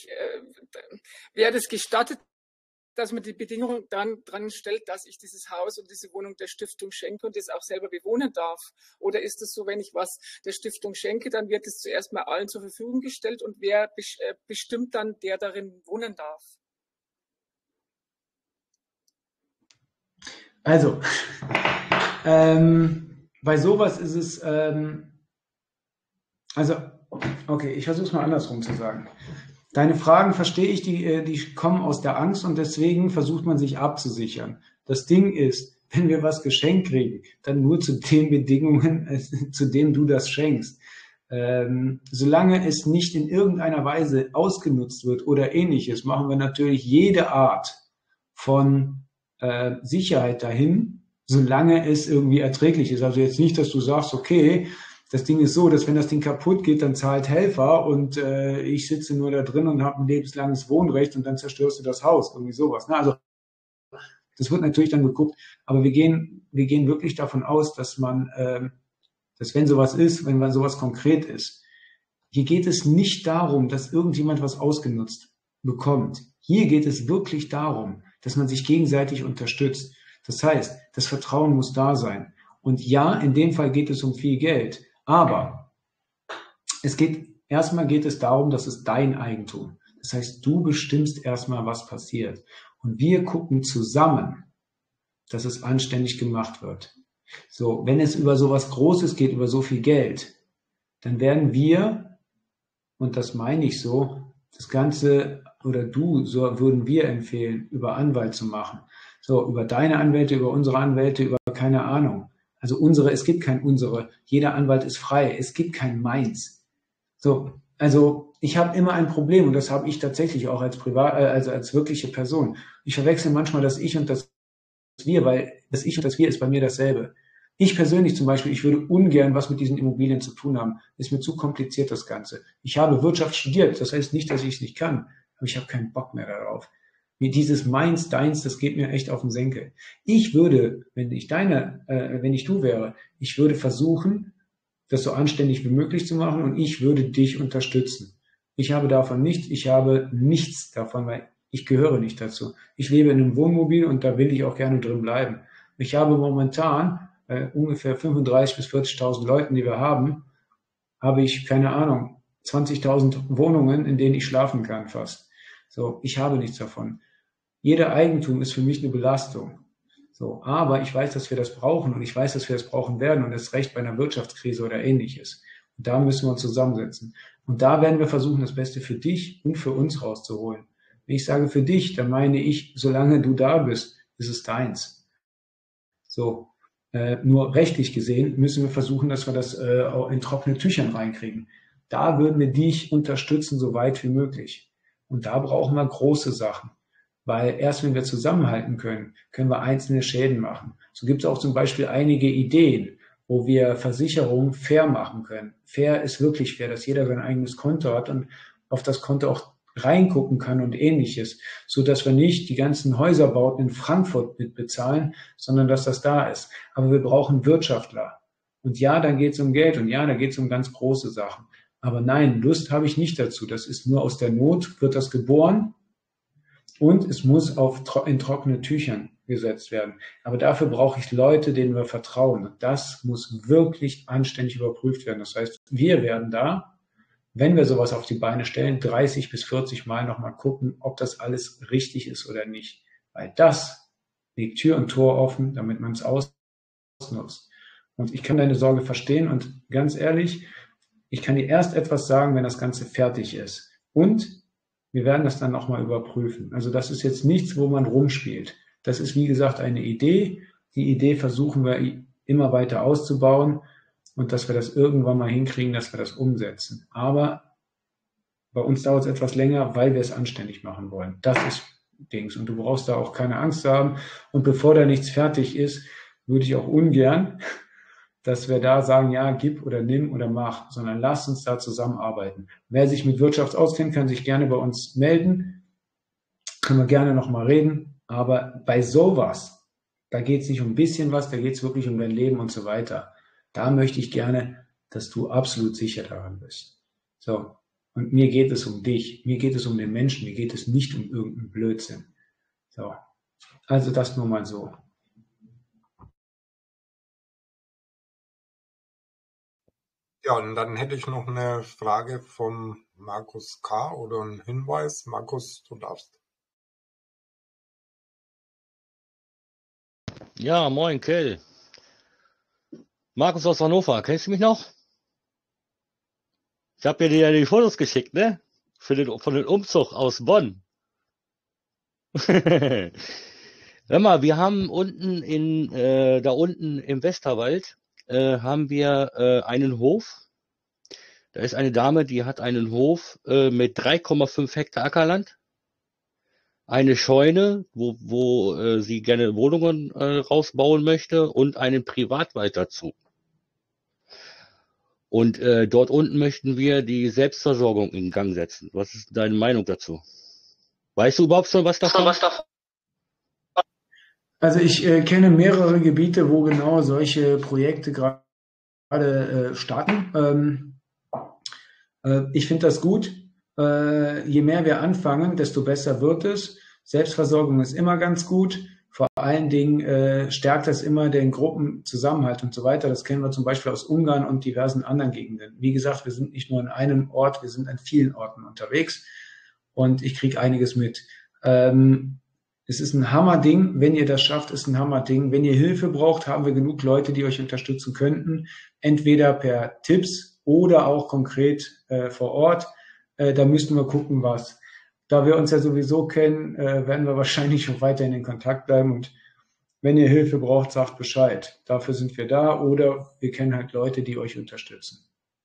das gestattet, dass man die Bedingung dann dran stellt, dass ich dieses Haus und diese Wohnung der Stiftung schenke und das auch selber bewohnen darf? Oder ist es so, wenn ich was der Stiftung schenke, dann wird es zuerst mal allen zur Verfügung gestellt und wer bestimmt dann, der darin wohnen darf? Also, bei sowas ist es, okay, ich versuche es mal andersrum zu sagen. Deine Fragen verstehe ich, die kommen aus der Angst und deswegen versucht man sich abzusichern. Das Ding ist, wenn wir was geschenkt kriegen, dann nur zu den Bedingungen, zu denen du das schenkst. Solange es nicht in irgendeiner Weise ausgenutzt wird oder Ähnliches, machen wir natürlich jede Art von Sicherheit dahin, solange es irgendwie erträglich ist. Also jetzt nicht, dass du sagst, okay, das Ding ist so, dass wenn das Ding kaputt geht, dann zahlt Helfer und ich sitze nur da drin und habe ein lebenslanges Wohnrecht und dann zerstörst du das Haus, irgendwie sowas. Ne? Also das wird natürlich dann geguckt, aber wir gehen wirklich davon aus, dass dass wenn sowas ist, wenn man sowas konkret ist, hier geht es nicht darum, dass irgendjemand was ausgenutzt bekommt. Hier geht es wirklich darum, dass man sich gegenseitig unterstützt. Das heißt, das Vertrauen muss da sein. Und ja, in dem Fall geht es um viel Geld. Aber erstmal geht es darum, dass es dein Eigentum. Das heißt, du bestimmst erstmal, was passiert. Und wir gucken zusammen, dass es anständig gemacht wird. So, wenn es über sowas Großes geht, über so viel Geld, dann werden wir, und das meine ich so, das Ganze, oder du, so würden wir empfehlen, über Anwalt zu machen. So, über deine Anwälte, über unsere Anwälte, über keine Ahnung. Also es gibt kein unsere. Jeder Anwalt ist frei. Es gibt kein meins. So, also ich habe immer ein Problem, und das habe ich tatsächlich auch als als wirkliche Person. Ich verwechsel manchmal das Ich und das Wir, weil das Ich und das Wir ist bei mir dasselbe. Ich persönlich zum Beispiel, ich würde ungern was mit diesen Immobilien zu tun haben. Ist mir zu kompliziert, das Ganze. Ich habe Wirtschaft studiert, das heißt nicht, dass ich es nicht kann, aber ich habe keinen Bock mehr darauf. Wie dieses Meins, Deins, das geht mir echt auf den Senkel. Ich würde, wenn ich du wäre, ich würde versuchen, das so anständig wie möglich zu machen, und ich würde dich unterstützen. Ich habe davon nichts, ich habe nichts davon, weil ich gehöre nicht dazu. Ich lebe in einem Wohnmobil und da will ich auch gerne drin bleiben. Ich habe momentan ungefähr 35.000 bis 40.000 Leuten, die wir haben, habe ich, keine Ahnung, 20.000 Wohnungen, in denen ich schlafen kann fast. So, ich habe nichts davon. Jeder Eigentum ist für mich eine Belastung. So, aber ich weiß, dass wir das brauchen, und ich weiß, dass wir das brauchen werden, und erst recht bei einer Wirtschaftskrise oder Ähnliches. Und da müssen wir uns zusammensetzen. Und da werden wir versuchen, das Beste für dich und für uns rauszuholen. Wenn ich sage für dich, dann meine ich, solange du da bist, ist es deins. So, nur rechtlich gesehen müssen wir versuchen, dass wir das auch in trockene Tüchern reinkriegen. Da würden wir dich unterstützen, so weit wie möglich. Und da brauchen wir große Sachen. Weil erst wenn wir zusammenhalten können, können wir einzelne Schäden machen. So gibt es auch zum Beispiel einige Ideen, wo wir Versicherungen fair machen können. Fair ist wirklich fair, dass jeder sein eigenes Konto hat und auf das Konto auch reingucken kann und Ähnliches, so dass wir nicht die ganzen Häuserbauten in Frankfurt mitbezahlen, sondern dass das da ist. Aber wir brauchen Wirtschaftler. Und ja, dann geht es um Geld, und ja, da geht es um ganz große Sachen. Aber nein, Lust habe ich nicht dazu. Das ist nur aus der Not, wird das geboren. Und es muss in trockene Tüchern gesetzt werden. Aber dafür brauche ich Leute, denen wir vertrauen. Und das muss wirklich anständig überprüft werden. Das heißt, wir werden da, wenn wir sowas auf die Beine stellen, 30 bis 40 Mal nochmal gucken, ob das alles richtig ist oder nicht. Weil das legt Tür und Tor offen, damit man es ausnutzt. Und ich kann deine Sorge verstehen, und ganz ehrlich, ich kann dir erst etwas sagen, wenn das Ganze fertig ist. Und wir werden das dann nochmal überprüfen. Also das ist jetzt nichts, wo man rumspielt. Das ist, wie gesagt, eine Idee. Die Idee versuchen wir immer weiter auszubauen, und dass wir das irgendwann mal hinkriegen, dass wir das umsetzen. Aber bei uns dauert es etwas länger, weil wir es anständig machen wollen. Das ist Dings. Und du brauchst da auch keine Angst haben. Und bevor da nichts fertig ist, würde ich auch ungern, dass wir da sagen, ja, gib oder nimm oder mach, sondern lasst uns da zusammenarbeiten. Wer sich mit Wirtschaft auskennt, kann sich gerne bei uns melden. Können wir gerne nochmal reden. Aber bei sowas, da geht es nicht um ein bisschen was, da geht es wirklich um dein Leben und so weiter. Da möchte ich gerne, dass du absolut sicher daran bist. So. Und mir geht es um dich. Mir geht es um den Menschen. Mir geht es nicht um irgendeinen Blödsinn. So. Also das nur mal so. Ja, und dann hätte ich noch eine Frage vom Markus K. oder einen Hinweis. Markus, du darfst. Ja, moin, Kell. Markus aus Hannover, kennst du mich noch? Ich habe dir ja die Fotos geschickt, ne? Von den Umzug aus Bonn. Hör mal, wir haben da unten im Westerwald, haben wir einen Hof. Da ist eine Dame, die hat einen Hof mit 3,5 Hektar Ackerland. Eine Scheune, wo sie gerne Wohnungen rausbauen möchte, und einen Privatwald dazu. Und dort unten möchten wir die Selbstversorgung in Gang setzen. Was ist deine Meinung dazu? Weißt du überhaupt schon was davon? Also ich kenne mehrere Gebiete, wo genau solche Projekte gerade starten. Ich finde das gut. Je mehr wir anfangen, desto besser wird es. Selbstversorgung ist immer ganz gut. Vor allen Dingen stärkt das immer den Gruppenzusammenhalt und so weiter. Das kennen wir zum Beispiel aus Ungarn und diversen anderen Gegenden. Wie gesagt, wir sind nicht nur an einem Ort, wir sind an vielen Orten unterwegs, und ich kriege einiges mit. Es ist ein Hammerding, wenn ihr das schafft, ist ein Hammerding. Wenn ihr Hilfe braucht, haben wir genug Leute, die euch unterstützen könnten, entweder per Tipps oder auch konkret vor Ort. Da müssten wir gucken, was. Da wir uns ja sowieso kennen, werden wir wahrscheinlich auch weiterhin in Kontakt bleiben. Und wenn ihr Hilfe braucht, sagt Bescheid. Dafür sind wir da oder wir kennen halt Leute, die euch unterstützen.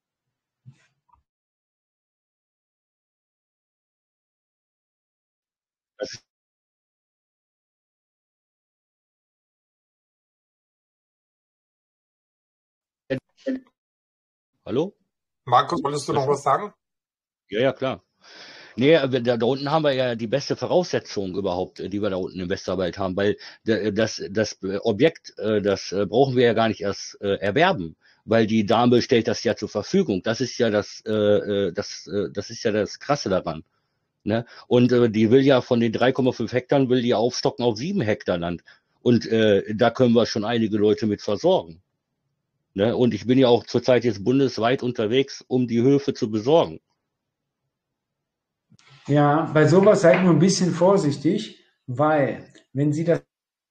Hallo? Markus, wolltest du noch was sagen? Ja, klar. Nee, da unten haben wir ja die beste Voraussetzung überhaupt, die wir da unten im Westerwald haben, weil das Objekt, das brauchen wir ja gar nicht erst erwerben, weil die Dame stellt das ja zur Verfügung. Das ist ja das ist ja das Krasse daran. Ne? Und die will ja von den 3,5 Hektar will die aufstocken auf 7 Hektar Land. Und da können wir schon einige Leute mit versorgen. Ne? Und ich bin ja auch zurzeit jetzt bundesweit unterwegs, um die Höfe zu besorgen. Ja, bei sowas seid nur ein bisschen vorsichtig, weil wenn Sie das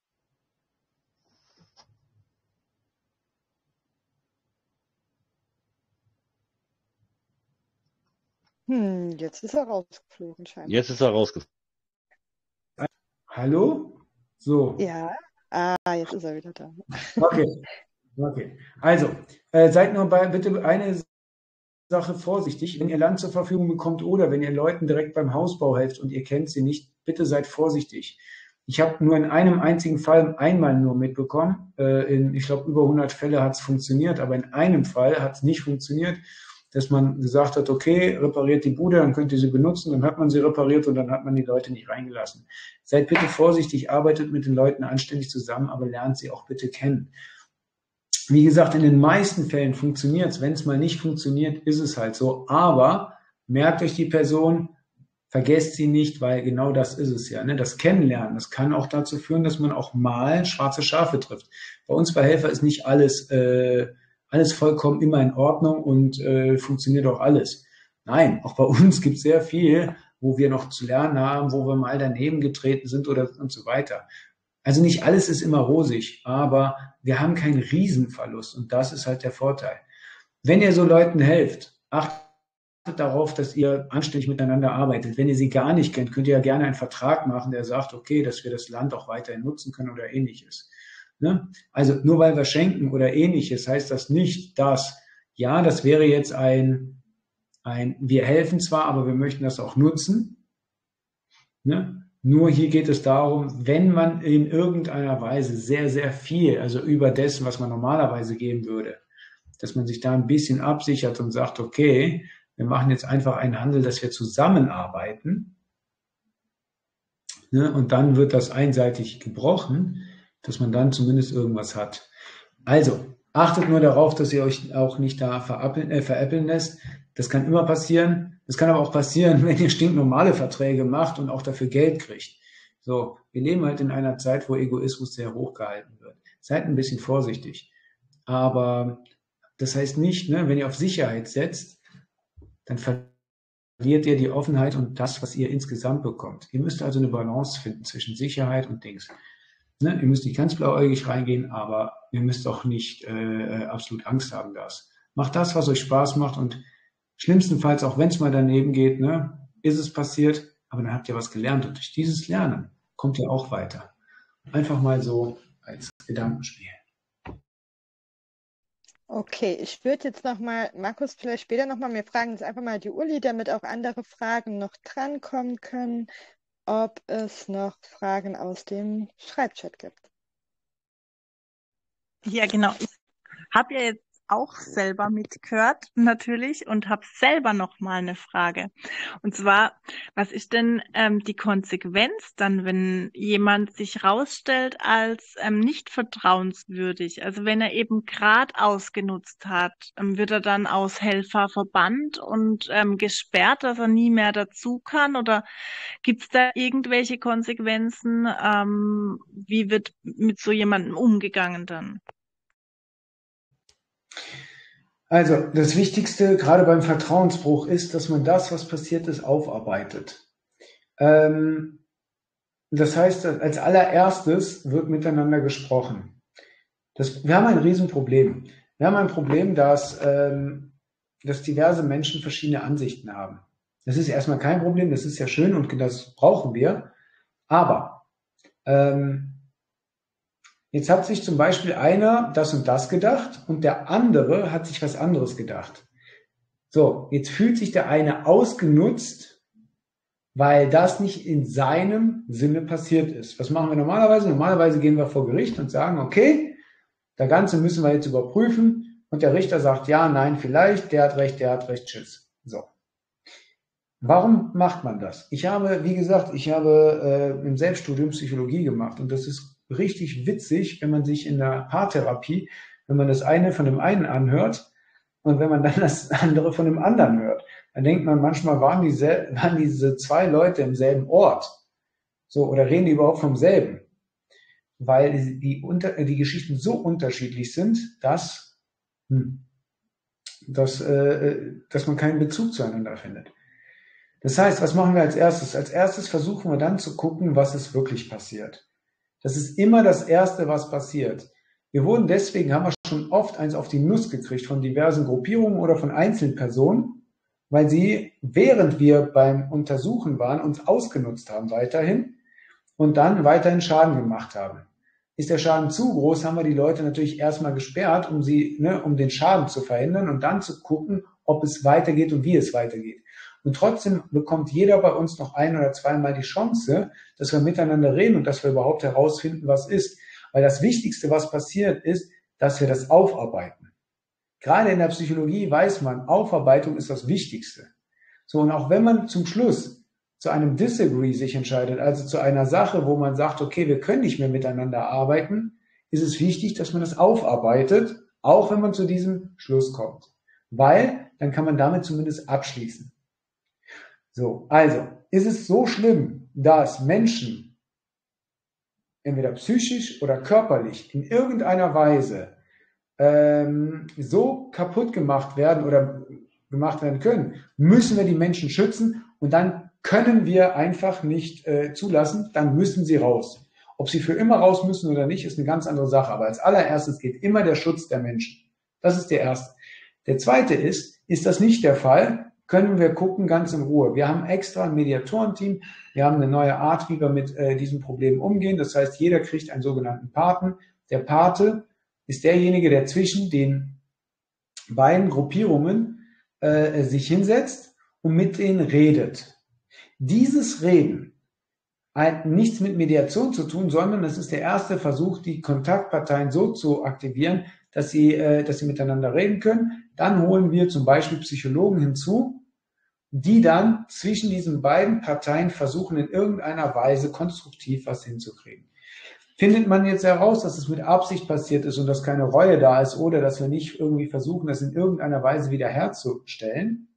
Jetzt ist er rausgeflogen, scheinbar. Jetzt ist er rausgeflogen. Hallo? So. Ja, jetzt ist er wieder da. Okay. Also, seid nur bitte eine Sache vorsichtig. Wenn ihr Land zur Verfügung bekommt oder wenn ihr Leuten direkt beim Hausbau helft und ihr kennt sie nicht, bitte seid vorsichtig. Ich habe nur in einem einzigen Fall einmal nur mitbekommen. Ich glaube, über 100 Fälle hat es funktioniert, aber in einem Fall hat es nicht funktioniert, dass man gesagt hat, okay, repariert die Bude, dann könnt ihr sie benutzen, dann hat man sie repariert und dann hat man die Leute nicht reingelassen. Seid bitte vorsichtig, arbeitet mit den Leuten anständig zusammen, aber lernt sie auch bitte kennen. Wie gesagt, in den meisten Fällen funktioniert es. Wenn es mal nicht funktioniert, ist es halt so. Aber merkt euch die Person, vergesst sie nicht, weil genau das ist es ja. Ne? Das Kennenlernen, das kann auch dazu führen, dass man auch mal schwarze Schafe trifft. Bei uns bei Helfer ist nicht alles vollkommen immer in Ordnung und funktioniert auch alles. Nein, auch bei uns gibt es sehr viel, wo wir noch zu lernen haben, wo wir mal daneben getreten sind und so weiter. Also nicht alles ist immer rosig, aber wir haben keinen Riesenverlust und das ist halt der Vorteil. Wenn ihr so Leuten helft, achtet darauf, dass ihr anständig miteinander arbeitet. Wenn ihr sie gar nicht kennt, könnt ihr ja gerne einen Vertrag machen, der sagt, okay, dass wir das Land auch weiterhin nutzen können oder ähnliches. Ne? Also nur weil wir schenken oder ähnliches, heißt das nicht, dass, ja, das wäre jetzt wir helfen zwar, aber wir möchten das auch nutzen. Ne? Nur hier geht es darum, wenn man in irgendeiner Weise sehr, sehr viel, also über dessen, was man normalerweise geben würde, dass man sich da ein bisschen absichert und sagt, okay, wir machen jetzt einfach einen Handel, dass wir zusammenarbeiten. Ne? Und dann wird das einseitig gebrochen, dass man dann zumindest irgendwas hat. Also, achtet nur darauf, dass ihr euch auch nicht da veräppeln lässt. Das kann immer passieren. Das kann aber auch passieren, wenn ihr stinknormale Verträge macht und auch dafür Geld kriegt. So, wir leben halt in einer Zeit, wo Egoismus sehr hoch gehalten wird. Seid ein bisschen vorsichtig. Aber das heißt nicht, ne, wenn ihr auf Sicherheit setzt, dann verliert ihr die Offenheit und das, was ihr insgesamt bekommt. Ihr müsst also eine Balance finden zwischen Sicherheit und Dings. Ne, ihr müsst nicht ganz blauäugig reingehen, aber ihr müsst auch nicht absolut Angst haben, das. Macht das, was euch Spaß macht und schlimmstenfalls, auch wenn es mal daneben geht, ne, ist es passiert, aber dann habt ihr was gelernt und durch dieses Lernen kommt ihr auch weiter. Einfach mal so als Gedankenspiel. Okay, ich würde jetzt nochmal, Markus, vielleicht später nochmal, wir fragen jetzt einfach mal die Uli, damit auch andere Fragen noch drankommen können, ob es noch Fragen aus dem Schreibchat gibt. Ja, genau. Ich habe ja jetzt auch selber mitgehört, natürlich, und habe selber noch mal eine Frage. Und zwar, was ist denn die Konsequenz dann, wenn jemand sich rausstellt als nicht vertrauenswürdig? Also wenn er eben gerade ausgenutzt hat, wird er dann aus Helfer verbannt und gesperrt, dass er nie mehr dazu kann? Oder gibt es da irgendwelche Konsequenzen? Wie wird mit so jemandem umgegangen dann? Also das Wichtigste, gerade beim Vertrauensbruch, ist, dass man das, was passiert ist, aufarbeitet. Das heißt, als allererstes wird miteinander gesprochen. Wir haben ein Riesenproblem. Wir haben ein Problem, dass diverse Menschen verschiedene Ansichten haben. Das ist erstmal kein Problem, das ist ja schön und das brauchen wir. Aber jetzt hat sich zum Beispiel einer das und das gedacht und der andere hat sich was anderes gedacht. So, jetzt fühlt sich der eine ausgenutzt, weil das nicht in seinem Sinne passiert ist. Was machen wir normalerweise? Normalerweise gehen wir vor Gericht und sagen, okay, das Ganze müssen wir jetzt überprüfen und der Richter sagt, ja, nein, vielleicht, der hat recht, tschüss. So. Warum macht man das? Ich habe im Selbststudium Psychologie gemacht und das ist richtig witzig, wenn man sich in der Paartherapie, wenn man das eine von dem einen anhört und wenn man dann das andere von dem anderen hört. Dann denkt man, manchmal waren diese zwei Leute im selben Ort. So, oder reden die überhaupt vom selben? Weil die Geschichten so unterschiedlich sind, dass man keinen Bezug zueinander findet. Das heißt, was machen wir als erstes? Als erstes versuchen wir dann zu gucken, was ist wirklich passiert. Das ist immer das Erste, was passiert. Deswegen haben wir schon oft eins auf die Nuss gekriegt von diversen Gruppierungen oder von Einzelpersonen, weil sie, während wir beim Untersuchen waren, uns ausgenutzt haben weiterhin und dann weiterhin Schaden gemacht haben. Ist der Schaden zu groß, haben wir die Leute natürlich erstmal gesperrt, um den Schaden zu verhindern und dann zu gucken, ob es weitergeht und wie es weitergeht. Und trotzdem bekommt jeder bei uns noch ein- oder zweimal die Chance, dass wir miteinander reden und dass wir überhaupt herausfinden, was ist. Weil das Wichtigste, was passiert, ist, dass wir das aufarbeiten. Gerade in der Psychologie weiß man, Aufarbeitung ist das Wichtigste. So, und auch wenn man zum Schluss zu einem Disagree sich entscheidet, also zu einer Sache, wo man sagt, okay, wir können nicht mehr miteinander arbeiten, ist es wichtig, dass man das aufarbeitet, auch wenn man zu diesem Schluss kommt. Weil, dann kann man damit zumindest abschließen. So, also, ist es so schlimm, dass Menschen entweder psychisch oder körperlich in irgendeiner Weise so kaputt gemacht werden oder gemacht werden können, müssen wir die Menschen schützen und dann können wir einfach nicht zulassen, dann müssen sie raus. Ob sie für immer raus müssen oder nicht, ist eine ganz andere Sache. Aber als allererstes geht immer der Schutz der Menschen. Das ist der erste. Der zweite ist das nicht der Fall, können wir gucken ganz in Ruhe. Wir haben extra ein Mediatorenteam, wir haben eine neue Art, wie wir mit diesen Problemen umgehen. Das heißt, jeder kriegt einen sogenannten Paten. Der Pate ist derjenige, der zwischen den beiden Gruppierungen sich hinsetzt und mit denen redet. Dieses Reden hat nichts mit Mediation zu tun, sondern es ist der erste Versuch, die Kontaktparteien so zu aktivieren, dass sie miteinander reden können. Dann holen wir zum Beispiel Psychologen hinzu, die dann zwischen diesen beiden Parteien versuchen, in irgendeiner Weise konstruktiv was hinzukriegen. Findet man jetzt heraus, dass es mit Absicht passiert ist und dass keine Reue da ist oder dass wir nicht irgendwie versuchen, das in irgendeiner Weise wiederherzustellen,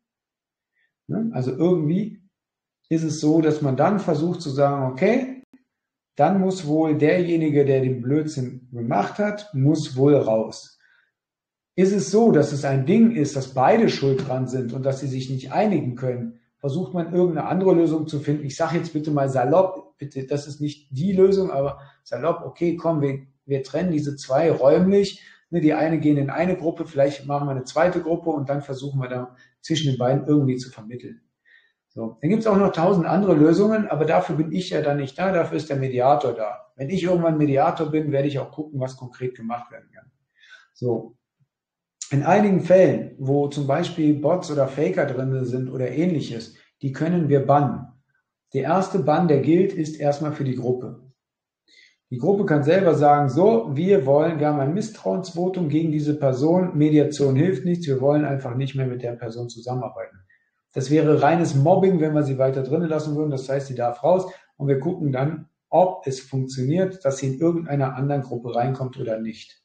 also irgendwie ist es so, dass man dann versucht zu sagen, okay, dann muss wohl derjenige, der den Blödsinn gemacht hat, muss wohl raus. Ist es so, dass es ein Ding ist, dass beide schuld dran sind und dass sie sich nicht einigen können, versucht man irgendeine andere Lösung zu finden. Ich sage jetzt bitte mal salopp, bitte, das ist nicht die Lösung, aber salopp, okay, komm, wir trennen diese zwei räumlich. Die eine gehen in eine Gruppe, vielleicht machen wir eine zweite Gruppe und dann versuchen wir da zwischen den beiden irgendwie zu vermitteln. So. Dann gibt es auch noch 1000 andere Lösungen, aber dafür bin ich ja dann nicht da, dafür ist der Mediator da. Wenn ich irgendwann Mediator bin, werde ich auch gucken, was konkret gemacht werden kann. So. In einigen Fällen, wo zum Beispiel Bots oder Faker drin sind oder ähnliches, die können wir bannen. Der erste Bann, der gilt, ist erstmal für die Gruppe. Die Gruppe kann selber sagen, so, wir haben ein Misstrauensvotum gegen diese Person, Mediation hilft nichts, wir wollen einfach nicht mehr mit der Person zusammenarbeiten. Das wäre reines Mobbing, wenn wir sie weiter drinnen lassen würden, das heißt, sie darf raus und wir gucken dann, ob es funktioniert, dass sie in irgendeiner anderen Gruppe reinkommt oder nicht.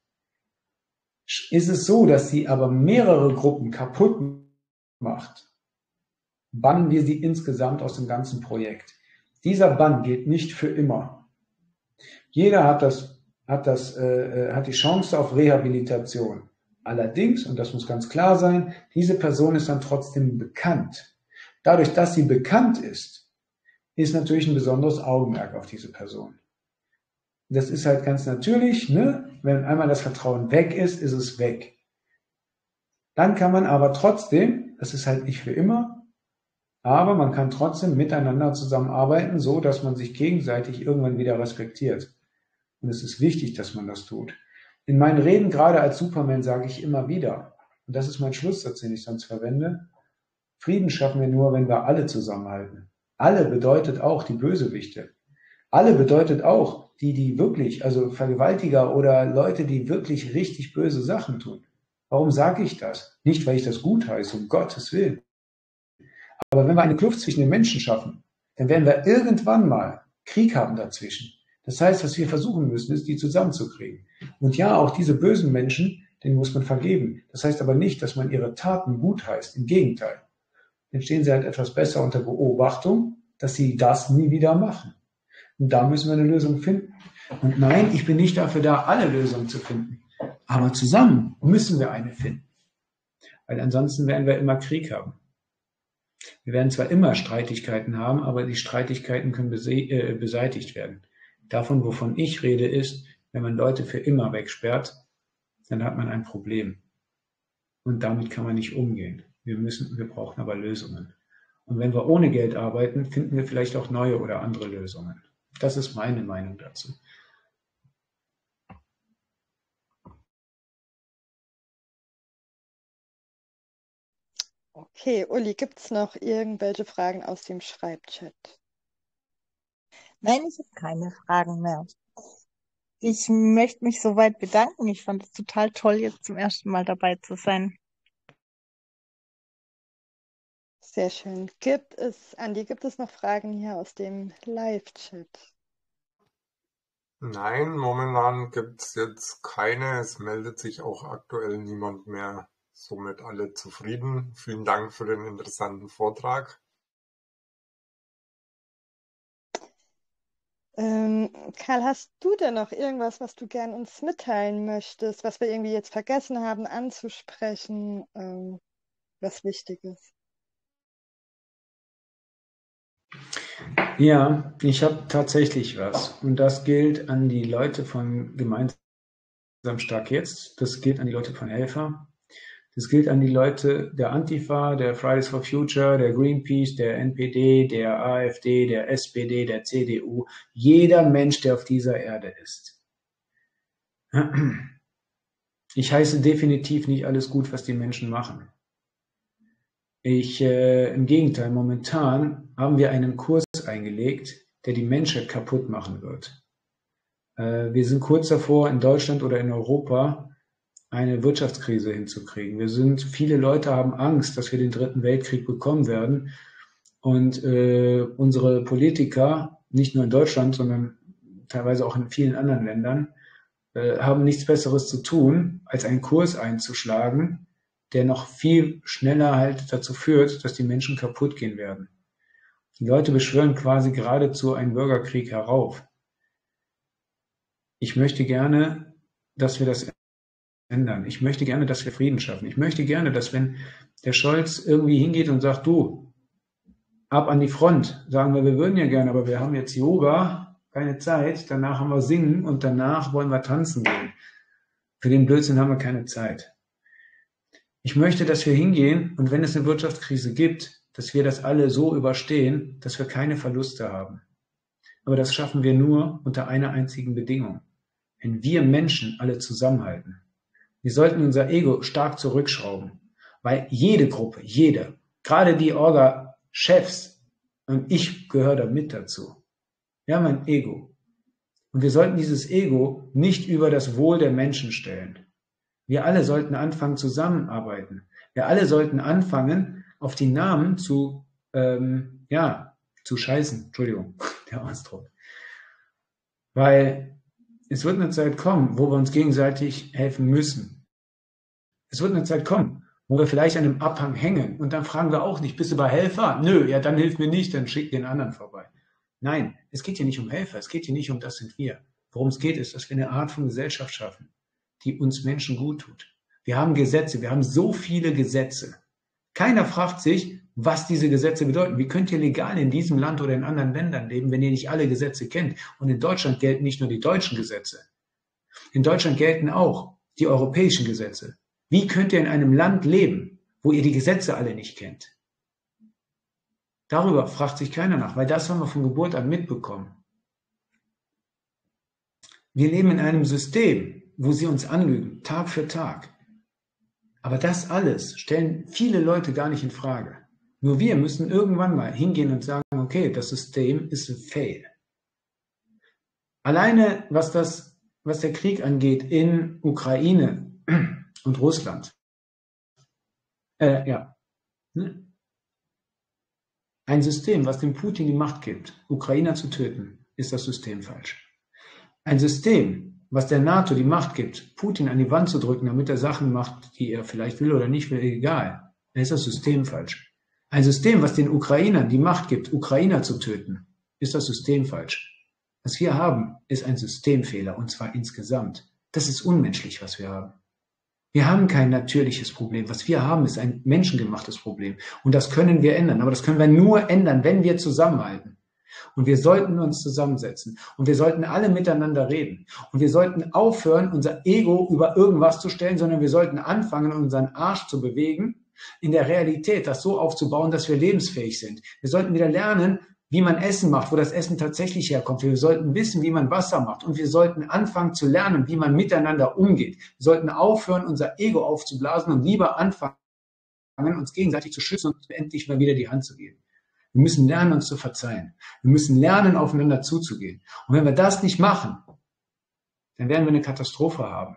Ist es so, dass sie aber mehrere Gruppen kaputt macht, bannen wir sie insgesamt aus dem ganzen Projekt. Dieser Bann gilt nicht für immer. Jeder hat die Chance auf Rehabilitation. Allerdings, und das muss ganz klar sein, diese Person ist dann trotzdem bekannt. Dadurch, dass sie bekannt ist, ist natürlich ein besonderes Augenmerk auf diese Person. Das ist halt ganz natürlich, ne? Wenn einmal das Vertrauen weg ist, ist es weg. Dann kann man aber trotzdem, das ist halt nicht für immer, aber man kann trotzdem miteinander zusammenarbeiten, so dass man sich gegenseitig irgendwann wieder respektiert. Und es ist wichtig, dass man das tut. In meinen Reden, gerade als Superman, sage ich immer wieder, und das ist mein Schlusssatz, den ich sonst verwende, Frieden schaffen wir nur, wenn wir alle zusammenhalten. Alle bedeutet auch die Bösewichte. Alle bedeutet auch die wirklich, also Vergewaltiger oder Leute, die wirklich richtig böse Sachen tun. Warum sage ich das? Nicht, weil ich das gut heiße, um Gottes Willen. Aber wenn wir eine Kluft zwischen den Menschen schaffen, dann werden wir irgendwann mal Krieg haben dazwischen. Das heißt, was wir versuchen müssen, ist, die zusammenzukriegen. Und ja, auch diese bösen Menschen, denen muss man vergeben. Das heißt aber nicht, dass man ihre Taten gut heißt. Im Gegenteil. Dann stehen sie halt etwas besser unter Beobachtung, dass sie das nie wieder machen. Und da müssen wir eine Lösung finden. Und nein, ich bin nicht dafür da, alle Lösungen zu finden. Aber zusammen müssen wir eine finden. Weil ansonsten werden wir immer Krieg haben. Wir werden zwar immer Streitigkeiten haben, aber die Streitigkeiten können beseitigt werden. Davon, wovon ich rede, ist, wenn man Leute für immer wegsperrt, dann hat man ein Problem. Und damit kann man nicht umgehen. Wir brauchen aber Lösungen. Und wenn wir ohne Geld arbeiten, finden wir vielleicht auch neue oder andere Lösungen. Das ist meine Meinung dazu. Okay, Uli, gibt es noch irgendwelche Fragen aus dem Schreibchat? Nein, ich habe keine Fragen mehr. Ich möchte mich soweit bedanken. Ich fand es total toll, jetzt zum ersten Mal dabei zu sein. Sehr schön. Andi, gibt es noch Fragen hier aus dem Live-Chat? Nein, momentan gibt es jetzt keine. Es meldet sich auch aktuell niemand mehr. Somit alle zufrieden. Vielen Dank für den interessanten Vortrag. Karl, hast du denn noch irgendwas, was du gern uns mitteilen möchtest, was wir irgendwie jetzt vergessen haben anzusprechen, was wichtig ist? Ja, ich habe tatsächlich was. Und das gilt an die Leute von Gemeinsam Stark Jetzt. Das gilt an die Leute von Helfer. Das gilt an die Leute der Antifa, der Fridays for Future, der Greenpeace, der NPD, der AfD, der SPD, der CDU. Jeder Mensch, der auf dieser Erde ist. Ich heiße definitiv nicht alles gut, was die Menschen machen. Im Gegenteil, momentan haben wir einen Kurs eingelegt, der die Menschheit kaputt machen wird. Wir sind kurz davor, in Deutschland oder in Europa eine Wirtschaftskrise hinzukriegen. Viele Leute haben Angst, dass wir den Dritten Weltkrieg bekommen werden. Und unsere Politiker, nicht nur in Deutschland, sondern teilweise auch in vielen anderen Ländern, haben nichts Besseres zu tun, als einen Kurs einzuschlagen, der noch viel schneller halt dazu führt, dass die Menschen kaputt gehen werden. Die Leute beschwören quasi geradezu einen Bürgerkrieg herauf. Ich möchte gerne, dass wir das ändern. Ich möchte gerne, dass wir Frieden schaffen. Ich möchte gerne, dass wenn der Scholz irgendwie hingeht und sagt, du, ab an die Front, sagen wir würden ja gerne, aber wir haben jetzt Yoga, keine Zeit, danach haben wir Singen und danach wollen wir tanzen gehen. Für den Blödsinn haben wir keine Zeit. Ich möchte, dass wir hingehen und wenn es eine Wirtschaftskrise gibt, dass wir das alle so überstehen, dass wir keine Verluste haben. Aber das schaffen wir nur unter einer einzigen Bedingung. Wenn wir Menschen alle zusammenhalten. Wir sollten unser Ego stark zurückschrauben, weil jede Gruppe, gerade die Orga-Chefs, und ich gehöre da mit dazu, wir haben ein Ego. Und wir sollten dieses Ego nicht über das Wohl der Menschen stellen. Wir alle sollten anfangen zusammenarbeiten. Wir alle sollten anfangen, auf die Namen zu scheißen. Entschuldigung, der Ausdruck. Weil es wird eine Zeit kommen, wo wir uns gegenseitig helfen müssen. Es wird eine Zeit kommen, wo wir vielleicht an einem Abhang hängen und dann fragen wir auch nicht, bist du bei Helfer? Nö, ja, dann hilf mir nicht, dann schick den anderen vorbei. Nein, es geht hier nicht um Helfer, es geht hier nicht um das sind wir. Worum es geht, ist, dass wir eine Art von Gesellschaft schaffen, die uns Menschen gut tut. Wir haben Gesetze, wir haben so viele Gesetze. Keiner fragt sich, was diese Gesetze bedeuten. Wie könnt ihr legal in diesem Land oder in anderen Ländern leben, wenn ihr nicht alle Gesetze kennt? Und in Deutschland gelten nicht nur die deutschen Gesetze. In Deutschland gelten auch die europäischen Gesetze. Wie könnt ihr in einem Land leben, wo ihr die Gesetze alle nicht kennt? Darüber fragt sich keiner nach, weil das haben wir von Geburt an mitbekommen. Wir leben in einem System, wo sie uns anlügen, Tag für Tag. Aber das alles stellen viele Leute gar nicht in Frage. Nur wir müssen irgendwann mal hingehen und sagen, okay, das System ist ein Fail. Alleine, was der Krieg angeht in Ukraine und Russland. Ein System, was dem Putin die Macht gibt, Ukrainer zu töten, ist das System falsch. Ein System, was der NATO die Macht gibt, Putin an die Wand zu drücken, damit er Sachen macht, die er vielleicht will oder nicht will, egal, dann ist das System falsch. Ein System, was den Ukrainern die Macht gibt, Ukrainer zu töten, ist das System falsch. Was wir haben, ist ein Systemfehler, und zwar insgesamt. Das ist unmenschlich, was wir haben. Wir haben kein natürliches Problem. Was wir haben, ist ein menschengemachtes Problem. Und das können wir ändern. Aber das können wir nur ändern, wenn wir zusammenhalten. Und wir sollten uns zusammensetzen. Und wir sollten alle miteinander reden. Und wir sollten aufhören, unser Ego über irgendwas zu stellen, sondern wir sollten anfangen, unseren Arsch zu bewegen, in der Realität das so aufzubauen, dass wir lebensfähig sind. Wir sollten wieder lernen, wie man Essen macht, wo das Essen tatsächlich herkommt. Wir sollten wissen, wie man Wasser macht. Und wir sollten anfangen zu lernen, wie man miteinander umgeht. Wir sollten aufhören, unser Ego aufzublasen und lieber anfangen, uns gegenseitig zu schützen und endlich mal wieder die Hand zu geben. Wir müssen lernen, uns zu verzeihen. Wir müssen lernen, aufeinander zuzugehen. Und wenn wir das nicht machen, dann werden wir eine Katastrophe haben.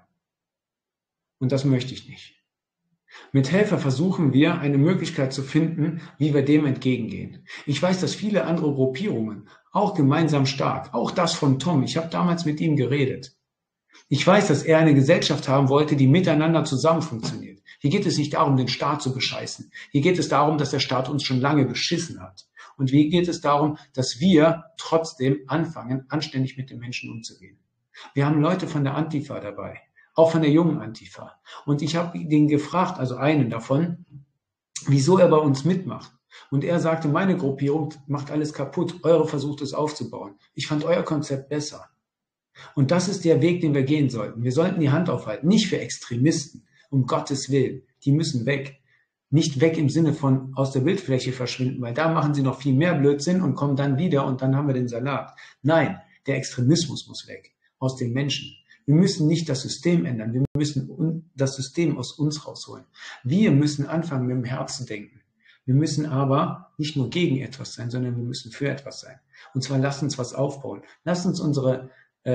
Und das möchte ich nicht. Mit Helfer versuchen wir, eine Möglichkeit zu finden, wie wir dem entgegengehen. Ich weiß, dass viele andere Gruppierungen, auch gemeinsam stark, auch das von Tom, ich habe damals mit ihm geredet. Ich weiß, dass er eine Gesellschaft haben wollte, die miteinander zusammen funktioniert. Hier geht es nicht darum, den Staat zu bescheißen. Hier geht es darum, dass der Staat uns schon lange beschissen hat. Und hier geht es darum, dass wir trotzdem anfangen, anständig mit den Menschen umzugehen. Wir haben Leute von der Antifa dabei. Auch von der jungen Antifa. Und ich habe den gefragt, also einen davon, wieso er bei uns mitmacht. Und er sagte, meine Gruppierung macht alles kaputt, eure versucht es aufzubauen. Ich fand euer Konzept besser. Und das ist der Weg, den wir gehen sollten. Wir sollten die Hand aufhalten, nicht für Extremisten, um Gottes Willen. Die müssen weg. Nicht weg im Sinne von aus der Bildfläche verschwinden, weil da machen sie noch viel mehr Blödsinn und kommen dann wieder und dann haben wir den Salat. Nein, der Extremismus muss weg, aus den Menschen. Wir müssen nicht das System ändern, wir müssen das System aus uns rausholen. Wir müssen anfangen, mit dem Herz zu denken. Wir müssen aber nicht nur gegen etwas sein, sondern wir müssen für etwas sein. Und zwar lasst uns was aufbauen. Lasst uns unseren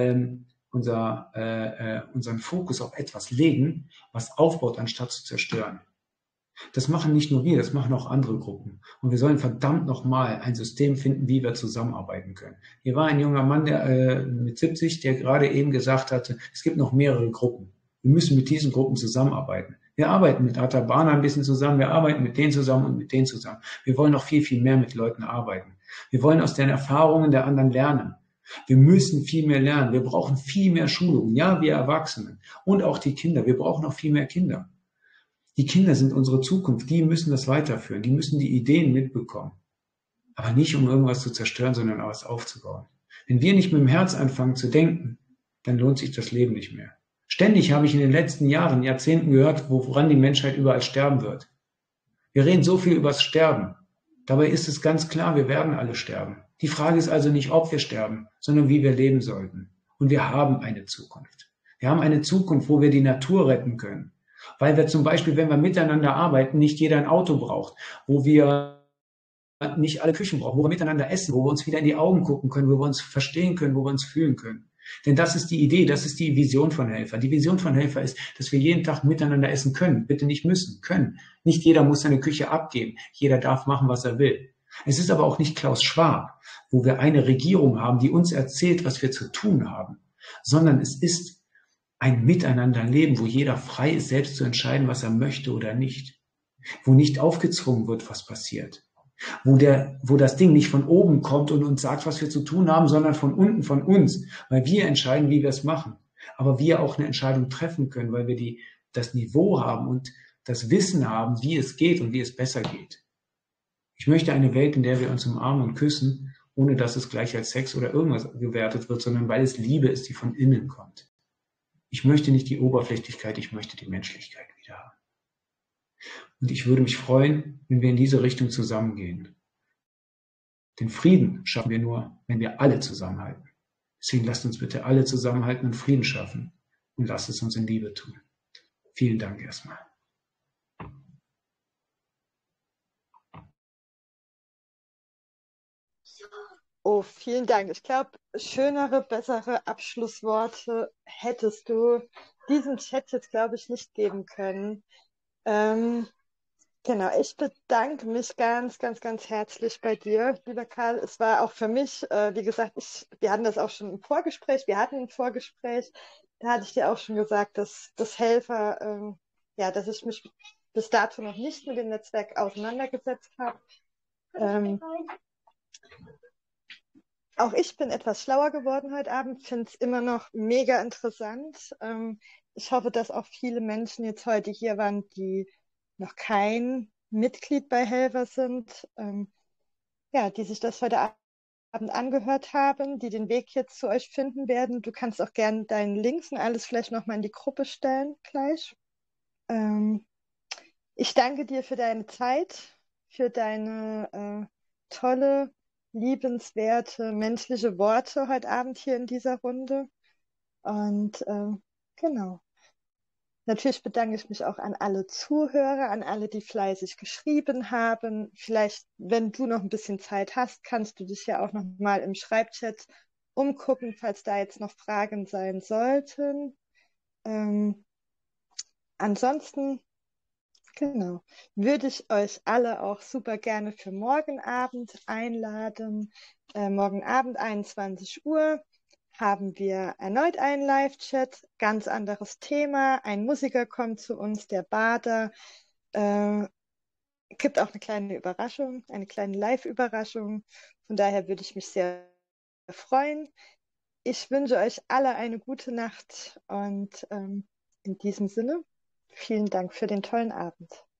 Fokus auf etwas legen, was aufbaut, anstatt zu zerstören. Das machen nicht nur wir, das machen auch andere Gruppen. Und wir sollen verdammt nochmal ein System finden, wie wir zusammenarbeiten können. Hier war ein junger Mann mit 70, der gerade eben gesagt hatte, es gibt noch mehrere Gruppen. Wir müssen mit diesen Gruppen zusammenarbeiten. Wir arbeiten mit Atabana ein bisschen zusammen, wir arbeiten mit denen zusammen und mit denen zusammen. Wir wollen noch viel, viel mehr mit Leuten arbeiten. Wir wollen aus den Erfahrungen der anderen lernen. Wir müssen viel mehr lernen. Wir brauchen viel mehr Schulung. Ja, wir Erwachsenen und auch die Kinder. Wir brauchen auch viel mehr Kinder. Die Kinder sind unsere Zukunft, die müssen das weiterführen, die müssen die Ideen mitbekommen. Aber nicht, um irgendwas zu zerstören, sondern was aufzubauen. Wenn wir nicht mit dem Herz anfangen zu denken, dann lohnt sich das Leben nicht mehr. Ständig habe ich in den letzten Jahren, Jahrzehnten gehört, woran die Menschheit überall sterben wird. Wir reden so viel übers Sterben. Dabei ist es ganz klar, wir werden alle sterben. Die Frage ist also nicht, ob wir sterben, sondern wie wir leben sollten. Und wir haben eine Zukunft. Wir haben eine Zukunft, wo wir die Natur retten können. Weil wir zum Beispiel, wenn wir miteinander arbeiten, nicht jeder ein Auto braucht, wo wir nicht alle Küchen brauchen, wo wir miteinander essen, wo wir uns wieder in die Augen gucken können, wo wir uns verstehen können, wo wir uns fühlen können. Denn das ist die Idee, das ist die Vision von Helfer. Die Vision von Helfer ist, dass wir jeden Tag miteinander essen können, bitte nicht müssen, können. Nicht jeder muss seine Küche abgeben, jeder darf machen, was er will. Es ist aber auch nicht Klaus Schwab, wo wir eine Regierung haben, die uns erzählt, was wir zu tun haben, sondern es ist ein Miteinanderleben, wo jeder frei ist, selbst zu entscheiden, was er möchte oder nicht. Wo nicht aufgezwungen wird, was passiert. Wo das Ding nicht von oben kommt und uns sagt, was wir zu tun haben, sondern von unten, von uns. Weil wir entscheiden, wie wir es machen. Aber wir auch eine Entscheidung treffen können, weil wir das Niveau haben und das Wissen haben, wie es geht und wie es besser geht. Ich möchte eine Welt, in der wir uns umarmen und küssen, ohne dass es gleich als Sex oder irgendwas gewertet wird, sondern weil es Liebe ist, die von innen kommt. Ich möchte nicht die Oberflächlichkeit, ich möchte die Menschlichkeit wieder haben. Und ich würde mich freuen, wenn wir in diese Richtung zusammengehen. Den Frieden schaffen wir nur, wenn wir alle zusammenhalten. Deswegen lasst uns bitte alle zusammenhalten und Frieden schaffen. Und lasst es uns in Liebe tun. Vielen Dank erstmal. Oh, vielen Dank. Ich glaube, schönere, bessere Abschlussworte hättest du diesem Chat jetzt, glaube ich, nicht geben können. Genau, ich bedanke mich ganz, ganz, ganz herzlich bei dir, lieber Karl. Es war auch für mich, wie gesagt, wir hatten das auch schon im Vorgespräch, wir hatten ein Vorgespräch, da hatte ich dir auch schon gesagt, dass das Helfer, dass ich mich bis dato noch nicht mit dem Netzwerk auseinandergesetzt habe. Auch ich bin etwas schlauer geworden heute Abend, finde es immer noch mega interessant. Ich hoffe, dass auch viele Menschen jetzt heute hier waren, die noch kein Mitglied bei Helfer sind, die sich das heute Abend angehört haben, die den Weg jetzt zu euch finden werden. Du kannst auch gerne deinen Links und alles vielleicht nochmal in die Gruppe stellen gleich. Ich danke dir für deine Zeit, für deine tolle, liebenswerte, menschliche Worte heute Abend hier in dieser Runde. Und genau. Natürlich bedanke ich mich auch an alle Zuhörer, an alle, die fleißig geschrieben haben. Vielleicht, wenn du noch ein bisschen Zeit hast, kannst du dich ja auch noch mal im Schreibchat umgucken, falls da jetzt noch Fragen sein sollten. Ansonsten, genau, würde ich euch alle auch super gerne für morgen Abend einladen. Morgen Abend, 21 Uhr. Haben wir erneut einen Live-Chat, ganz anderes Thema. Ein Musiker kommt zu uns, der Bader. Gibt auch eine kleine Überraschung, eine kleine Live-Überraschung. Von daher würde ich mich sehr freuen. Ich wünsche euch alle eine gute Nacht und in diesem Sinne, vielen Dank für den tollen Abend.